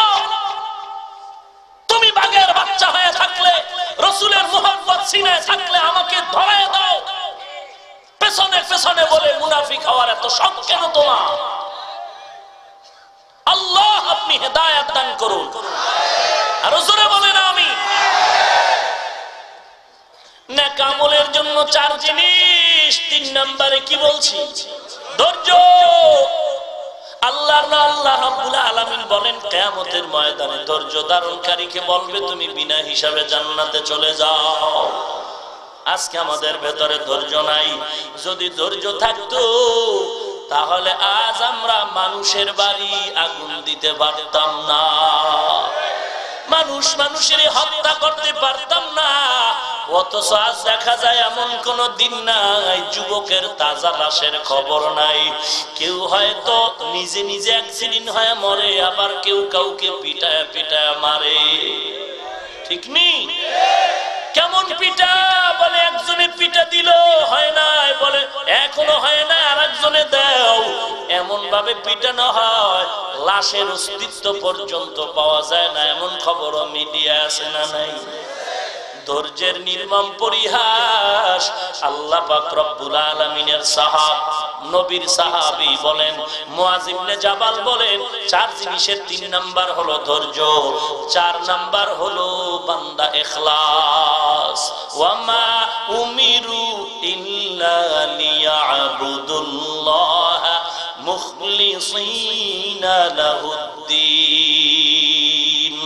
তুমি বাঘের বাচ্চা হয়ে থাকলে, রাসূলের মুহাব্বত সিনায় থাকলে আমাকে ধরায় দাও। পেছনে পেছনে বলে মুনাফিক হওয়ার এত শখ কেন তোমার? আল্লাহ আপনি হেদায়েত দান করুন। আর জোরে বলেন আমিন। নেক আমলের জন্য চার জিনিস। তিন নম্বরে কি বলছি? ধৈর্য। আল্লাহর আল্লাহ রাব্বুল আলামিন বলেন, কিয়ামতের ময়দানে ধৈর্য ধারণকারীকে বলবে, তুমি বিনা হিসাবে জান্নাতে চলে যাও। আজকে আমাদের ভেতরে ধৈর্য নাই। যদি ধৈর্য থাকতো, তাহলে আজ আমরা মানুষের বাড়ি আগুন দিতে পারতাম না, মানুষ মানুষের হত্যা করতে পারতাম না। অথচ আজ দেখা যায় এমন কোন দিন নাই যুবকের তাজা লাশের খবর নাই। কেউ হয়তো নিজে নিজে অ্যাক্সিডেন্ট হয়ে মরে, আবার কেউ কাউকে পিটায় পিটায় মারে। ঠিক নেই? কেমন পিটা? বলে একজনে পিটা দিল, হয় নাই, বলে এখনো হয় না, আর একজনে দাও। এমন ভাবে পিটানো হয়, লাশের অস্তিত্ব পর্যন্ত পাওয়া যায় না, এমন খবরও মিডিয়া আছে না নাই? ধৈর্যের নির্মম পরিহাস। আল্লাহ পাক রব্বুল আলামিনের সাহাব, নবীর সাহাবী বলেন, মুআয ইবনে জাবাল বলেন, চার জিনিসের তিন নাম্বার হলো ধৈর্য, চার নাম্বার হলো বান্দা ইখলাস। ওয়ামা উমিরু ইল্লা লিয়াবুদুল্লাহ মুখলিসিনা লাহুদ্দিন।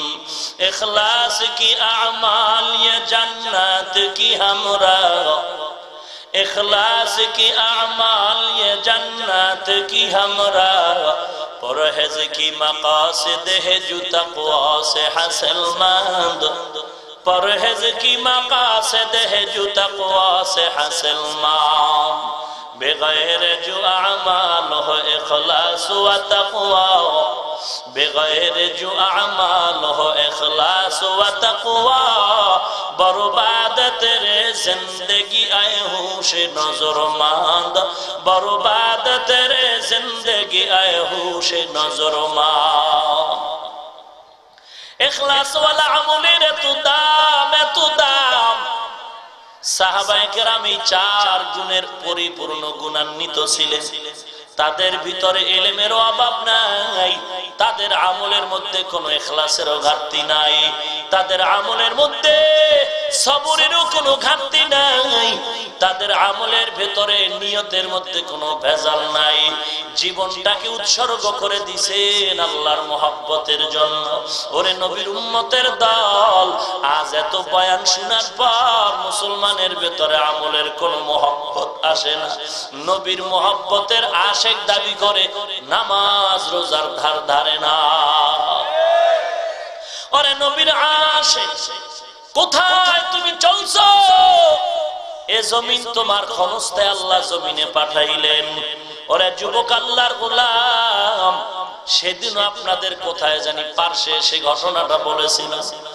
इखलास की आमाल ये जन्नत की हमरा, इखलास की आमाल ये जन्नत की हमरा, परहेज की मकासद है जो तक़वा से हासिलमंद, परहेज की मकासद है जो तक़वा से हासिलमंद। बगैर जो अमाल हो इखलास व तक़वा, बगैर जो अमाल हो इखलास व तक़वा, बर्बाद तेरे जिंदगी आए होश नजरमंद, बर्बाद तेरे जिंदगी आए होश नजरमंद। इखलास वाला আমলের এত দাম, এত দাম। সাহাবায়ে কেরাম এই চার গুণের পরিপূর্ণ গুণান্বিত ছিলেন। তাদের ভিতরে ইলমেরও অভাব নাই, তাদের আমলের মধ্যে কোনো ইখলাসেরও ঘাটতি নাই, তাদের আমলের মধ্যে সবরেরও কোনো ঘাটতি নাই, তাদের আমলের ভেতরে নিয়তের মধ্যে কোনো ভেজাল নাই। জীবনটাকে উৎসর্গ করে দিয়েছেন আল্লাহর মহব্বতের জন্য। ওরে নবীর উম্মতের দল, আজ এত বয়ান শোনার পর মুসলমানের ভেতরে আমলের কোনো মহব্বত আসে না। নবীর মহব্বতের আশেক দাবি করে, নামাজ রোজার ধার ধারে না। ওরে নবীর আশেক, কোথায় তুমি চলছো? এ জমিন তোমার ক্ষমতায় আল্লাহ জমিনে পাঠাইলেন। ওরে যুবক আল্লাহর গোলাম, সেদিন আপনাদের কোথায় জানি পার্শ্বে সে ঘটনাটা বলেছিল।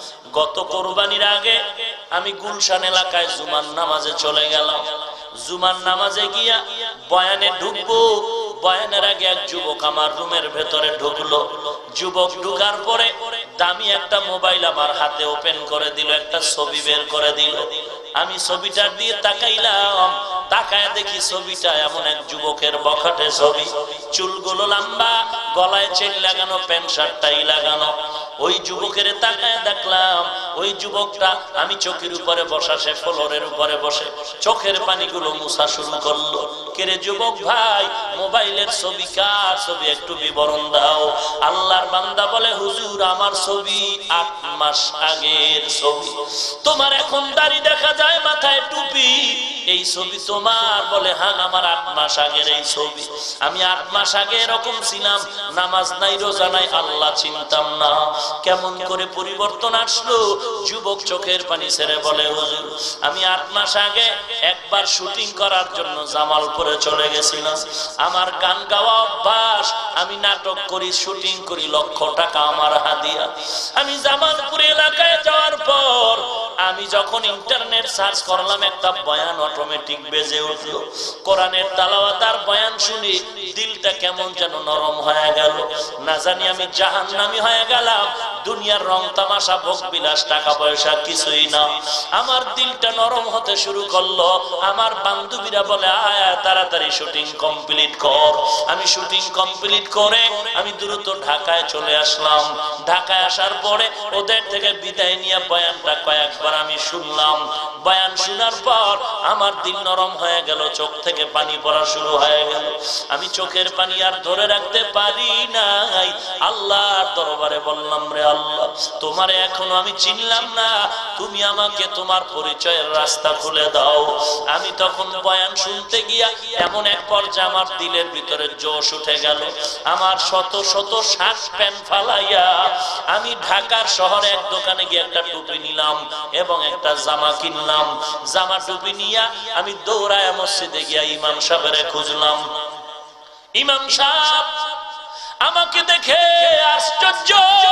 গত কোরবানির আগে আমি গুলশান এলাকায় জুমার নামাজে চলে গেলাম। জুমার নামাজে গিয়া বয়ানে ঢুকবো, বয়ানের আগে এক যুবক আমার রুমের ভেতরে ঢুকলো। যুবক ঢুকার পরে দামি একটা মোবাইল আমার হাতে ওপেন করে দিল, একটা ছবি বের করে দিল। আমি ছবিটার দিয়ে তাকাইলাম, তাকায় দেখি ছবিটা এমন এক যুবকের বখাটে ছবি, চুলগুলো লম্বা, গলায় চেন লাগানো, প্যান্ট শার্টটাই লাগানো। ওই যুবকের তাকায় দেখলাম ওই যুবকটা, আমি চোখের উপরে বসা, সে ফ্লোরের উপরে বসে চোখের পানিগুলো মুছা শুরু করলো। কেরে যুবক ভাই, মোবাইলের ছবি কার ছবি, একটু বিবরণ দাও। আল্লাহর বান্দা বলে, হুজুর আমার ছবি আট মাস আগের ছবি। তোমার এখন দাড়ি দেখা যায়, মাথায় টুপি, এই ছবি তোমার? বলে হ্যাঁ, আমার আট মাস আগের এই ছবি। আমি আট মাস আগে এরকম ছিলাম, নামাজ নাই, রোজা নাই, আল্লাহ চিনতাম না। কেমন করে পরিবর্তন আসলো? যুবক চোখের পানি ছেড়ে বলে, হুজুর আমি আট মাস আগে একবার শুটিং করার জন্য জামালপুরে চলে গেছিলাম। আমার গান গাওয়া অভ্যাস, আমি নাটক করি, শুটিং করি, লক্ষ টাকা আমার হাদিয়া। আমি জামালপুর এলাকায় যাওয়ার পর আমি যখন ইন্টারনেট সার্চ করলাম, একটা বয়ান অটোমেটিক বেজে উঠলো। কোরআনের তেলাওয়াত আর বয়ান শুনি দিলটা কেমন যেন নরম হয়ে গেল। না জানি আমি জাহান্নামী হয়ে গেলাম। দুনিয়ার রং তামাশা, ভোগ বিলাস, টাকা পয়সা কিছুই না। আমার দিলটা নরম হতে শুরু করলো। আমার বান্ধবীরা বলে, আয় আয় তাড়াতাড়ি শুটিং কমপ্লিট কর। আমি শুটিং কমপ্লিট করে আমি দ্রুত ঢাকায় চলে আসলাম। ঢাকায় আসার পরে ওদের থেকে বিদায় নিয়ে বয়ানটা কয়েকবার আমি শুনলাম। বয়ান শোনার পর আমার দিল নরম হয়ে গেল, চোখ থেকে পানি পড়া শুরু হয়ে গেল। আমি চোখের পানি আর ধরে রাখতে পারি নাই। আল্লাহর দরবারে বললাম, রে আল্লাহ, তোমারে এখনো আমি চিনলাম না, তুমি আমাকে তোমার পরিচয়ের রাস্তা খুলে দাও। আমি তখন বয়ান শুনতে গিয়া এমন এক পর্যায়ে আমার দিলের ভিতরে জোশ উঠে গেল। আমার শত শত শার্ট প্যান্ট ফালাইয়া আমি ঢাকার শহরে এক দোকানে গিয়ে একটা টুপি নিলাম এবং একটা জামা কিনলাম। জামা টুপি নিয়া আমি দৌড়ায় মসজিদে গিয়া ইমাম সাহেবের খুঁজলাম। ইমাম সাহেব আমাকে দেখে আশ্চর্য,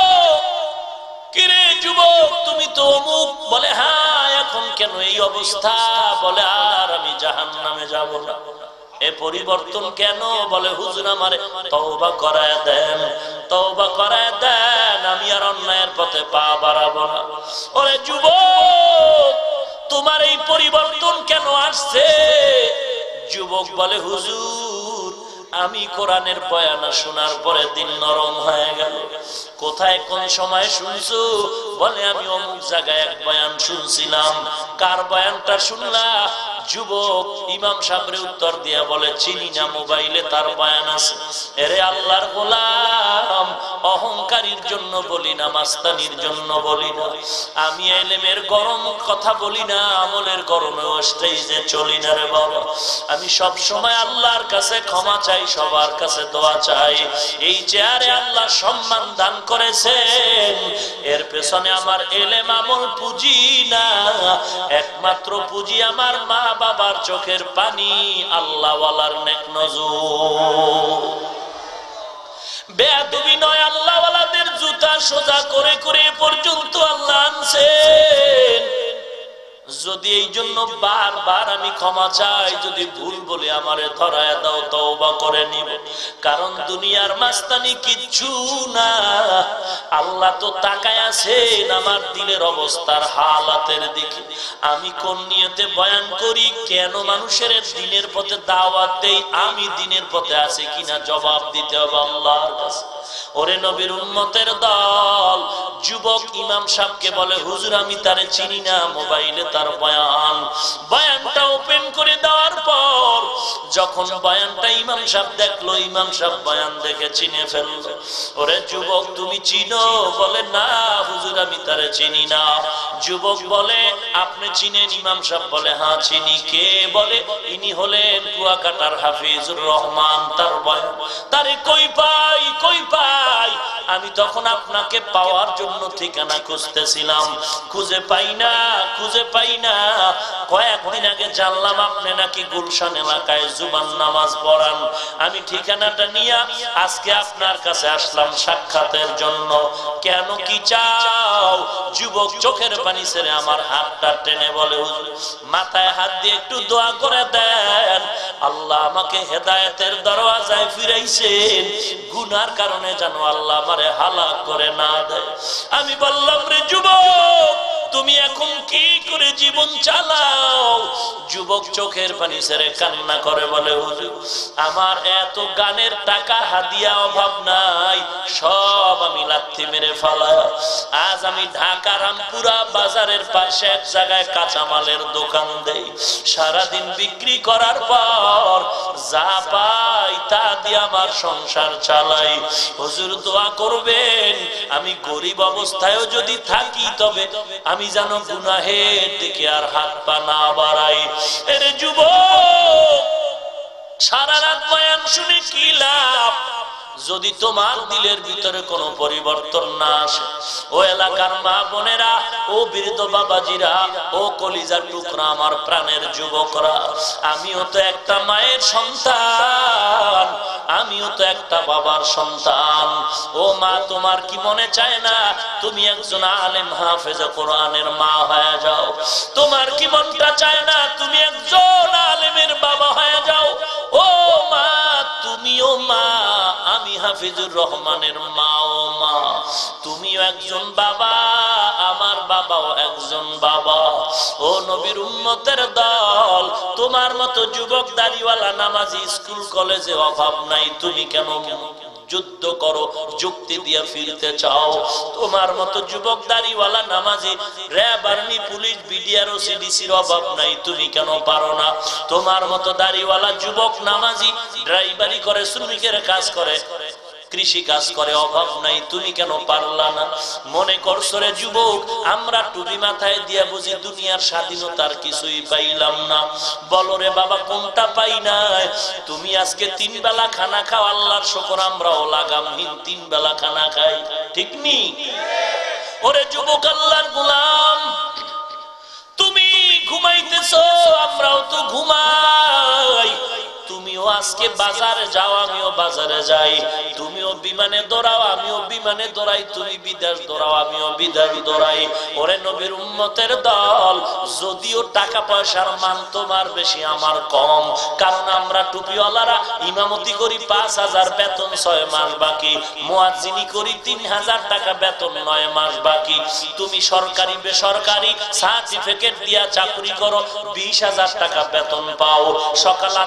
কিরে যুবক তুমি তো অমুক? বলে হ্যাঁ। এখন কেন এই অবস্থা? বলে আর আমি জাহান্নামে যাব না। এ পরিবর্তন কেন? বলে হুজুর আমারে তওবা করায় দেন, তওবা করায় দেন, আমি আর অন্যায়ের পথে পা বাড়াবো না। ওরে যুবক, তোমার এই পরিবর্তন কেন আসছে? যুবক বলে, হুজুর আমি কোরআনের বয়ান শোনার পরে দিল নরম হয়ে গেল। কোথায় কোন সময় শুনছো? বলে আমি অমুক জায়গায় এক বয়ান শুনছিলাম। কার বয়ানটা শুনলা? যুবক ইমাম সাহেবের উত্তর দিয়া বলে চিনি না, মোবাইলে তার বয়ান আছে। এরে আল্লাহর গোলাম, অহংকারীর জন্য বলি না, মাস্তানির জন্য বলি না। আমি ইলমের গরম কথা বলি না, আমলের গরমে স্টেজে চলি না রে বাবা। আমি সব সময় আল্লাহর কাছে ক্ষমা চাই, সবার কাছে দোয়া চাই। এই চেয়ারে আল্লাহ সম্মান দান করেছেন, এর পেছনে আমার ইলম আমল পুঁজি না, একমাত্র পুঁজি আমার মা বাবার চোখের পানি, আল্লাহ ওয়ালার নেক নজর। বেয়াদবি নয়, আল্লাহ ওয়ালাদের জুতা সোজা করে করে পর্যন্ত আল্লাহ আনছেন। যদি এই জন্য বারবার আমি ক্ষমা চাই, যদি ভুল বলে আমারে ধরায় দাও, তওবা করে নিব। কারণ দুনিয়ার মাস্তানি কিচ্ছু না, আল্লাহ তো তাকায় আছেন আমার দিলের অবস্থার হালাতের দিকে। আমি কোন নিয়তে বয়ান করি, কেন মানুষের দিনের পথে দাওয়াত দেই, আমি দিনের পথে আছি কিনা জবাব দিতে হবে আল্লাহর কাছে। ওরে নবীর উম্মতের দল, যুবক ইমাম সাহেবকে বলে হুজুর আমি তারে চিনি না, মোবাইলে তার বয়ান। বয়ানটা ওপেন করে দেওয়ার পর যখন বয়ানটা ইমাম সাহেব দেখলো, ইমাম সাহেব বয়ান দেখে চিনে ফেললো। ওরে যুবক তুমি চিনো? বলে না হুজুর আমি তারে চিনি না। যুবক বলে আপনি চিনেন? ইমাম সাহেব বলে হ্যাঁ চিনি। কে? বলে ইনি হলেন কুয়াকাটার হাফিজুর রহমান। তার বয়ান তারে কই পাই কই পাই আমি তখন আপনাকে পাওয়ার জন্য ঠিকানা খুঁজতেছিলাম, খুঁজে পাই না খুঁজে পাই না। কয়েকদিন আগে জানলাম আপনি নাকি গুলশান এলাকায় জুমার নামাজ পড়ান। আমি ঠিকানাটা নিয়ে আজকে আপনার কাছে আসলাম সাক্ষাতের জন্য। কেন, কি চাও? যুবক চোখের পানি ছেড়ে আমার হাতটা টেনে বলে হুজুর মাথায় হাত দিয়ে একটু দোয়া করে দেন, আল্লাহ আমাকে হেদায়েতের দরওয়াজায় ফিরাইছেন, গুনার কারণে যেন আল্লাহ আমারে হালাক করে না দেয়। আমি বললাম রে যুবক তুমি এখন কি করে জীবন চালাও? যুবক চোখের পানি ছেড়ে কান্না করে বলে হুজুর আমার এত গানের টাকা হাদিয়া অভাব নাই, সব আমি লাথি মেরে ফেলা। আজ আমি ঢাকা রামপুরা বাজারের পাশে এক জায়গায় কাঁচামালের দোকান দেই। সারাদিন বিক্রি করার পর যা পাই তা দিয়ে আমার সংসার চালাই। হুজুর দোয়া করবেন আমি গরিব অবস্থায়ও যদি থাকি তবে আমি যেন গুনাহের দিকে আর হাত পা না বাড়াই। এর যুবক সারা রাত বয়ান শুনে কি লাভ যদি তোমার দিলের ভিতরে কোনো পরিবর্তন না আসে? ও এলাকার মা বোনেরা, ও বৃদ্ধ বাবাজিরা, ও কলিজার টুকরা আমার প্রাণের যুবকরা, আমিও তো একটা মায়ের সন্তান, আমিও তো একটা বাবার সন্তান। ও মা তোমার কি মনে চায় না তুমি একজন আলেম হাফেজে কোরআনের মা হয়ে যাও? তোমার কি মনটা চায় না তুমি একজন আলেমের বাবা হয়ে যাও? ও মা তুমিও মা, আমি হাফিজুর রহমানের মা। ও মা তুমিও একজন বাবা, আমার বাবাও একজন বাবা। ও নবীর উম্মতের দল, তোমার মতো যুবক দাড়িওয়ালা নামাজি স্কুল কলেজে অভাব নাই, তুমি কেন যুদ্ধ করো, যুক্তি দিয়ে ফিরতে চাও? তোমার মতো যুবক দাড়িওয়ালা নামাজি র‍্যাব, আর্মি, পুলিশ, বিডিআর ও সিডিসির অভাব নাই, তুমি কেন পারো না? তোমার মতো দাড়িওয়ালা যুবক নামাজি ড্রাইভারি করে, শ্রমিকের কাজ করে, কৃষি কাজ করে, অভাব নাই, তুমি কেন পারলা না? মনে করছো রে যুবক আমরা টুপি মাথায় দিয়া বুঝি দুনিয়ার স্বাধীনতার কিছুই পাইলাম না? বলো রে বাবা কোনটা পাই নাই? তুমি আজকে তিন বেলা খানা খাও, আল্লাহর শুকর আমরাও লাগামহীন তিন বেলা খানা খাই, ঠিক নি? ওরে যুবক আল্লাহর গোলাম, তুমি ঘুমাইতেছো, আমরাও তো ঘুমাই। তুমিও আজকে বাজারে যাও, আমিও বাজারে যাই। তুমিও বিমানে দৌড়াও, আমিও বিমানে দৌড়াই। তুমি বিদেশ দৌড়াও, আমিও বিদেশ দৌড়াই। ওরে নবীর উম্মতের দল, যদিও টাকা পয়সার মান তোমার বেশি আমার কম, কারণ আমরা টুপিওয়ালারা ইমামতি করি পাঁচ হাজার বেতন ছয় মাস বাকি, মুয়াজ্জিনি করি তিন হাজার টাকা বেতন নয় মাস বাকি। তুমি সরকারি বেসরকারি সার্টিফিকেট দিয়া চাকরি করো, বিশ হাজার টাকা বেতন পাও। সকাল আটটা থেকে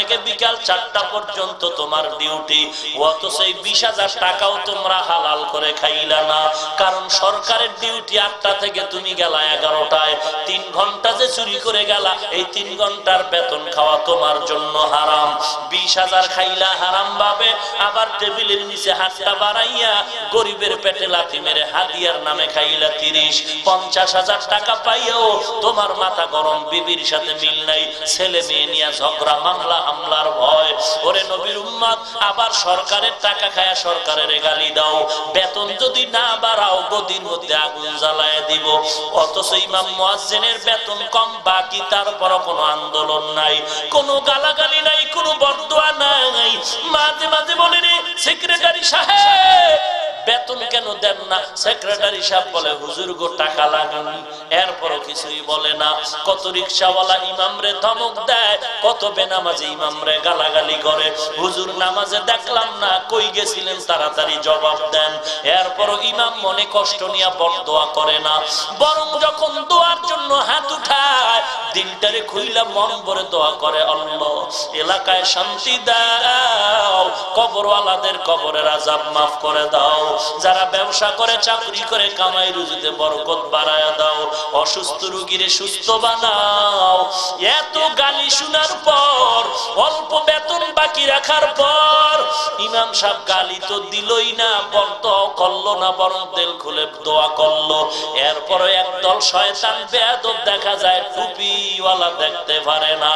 থেকে বিকাল চারটা পর্যন্ত তোমার ডিউটি, অথচ এই বিশ হাজার টাকাও তোমরা হালাল করে খাইলা না। কারণ সরকারের ডিউটি আটটা থেকে তুমি গেলা এগারোটায়, তিন ঘন্টা যে চুরি করে গেলা, এই তিন ঘন্টার বেতন খাওয়া তোমার জন্য হারাম। বিশ হাজার খাইলা হারাম ভাবে, আবার টেবিলের নিচে হাতটা বাড়াইয়া গরিবের পেটে লাথি মেরে হাদিয়ার নামে খাইলা তিরিশ। পঞ্চাশ হাজার টাকা পাইও তোমার মাথা গরম, বিবির সাথে মিল নাই, ছেলে মেয়ে নিয়ে ঝগড়া, মামলা হামলার ভয়। ওরে নবীর উম্মত, আবার সরকারের টাকা খায়া সরকারের গালি দাও, বেতন যদি না বাড়াও গদির মধ্যে আগুন জ্বালায় দিব। অথচ ইমাম মুয়াজ্জিনের বেতন কম, বাকি তারপরও কোনো আন্দোলন নাই, কোনো গালাগালি নাই, কোনো বরদোয়া নাই। মাঝে মাঝে বলে রে সেক্রেটারি সাহেব বেতন কেন দেন না? সেক্রেটারি সাহেব বলে হুজুর গো টাকা লাগেনি, এরপরও কিছুই বলে না। কত রিকশাওয়ালা ইমামরে ধমক দেয়, কত বেনামাজি ইমামরে গালাগালি করে, হুজুর নামাজে দেখলাম না, কই গেছিলেন তাড়াতাড়ি জবাব দেন। এরপরও ইমাম মনে কষ্ট নিয়ে বরদোয়া করে না, বরং যখন দোয়ার জন্য হাত উঠায় দিলটারে খুইলা মন ভরে দোয়া করে, আল্লাহ এলাকায় শান্তি দাও, কবরওয়ালাদের কবরের আযাব মাফ করে দাও, যারা ব্যবসা করে চাকরি করে কামাই রুজিতে বরকত বাড়ায়া দাও, অসুস্থ রোগীরে সুস্থ বানাও। এত গালি শোনার পর, অল্প বেতন বাকি রাখার পর ইমাম সাহেব গালি তো দিলই না, বরদোয়া করলো না, বরং তেল খুলে দোয়া করলো। এরপর একদল শয়তান বেয়াদব দেখা যায়, টুপিওয়ালা দেখতে পারে না।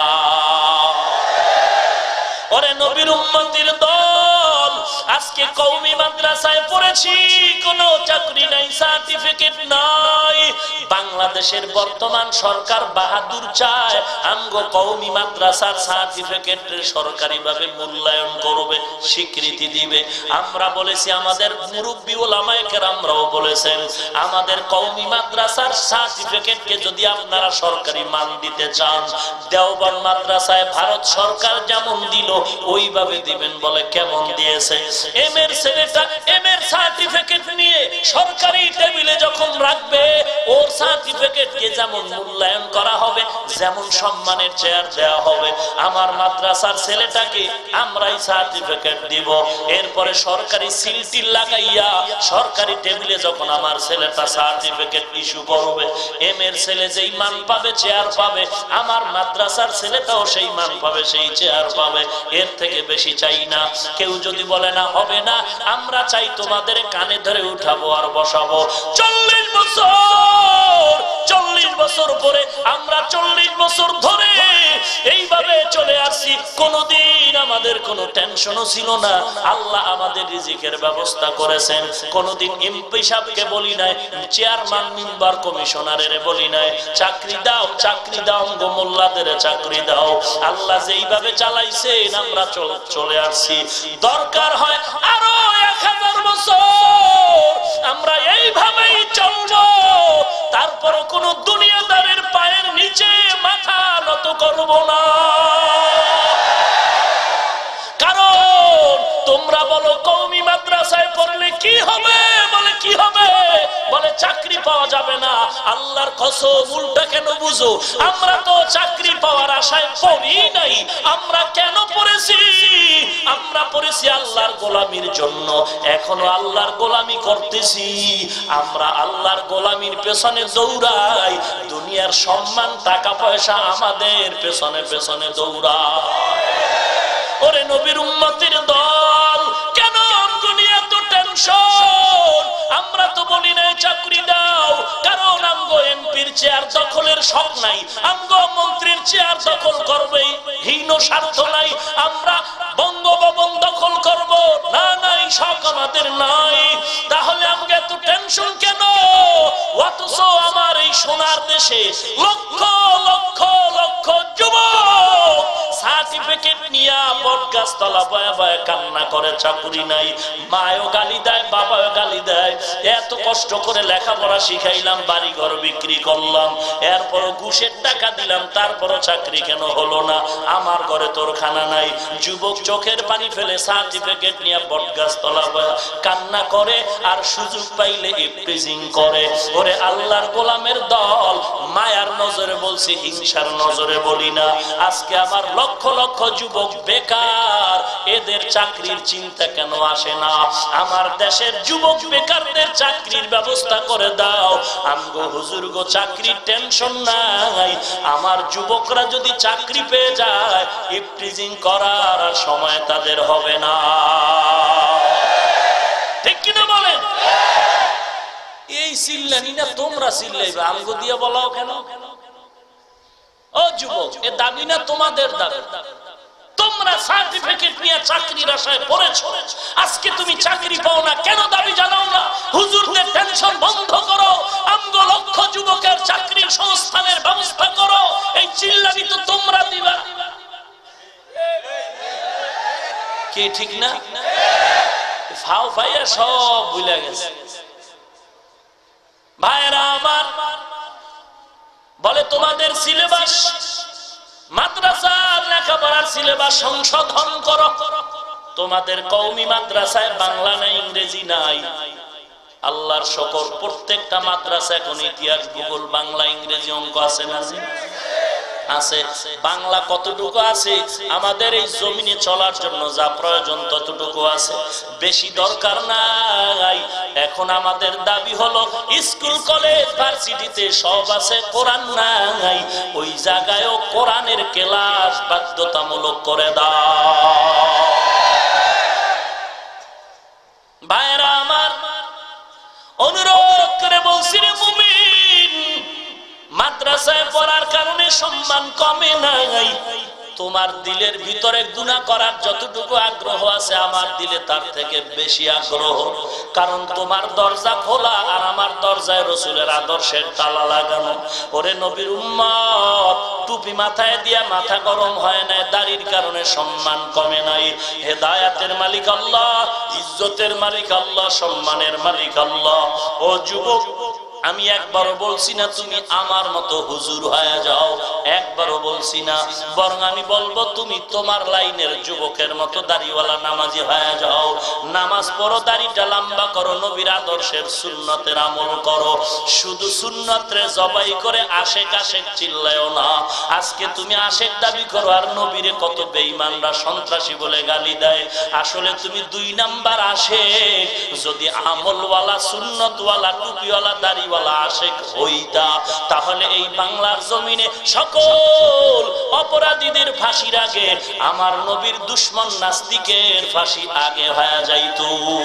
ওরে নবীর উম্মতির দল, আজকে কওমি মাদ্রাসায় পড়েছি, কোনো চাকরি নাই, সার্টিফিকেট নাই। বাংলাদেশের বর্তমান সরকার বাহাদুর চায় আমগো কওমি মাদ্রাসার সার্টিফিকেট সরকারিভাবে মূল্যায়ন করবে, স্বীকৃতি দিবে। আমরা বলেছি, আমাদের মুরব্বী ওলামায়ে কেরামরাও বলেছেন, আমাদের কওমি মাদ্রাসার সার্টিফিকেটকে যদি আপনারা সরকারি মান দিতে চান, দেওবন্দ মাদ্রাসায় ভারত সরকার যেমন দিল ওইভাবে দিবেন। বলে কেমন দিয়েছে? এম এর ছেলেটা এম এর সার্টিফিকেট নিয়ে সরকারি টেবিলে যখন রাখবে, ওর সার্টিফিকেটকে যেমন মূল্যায়ন করা হবে, যেমন সম্মানের চেয়ার দেওয়া হবে, আমার মাদ্রাসার ছেলেটাকে আমরাই সার্টিফিকেট দিব। এরপরে সরকারি সিলটিল লাগাইয়া সরকারি টেবিলে যখন আমার ছেলেটা সার্টিফিকেট ইস্যু করবে, এম এর ছেলে যেই মান পাবে, চেয়ার পাবে, আমার মাদ্রাসার ছেলেটাও সেই মান পাবে, সেই চেয়ার পাবে। এর থেকে বেশি চাই না। কেউ যদি বলে না হবে না, আমরা চাই তোমাদের কানে ধরে উঠাবো আর বসাবো। চল্লিশ বছর চল্লিশ বছর পরে আমরা চল্লিশ বছর ধরে এইভাবে চলে আসছি, কোনদিন আমাদের কোনো টেনশনও ছিল না। আল্লাহ আমাদের রিজিকের ব্যবস্থা করেছেন। কোনদিন এমপি সাহেবকে বলি নাই, চেয়ারম্যান মেম্বার কমিশনারের বলি নাই চাকরি দাও, চাকরি দাও, গো মোল্লাদের চাকরি দাও। আল্লাহ যেইভাবে চালাইছেন আমরা চলে আসছি। দরকার হয় আরো এক হাজার বছর আমরা এইভাবেই চলবো, তারপর কোন দুনিয়াদারের পায়ের নিচে মাথা নত করব না। কারণ তোমরা বলো কওমি মাদ্রাসায় পড়লে কি হবে? বলে কি হবে? বলে চাকরি পাওয়া যাবে না। আল্লাহর কসম, উল্টা কেন বুঝো? আমরা তো চাকরি পাওয়ার আশায় পড়ি নাই। আমরা কেন পড়েছি? আমরা পড়েছি আল্লাহর গোলামির জন্য। এখনো আল্লাহর গোলামি করতেছি। আমরা আল্লাহর গোলামির পেছনে দৌড়াই, দুনিয়ার সম্মান টাকা পয়সা আমাদের পেছনে পেছনে দৌড়ায়। ওরে নবীর উম্মতের দল, কেন দুনিয়া তো টেনশন? আমরা তো বলি না চাকরি দাও, কারণ আমগো এমপির চেয়ার দখলের শখ নাই, আমগো মন্ত্রীর চেয়ার দখল করবে হীন স্বার্থ নাই, আমরা বঙ্গভবন দখল করব না, নাই শখ আমাদের নাই। তাহলে আমাকে এত টেনশন কেন? অথচ আমার এই সোনার দেশে লক্ষ লক্ষ লক্ষ যুবক সার্টিফিকেট নিয়ে বটগাছ তলা বয়া ভয়ে ভয়ে কান্না করে, চাকুরি নাই, মায়ও গালি দেয়, বাবাও গালি দেয়। এত কষ্ট করে লেখাপড়া শিখাইলাম, বাড়ি ঘর বিক্রি করলাম, এরপরও ঘুষের টাকা দিলাম, তারপরও চাকরি কেন হলো না? আমার ঘরে তোর খানা নাই। যুবক চোখের পানি ফেলে সার্টিফিকেট নিয়ে বটগাছ তলা কান্না করে, আর সুযোগ পাইলে ইফটিজিং করে। ওরে আল্লাহর গোলামের দল, মায়ার নজরে বলছি, হিংসার নজরে বলি না। আজকে আমার লক্ষ লক্ষ যুবক বেকার, এদের চাকরির চিন্তা কেন আসে না? আমার দেশের যুবক বেকারদের চাকরির ব্যবস্থা করে দাও। আমগো হুজুর গো, চাকরির টেনশন নাই। আমার যুবকরা যদি চাকরি পেয়ে যায়, ইফটিজিং করার সময় তাদের হবে না। ঠিক কিনা বলেন? এই চিল্লানি না তোমরা চিল্লাইবে, আমগো দিয়ে বলাও কেন? ও যুবক, এ দাবি না তোমাদের দাবি। তোমরা সার্টিফিকেট নিয়ে চাকরির আশায় পড়েছো, আজকে তুমি চাকরি পাও না, কেন দাবি জানাও না? হুজুরদের টেনশন বন্ধ করো, আমগো লক্ষ যুবকের চাকরির সংস্থানের ব্যবস্থা করো। এই চিল্লানি তো তোমরা দিবা। কে ঠিক না? ফাও ফাইয়া সব ভুলে গেছে। ভাইরা আমার, বলে তোমাদের সিলেবাস, মাদ্রাসার লেখাপড়ার সিলেবাস সংশোধন করো। তোমাদের কওমি মাদ্রাসায় বাংলা নাই, ইংরেজি নাই। আল্লাহর শকর, প্রত্যেকটা মাদ্রাসা এখন ইতিহাস, ভূগোল, বাংলা, ইংরেজি, অঙ্ক আছে না? আছে। বাংলা কতটুকু আছে? আমাদের এই জমিনে চলার জন্য যা প্রয়োজন ততটুকু আছে, বেশি দরকার নাই। এখন আমাদের দাবি হলো, স্কুল কলেজ ভার্সিটিতে সব আছে, কোরআন নাই, ওই জায়গায়ও কোরআনের ক্লাস বাধ্যতামূলক করে দাও। ভাইরা আমার, অনুরোধ করে বলছি রে মুমিন, মাদ্রাসায় পড়ার কারণে সম্মান কমে নাই। তোমার দিলের ভিতরে গুনাহ করার যতটুকু আগ্রহ আছে, আমার দিলে তার থেকে বেশি আগ্রহ। কারণ তোমার দরজা খোলা, আর আমার দরজায় রাসূলের আদর্শের তালা লাগানো। ওরে নবীর উম্মত, টুপি মাথায় দিয়া মাথা গরম হয় না, দাড়ির কারণে সম্মান কমে নাই। হেদায়েতের মালিক আল্লাহ, ইজ্জতের মালিক আল্লাহ, সম্মানের মালিক আল্লাহ। ও যুবক, আমি একবারও বলছি না তুমি আমার মতো হুজুর হয়ে যাও, একবারও বলছি না। বরং আমি বলবো, তুমি তোমার লাইনের যুবকের মতো দাড়িওয়ালা নামাজি হয়ে যাও। নামাজ পড়ো, দাড়িটা লম্বা করো, নবীর আদর্শের সুন্নতের আমল করো। শুধু সুন্নতরে জবাই করে আশেক আশেক চিল্লায়ও না। আজকে তুমি আশেক দাবি করো, আর নবীরে কত বেঈমানরা সন্ত্রাসী বলে গালি দেয়। আসলে তুমি দুই নাম্বার আশেক। যদি আমলওয়ালা, সুন্নতওয়ালা, টুপিওয়ালা, দাড়ি আশেক হইতা, তাহলে এই বাংলার জমিনে সকল অপরাধীদের ফাঁসির আগে আমার নবীর দুশমন নাস্তিকের ফাঁসি আগে হয়ে যাইত।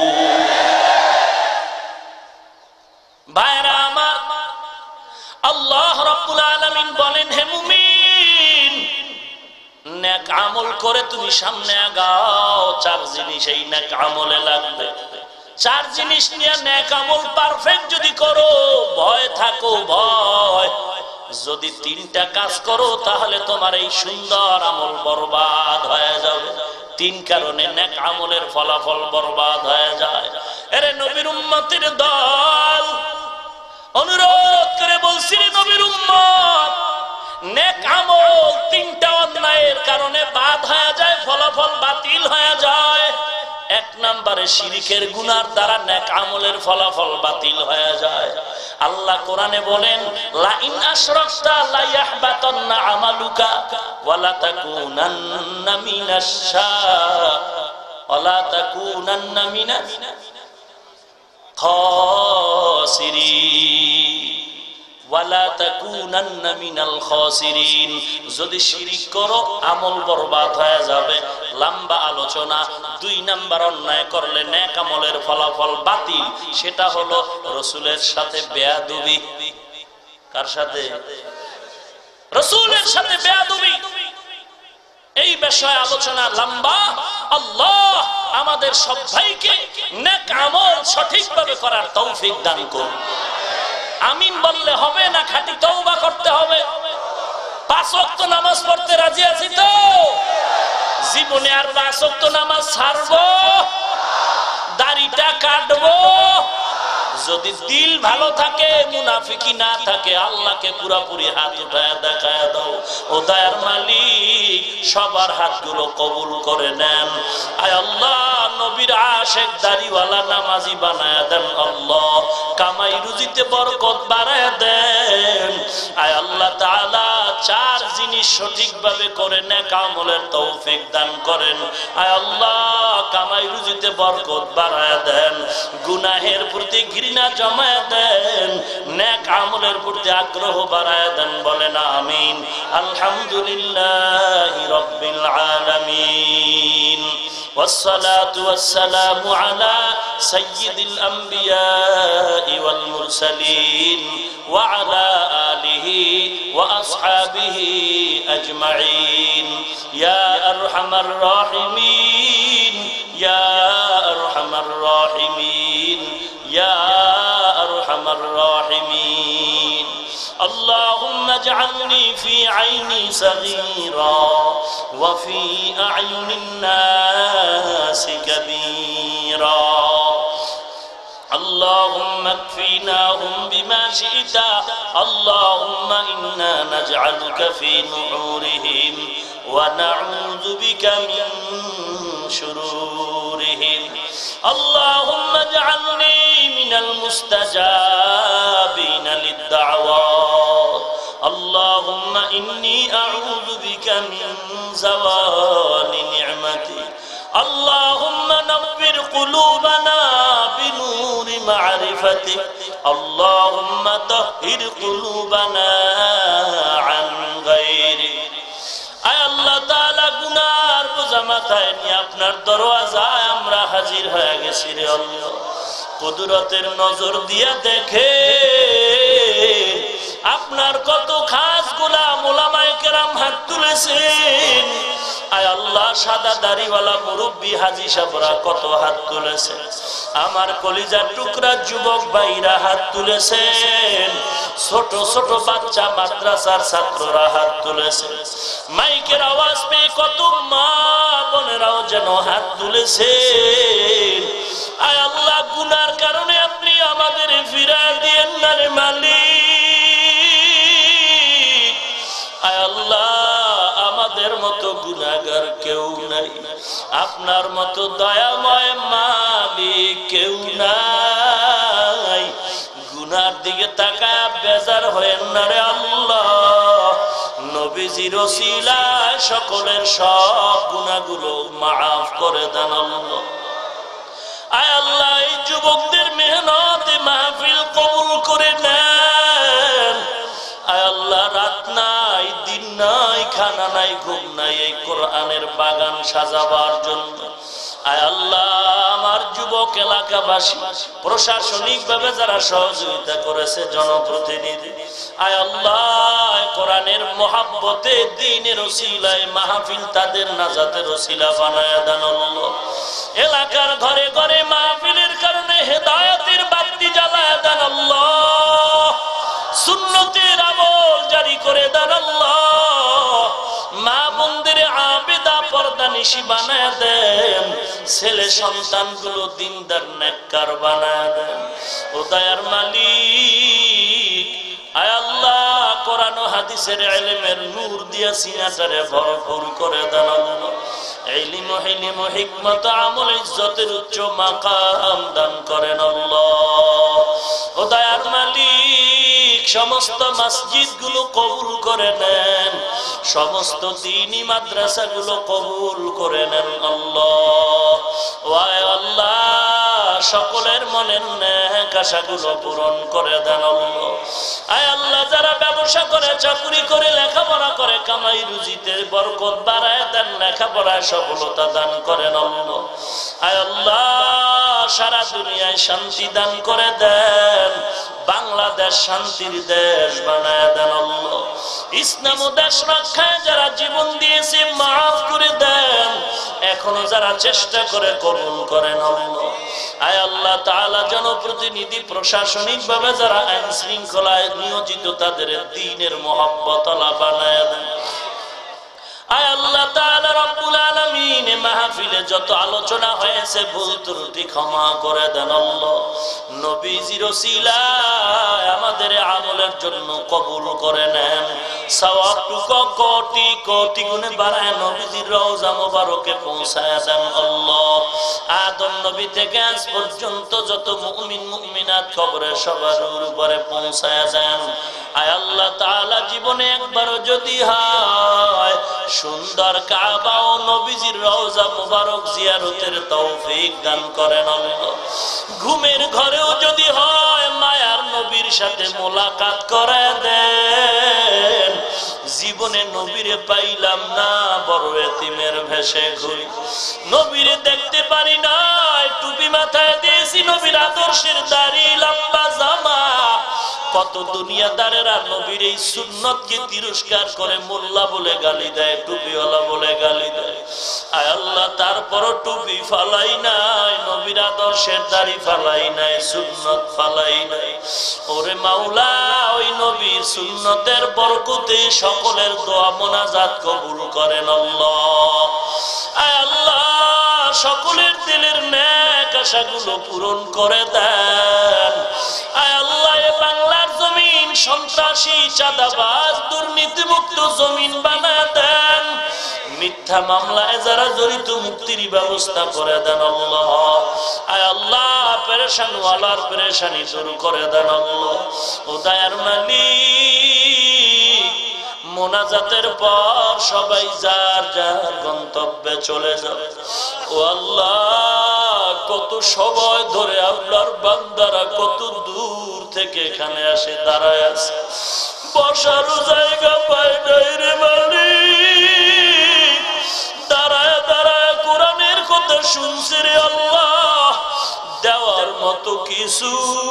ভাইরা আমার, আল্লাহ রাব্বুল আলামিন বলেন, হে মুমিন, নেক আমল করে তুমি সামনে আগাও। চার জিনিস এই নেক আমলে লাগবে। চার জিনিস নিয়ে নেক আমল পারফেক্ট যদি করো, ভয় থাকো, ভয়। যদি তিনটা কাজ করো, তাহলে তোমার এই সুন্দর আমল বরবাদ হয়ে যাবে। তিন কারণে নেক আমলের ফলাফল বরবাদ হয়ে যায়। আরে নবীর উম্মতের দল, অনুরোধ করে বলছি রে নবীর উম্মত, নেক আমল তিনটা অন্যায়ের কারণে বাদ হয়ে যায়, ফলাফল বাতিল হয়ে যায়। এক নম্বরে শিরকের গুনার দ্বারা নেক আমলের ফলাফল বাতিল হয়ে যায়। আল্লাহ কোরআনে বলেন, লা ইন আশরাকতা লা ইয়াহবাতান্না আমালুকা ওয়া লা তাকুনান্না মিনাশ শা ওয়া লা তাকুনান্না মিনাল খাসিরিন ওয়া লা তাকুনান্না মিনাল খাসিরিন। যদি শিরক করো, আমল বরবাদ হয়ে যাবে। লম্বা আলোচনা। দুই নাম্বার অন্যায় করলে নেক আমলের ফলাফল বাতিল, সেটা হলো রাসূলের সাথে বেয়াদবি। কার সাথে? রাসূলের সাথে বেয়াদবি। এই বিষয়ে আলোচনা লম্বা। আল্লাহ আমাদের সবাইকে নেক আমল সঠিকভাবে করার তৌফিক দান করুন। আমিন বললে হবে না, খাঁটি তওবা করতে হবে। পাঁচ ওয়াক্ত নামাজ পড়তে রাজি আছি তো? জীবনে আর পাঁচ ওয়াক্ত নামাজ ছাড়বো, দাড়িটা কাটবো। যদি দিল ভালো থাকে, মুনাফিকি না থাকে, আল্লাহকে পুরাপুরি হাত উঠায় দেখায় দাও। ও দয়ার মালিক, সবার হাতগুলো কবুল করে নেন। আয় আল্লাহ, নবীর আশিক দাড়িওয়ালা নামাজি বানায় দেন। আল্লাহ, কামাই রুজিতে বরকত বাড়ায় দেন। আয় আল্লাহ তাআলা, চার জিনিস সঠিকভাবে করে নেক আমলের তৌফিক দান করেন। আয় আল্লাহ, কামাই রুজিতে বরকত বাড়ায় দেন, গুনাহের প্রতি ঘৃণা জমায় দেন, নেক আমলের প্রতি আগ্রহ বাড়ায় দেন। বলেন আমিন। আলহামদুলিল্লাহি রাব্বিল আলামিন। والصلاة والسلام على سيد الأنبياء والمرسلين وعلى آله وأصحابه أجمعين. يا أرحم الراحمين، يا أرحم الراحمين، يا أرحم الراحمين. اللهم اجعلني في عيني صغيرا وفي أعين الناس كبيرا. اللهم اكفيناهم بما شئت. اللهم إنا نجعلك في نحورهم ونعوذ بك من شرورهم. اللهم اجعلني من المستجابين للدعوات. اللهم إني أعوذ بك من زوال نعمتك. اللهم نور قلوبنا بنور معرفتك. اللهم طهر قلوبنا عن غيرك. আয় আল্লাহ তাআলা, গুনার বোঝা মাথায় নিয়ে আপনার দরওয়াজায় আমরা হাজির হয়ে গেছি রে আল্লাহ। কুদরতের নজর দিয়া দেখে আপনার কত খাস গোলাম ওলামায়ে কেরাম হাত তুলেছেন। আয় আল্লাহ, সাদা দাড়িওয়ালা মুরব্বী হাজী সাহেবরা কত হাত তুলেছেন। আমার কলিজার টুকরা যুবক ভাইরা হাত তুলেছেন। ছোট ছোট বাচ্চা মাদ্রাসার ছাত্ররা হাত তুলেছেন। মাইকের আওয়াজ পেয়ে কত মা বোনেরাও যেন হাত তুলেছেন। আয় আল্লাহ, গুনার কারণে আপনি আমাদের ফিরায় দিয়েন না রে মালিক। আয় আল্লাহ, আমাদের মতো গুনাহগার কেউ নাই, আপনার মতো দয়াময় মালিক কেউ নাই। গুনার দিকে তাকায় বেজার হয়েন না রে আল্লাহ। নবীজির ওসিলায় সকলের সব গুনাহগুলো মাফ করে দেন আল্লাহ। আয় আল্লাহ, এই যুবকদের মেহনতে মাহফিল কবুল করে নেন। আয় আল্লাহ, রাত নাই, দিন নাই, খানা নাই, ঘুম নাই, এই কোরআনের বাগান সাজাবার জন্য। আয় আল্লাহ, আমার যুবক এলাকাবাসী, প্রশাসনিক ভাবে যারা সহযোগিতা করেছে, জনপ্রতিনিধি, আয় আল্লাহ, কোরআনের মহাব্বতে দ্বীনের ওসিলায় মাহফিল তাদের নাজাতের ওসিলা বানায়া দেন আল্লাহ। এলাকার ঘরে ঘরে মাহফিলের কারণে হেদায়েতের বাতি জ্বালায়া দেন আল্লাহ। সুন্নতের আমল জারি করে দেন আল্লাহ। মা বোনদের আবেদা পর্দানিশী বানায় দেন। ছেলে সন্তানগুলো দিনদার নেককার বানায় দেন। ও দয়ার মালিক, আয় আল্লাহ, কোরআন ও হাদিসের ইলমের নূর দিয়া সিনাটারে ভরপুর করে দেন আল্লাহ। ইলম ও হিলম ও হিকমত আমল ইজ্জতের উচ্চ মাকাম দান করেন আল্লাহ। ও দয়ার মালিক, সমস্ত মসজিদ গুলো কবুল করে নেন, সমস্ত দ্বীনি মাদ্রাসা গুলো কবুল করে নেন আল্লাহ। ও আয় আল্লাহ, সকলের মনের নেক আশাগুলো পূরণ করে দেন আল্লাহ। আয় আল্লাহ, যারা ব্যবসা করে, চাকরি করে, লেখাপড়া করে, কামাই রুজিতে বরকত বাড়ায় দেন, লেখাপড়ায় সফলতা দান করেন আল্লাহ। আয় আল্লাহ, সারা দুনিয়ায় শান্তি দান করে দেন। বাংলাদেশ শান্তির দেশ বানায় দেন আল্লাহ। ইসলাম ও দেশ রক্ষায় যারা জীবন দিয়েছে মাফ করে দেন। এখনো যারা চেষ্টা করে কবুল করেন আল্লাহ। আয় আল্লাহ তাআলা, জনপ্রতিনিধি, প্রশাসনিক ভাবে যারা আইন শৃঙ্খলায় নিয়োজিত, তাদের দ্বীনের মহব্বত আলা বানায় দেন। আয় আল্লাহ তাআলা রব্বুল আলামিন মাহফিলে যত আলোচনা হয়েছে ভুল ত্রুটি ক্ষমা করে দেন আল্লাহ। নবীজির ওসিলায় আমাদের আমলের জন্য কবুল করে নেন। সওয়াবটুকু কোটি কোটি গুণে বাড়ায় নবীজির রওজা মোবারকে পৌঁছায় দেন আল্লাহ। আদম নবী থেকে আজ পর্যন্ত যত মুমিন মুমিনাত কবরে সবার উপরে পৌঁছায় দেন। আয় আল্লাহ তাআলা জীবনে একবারও যদি হয় সুন্দর কাবা ও নবীজির রওজা মোবারক জিয়ারতের তৌফিক দান করেন আল্লাহ। ঘুমের ঘরেও যদি হয় মায়ার নবীর সাথে মোলাকাত করে দেন। জীবনে নবীরে পাইলাম না, বড় এতিমের ভেসে ঘুরি, নবীরে দেখতে পারি না, টুপি মাথায় দিয়েছি, নবীর আদর্শের দাড়ি লম্বা জামা। কত দুনিয়াদারেরা নবীর এই সুন্নতকে তিরস্কার করে মোল্লা বলে গালি দেয়, টুপিওয়ালা বলে গালি দেয়। আয় আল্লাহ তারপরও টুপি ফালাই নাই, নবীর আদর্শের দাড়ি ফালাই নাই, সুন্নত ফালাই নাই। ওরে মাওলা ওই নবীর সুন্নতের বরকতে সকলের দোয়া মোনাজাত কবুল করেন আল্লাহ। আয় আল্লাহ সকলের দিলের নেক আশাগুলো পূরণ করে দেন। আয় আল্লাহ বাংলার জমিন সন্ত্রাসী চাঁদাবাজ দুর্নীতি মুক্ত জমিন বানায় দেন। মিথ্যা মামলায় যারা জড়িত মুক্তির ব্যবস্থা করে দেন আল্লাহ। আয় আল্লাহ পেরেশান ওয়ালার পেরেশানি দূর করে দেন আল্লাহ। ও দয়ার মালিক মোনাজাতের পর সবাই যার যার গন্তব্যে চলে যাবে। ও আল্লাহ কত সময় ধরে আপনার বান্দারা কত দূর থেকে এখানে আসে দাঁড়ায় আছে, বসারও জায়গা পায় নাই রে মালিক। দাঁড়ায় দাঁড়ায় কোরআনের কথা শুনছে রে আল্লাহ, দেওয়ার মতো কিছু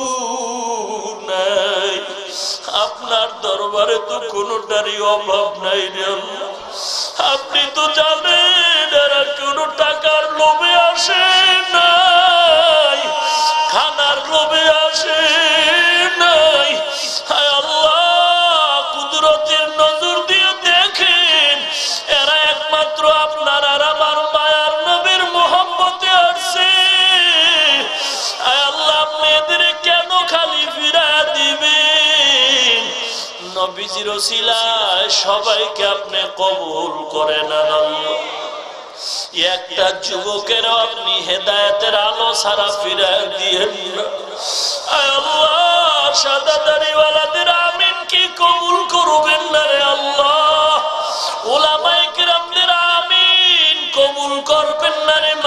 নাই। আপনার দরবারে তো কোনোটারই অভাব নাই রে আল্লাহ। আপনি তো জানেন এরা কোনো টাকার লোভে আসে নাই, খানার লোভে আসে নাই। হায় আল্লাহ কুদরতের নজর দিয়ে দেখেন এরা একমাত্র আপনার আর আমার মায়ার নবীর মোহাম্মতে আসছে। হায় আল্লাহ আপনি এদের কেন খালি ফিরা দিবেন? নবীজির ওসিলায় সবাইকে আপনি কবুল করে নেন আল্লাহ। একটা যুবকের আপনি হেদায়েতের আলো ছাড়া ফিরা দিয়েন না। আয় আল্লাহ সাদা দাড়িওয়ালাদের আমিন কি কবুল করবেন না রে আল্লাহ। উলামায়ে কিরামদের আমিন কবুল করবেন না রে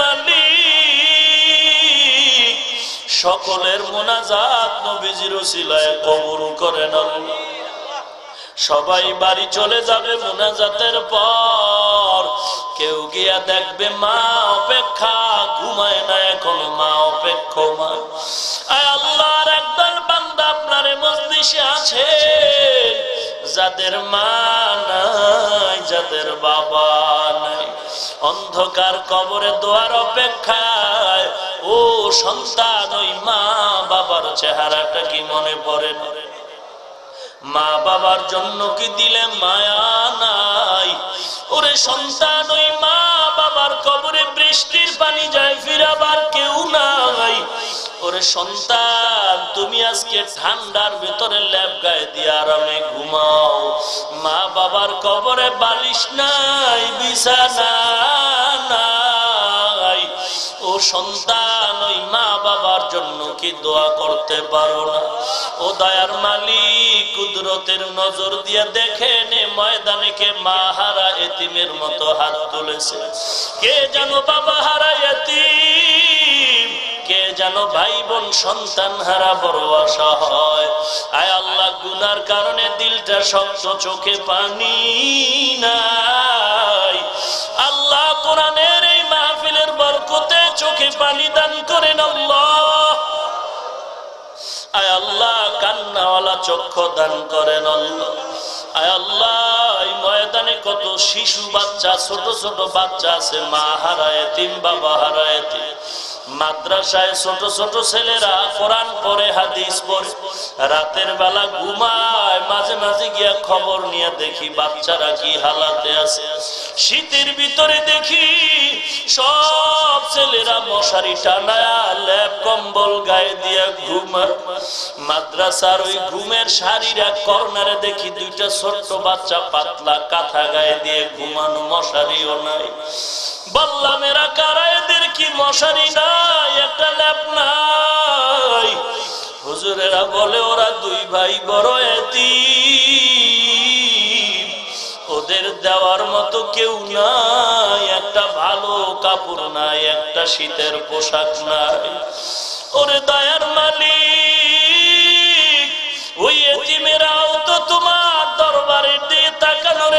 মালিক। সকলের মোনাজাত নবীজির ওসিলায় কবুল করেন আল্লাহ। সবাই বাড়ি চলে যাবে মোনাজাতের পর, কেউ গিয়া দেখবে মা অপেক্ষা, ঘুমায় না এখনো মা অপেক্ষমান। আয় আল্লাহর একদল বান্দা আপনার মজলিসে আছে যাদের মা নাই, যাদের বাবা নাই, অন্ধকার কবরে দোয়ার অপেক্ষায়। ও সন্তান ওই মা বাবার চেহারাটা কি মনে পড়ে না? মা বাবার জন্য কি দিলে মায়া নাই? ওরে সন্তান ওই মা বাবার কবরে বৃষ্টির পানি যায় ফিরাবার কেউ নাই। ওরে সন্তান তুমি আজকে ঠান্ডার ভেতরে ল্যাপ গায়ে দিয়ে আরামে ঘুমাও, মা বাবার কবরে বালিশ নাই, বিছানা নাই। ও সন্তান ওই মা বাবার জন্য কি দোয়া করতে পারো না? ও দয়ার মালিক কুদরতের নজর দিয়ে দেখেন ময়দানে কে মা হারা এতিমের মতো হাত তুলেছে, কে যেন বাবা হারা এতিম, কে যেন ভাই বোন সন্তান হারা বড় অসহায়। আয় আল্লাহ গুনার কারণে দিলটা শক্ত, চোখে পানি নাই। আল্লাহ কোরআনের এই মাহফিলের বরকতে চোখে পানি দান করেন আল্লাহ। আয় আল্লাহ কান্নাওয়ালা চক্ষু দান করেন আল্লাহ। আয় আল্লাহ এই ময়দানে কত শিশু বাচ্চা, ছোট ছোট বাচ্চা আছে মা হারা এতিম, বাবা হারা এতিম। মাদ্রাসায় ছোট ছোট ছেলেরা কোরআন পড়ে, হাদিস পড়ে, রাতের বেলা ঘুমায়, মাঝে মাঝে গিয়া খবর নিয়ে দেখি বাচ্চারা কি হালাতে আছে। শীতের ভিতরে দেখি সব ছেলেরা মশারি টানায়া লেপ কম্বল গায়ে দিয়ে ঘুমায়। মাদ্রাসার ওই ঘুমের সারির এক কর্নারে দেখি দুইটা ছোট্ট বাচ্চা পাতলা কাঁথা গায়ে দিয়ে ঘুমানো, মশারিও নাই। বললাম এরা কারা, এদের কি মশারি নাই, একটা লেপ নাই? হুজুরেরা বলে ওরা দুই ভাই বড় এতিম, ওদের দেওয়ার মতো কেউ নাই, একটা ভালো কাপড় নাই, একটা শীতের পোশাক নাই। ওরে দয়ার মালিক, ওই এতিমেরাও তো তোমার দরবারে দিয়ে তাকানোর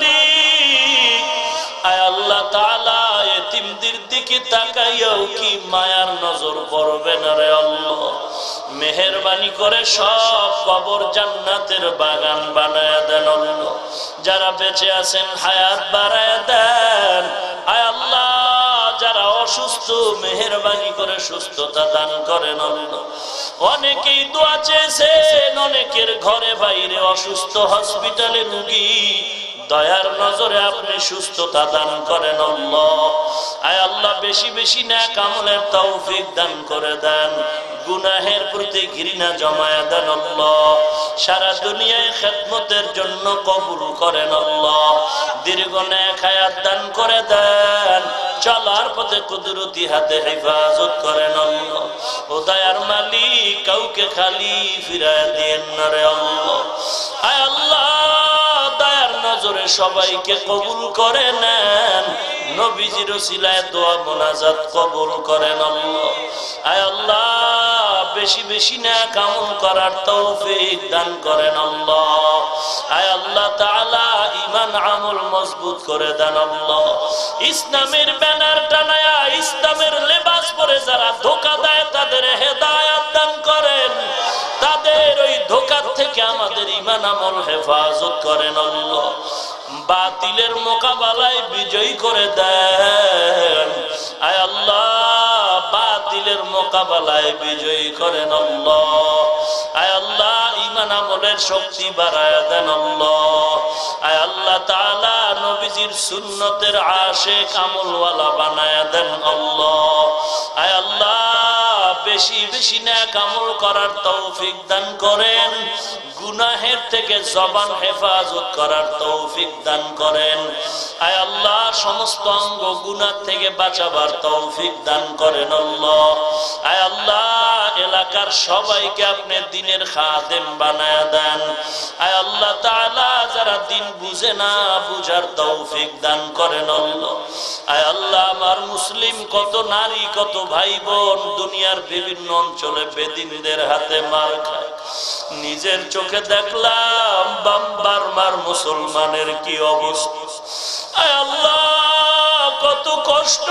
মালিক। আয় আল্লাহ তাআলা, এতিমদের দিকে তাকাইয়াও কি মায়ার নজর পড়বে না রে আল্লাহ? মেহেরবানি করে সব কবর জান্নাতের বাগান বানায়া দেন আল্লাহ। যারা বেঁচে আছেন হায়াত বাড়ায়া দেন। আয় আল্লাহ, যারা অসুস্থ মেহেরবানি করে সুস্থতা দান করেন আল্লাহ। অনেকেই দোয়া চেয়েছেন, অনেকের ঘরে বাইরে অসুস্থ, হসপিটালে রোগী, দয়ার নজরে আপনি সুস্থতা দান করেন আল্লাহ। আয় আল্লাহ, বেশি বেশি নেক আমলের তৌফিক দান করে দেন, গুনাহের প্রতি ঘৃণা জমায়া দেন আল্লাহ। সারা দুনিয়ায় খেদমতের জন্য কবুল করেন আল্লাহ। দীর্ঘ নেক হায়াত দান করে দেন, চলার পথে কুদরতি হাতে হেফাজত করেন আল্লাহ। ও দয়ার মালিক, কাউকে খালি ফিরায় দিয়েন না রে আল্লাহ। আয় আল্লাহ, দয়ার নজরে সবাইকে কবুল করে নেন, নবীজির ওসিলায় দোয়া মোনাজাত কবুল করেন আল্লাহ। আয় আল্লাহ, বেশি বেশি নেক আমল করার তৌফিক দান করেন আল্লাহ। আয় আল্লাহ তাআলা, ঈমান আমল মজবুত করে দেন আল্লাহ। ইসলামের ব্যানার টানায়া, ইসলামের লেবাস পরে যারা ধোঁকা দেয় তাদের হেদায়েত দান করেন, তাদের ওই ধোঁকার থেকে আমাদের ঈমান আমল হেফাজত করেন আল্লাহ। বাতিলের মোকাবেলায় বিজয়ী করে দেন। আয় আল্লাহ, বাতিলের মোকাবেলায় বিজয়ী করেন আল্লাহ। আয় আল্লাহ, ঈমান আমলের শক্তি বাড়ায় দেন আল্লাহ। আয় আল্লাহ তাআলা, নবীজির সুন্নতের আশিক আমলওয়ালা বানায়া দেন আল্লাহ। আয় আল্লাহ, বেশি বেশি নেক আমল করার তৌফিক দান করেন, গুনাহের থেকে জবান হেফাজত করার তৌফিক দান করেন। আয় আল্লাহ, সমস্ত অঙ্গ গুনাহ থেকে বাঁচাবার তৌফিক দান করেন আল্লাহ। আয় আল্লাহ, এলাকার সবাইকে আপনি দ্বীনের খাদেম বানায়া দেন। আয় আল্লাহ তাআলা, যারা দ্বীন বুঝে না, বুঝার তৌফিক দান করেন আল্লাহ। আয় আল্লাহ, আমার মুসলিম কত নারী, কত ভাই বোন দুনিয়ার বিভিন্ন অঞ্চলে বেদিনদের হাতে মার খায়, নিজের চোখে দেখলাম বার্মার মুসলমানের কি অবস্থা। আয় আল্লাহ, কত কষ্ট।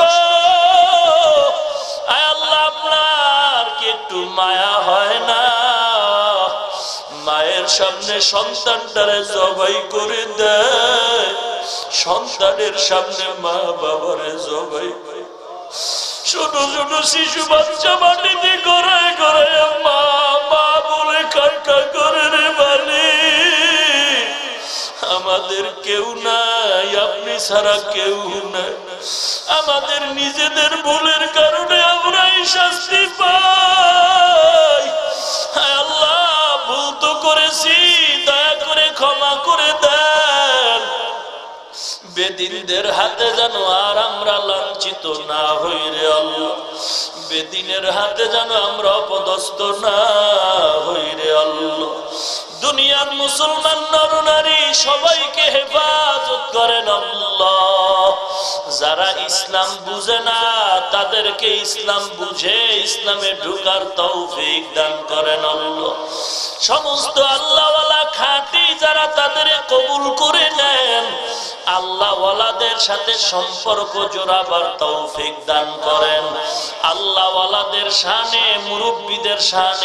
আয় আল্লাহ, আপনার কি একটু মায়া হয় না? মায়ের সামনে সন্তানটারে জবাই করে দেয়, সন্তানের সামনে মা বাবারে জবাই করে। ছোট ছোট শিশু বাচ্চা মাটিতে গড়ায় গড়ায় মা মা বলে কান্না করে রে মালিক। আমাদের কেউ নাই, আপনি ছাড়া কেউ নাই। আমাদের নিজেদের ভুলের কারণে আমরা এই শাস্তি পাই। আল্লাহ, ভুল তো করেছি, দয়া করে ক্ষমা করে দেন। বেদিনদের হাতে যেন আর আমরা লাঞ্ছিত না হই রে আল্লাহ। বেদিনের হাতে যেন আমরা অপদস্থ না হই রে আল্লাহ। দুনিয়ার মুসলমান নর নারী সবাইকে হেফাজত করেন আল্লাহ। যারা ইসলাম বুঝে না তাদেরকে ইসলাম বুঝে ইসলামে ঢোকার তৌফিক দান করেন আল্লাহ। সমস্ত আল্লাহওয়ালা খাঁটি যারা তাদের কবুল করে নেন, আল্লাহওয়ালাদের সাথে সম্পর্ক জোড়াবার তৌফিক দান করেন। আল্লাহওয়ালাদের শানে, মুরব্বীদের শানে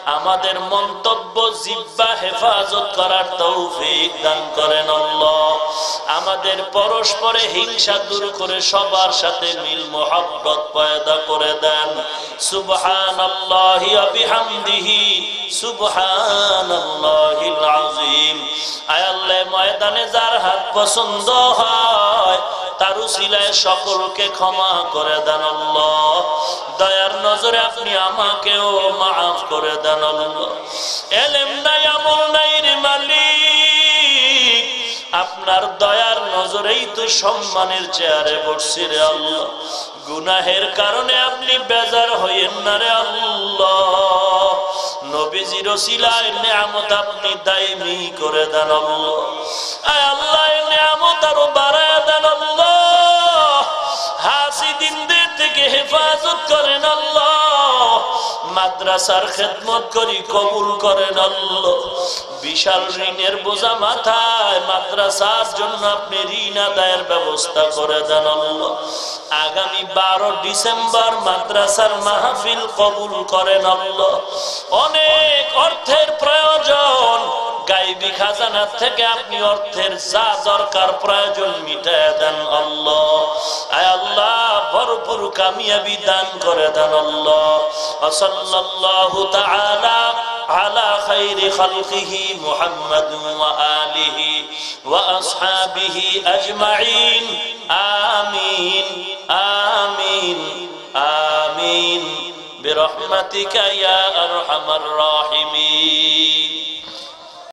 আমাদের মন্তব্য জিহ্বা হেফাজত করার তৌফিক দান করেন আল্লাহ। আমাদের পরস্পরে হিংসা দূর করে সবার সাথে মিল মোহাব্বত পয়দা করে দেন। সুবহানাল্লাহি ওয়া বিহামদিহি সুবহানাল্লাহিল আযীম। আয় আল্লাহ, ময়দানে যার হাত পছন্দ হয় তার উসিলায় সকলকে ক্ষমা করে দেন আল্লাহ। দয়ার নজরে আপনি আমাকেও মাফ করে দেন আল্লাহ। এলেম নাই, আমল নাই রে মালিক, আপনার দয়ার নজরেই তো সম্মানের চেয়ারে বসছি রে আল্লাহ। গুনাহের কারণে আপনি বেজার হইেন না রে আল্লাহ। নবীজির ওসিলায় নিয়ামত আপনি দাইমি করে দেন আল্লাহ। আয় আল্লাহ, নিয়ামত আরো বাড়ায় দেন আল্লাহ। হাসিদিনদের থেকে হেফাজত করেন আল্লাহ। মাদ্রাসার খেদমত করি কবুল করেন আল্লাহ। বিশাল ঋণের বোঝা মাথায়, মাদ্রাসার জন্য আপনি ঋণ আদায়ের ব্যবস্থা করে দেন আল্লাহ। আগামী বারো ডিসেম্বর মাদ্রাসার মাহফিল কবুল করেন আল্লাহ। অনেক অর্থের প্রয়োজন, গায়বী খাজানা থেকে আপনি অর্থের যা দরকার প্রয়োজন মিটায় দেন আল্লাহ। আয় আল্লাহ, ভরপুর কামিয়াবি দান করে দেন আল্লাহ। সাল্লাল্লাহু তাআলা আলা খাইরি খালকিহি মুহাম্মাদ ওয়া আলিহি ওয়া আসহাবিহি আজমাইন। আমিন আমিন আমিন বিরহমাতিকা ইয়া আরহামার রাহিমিন।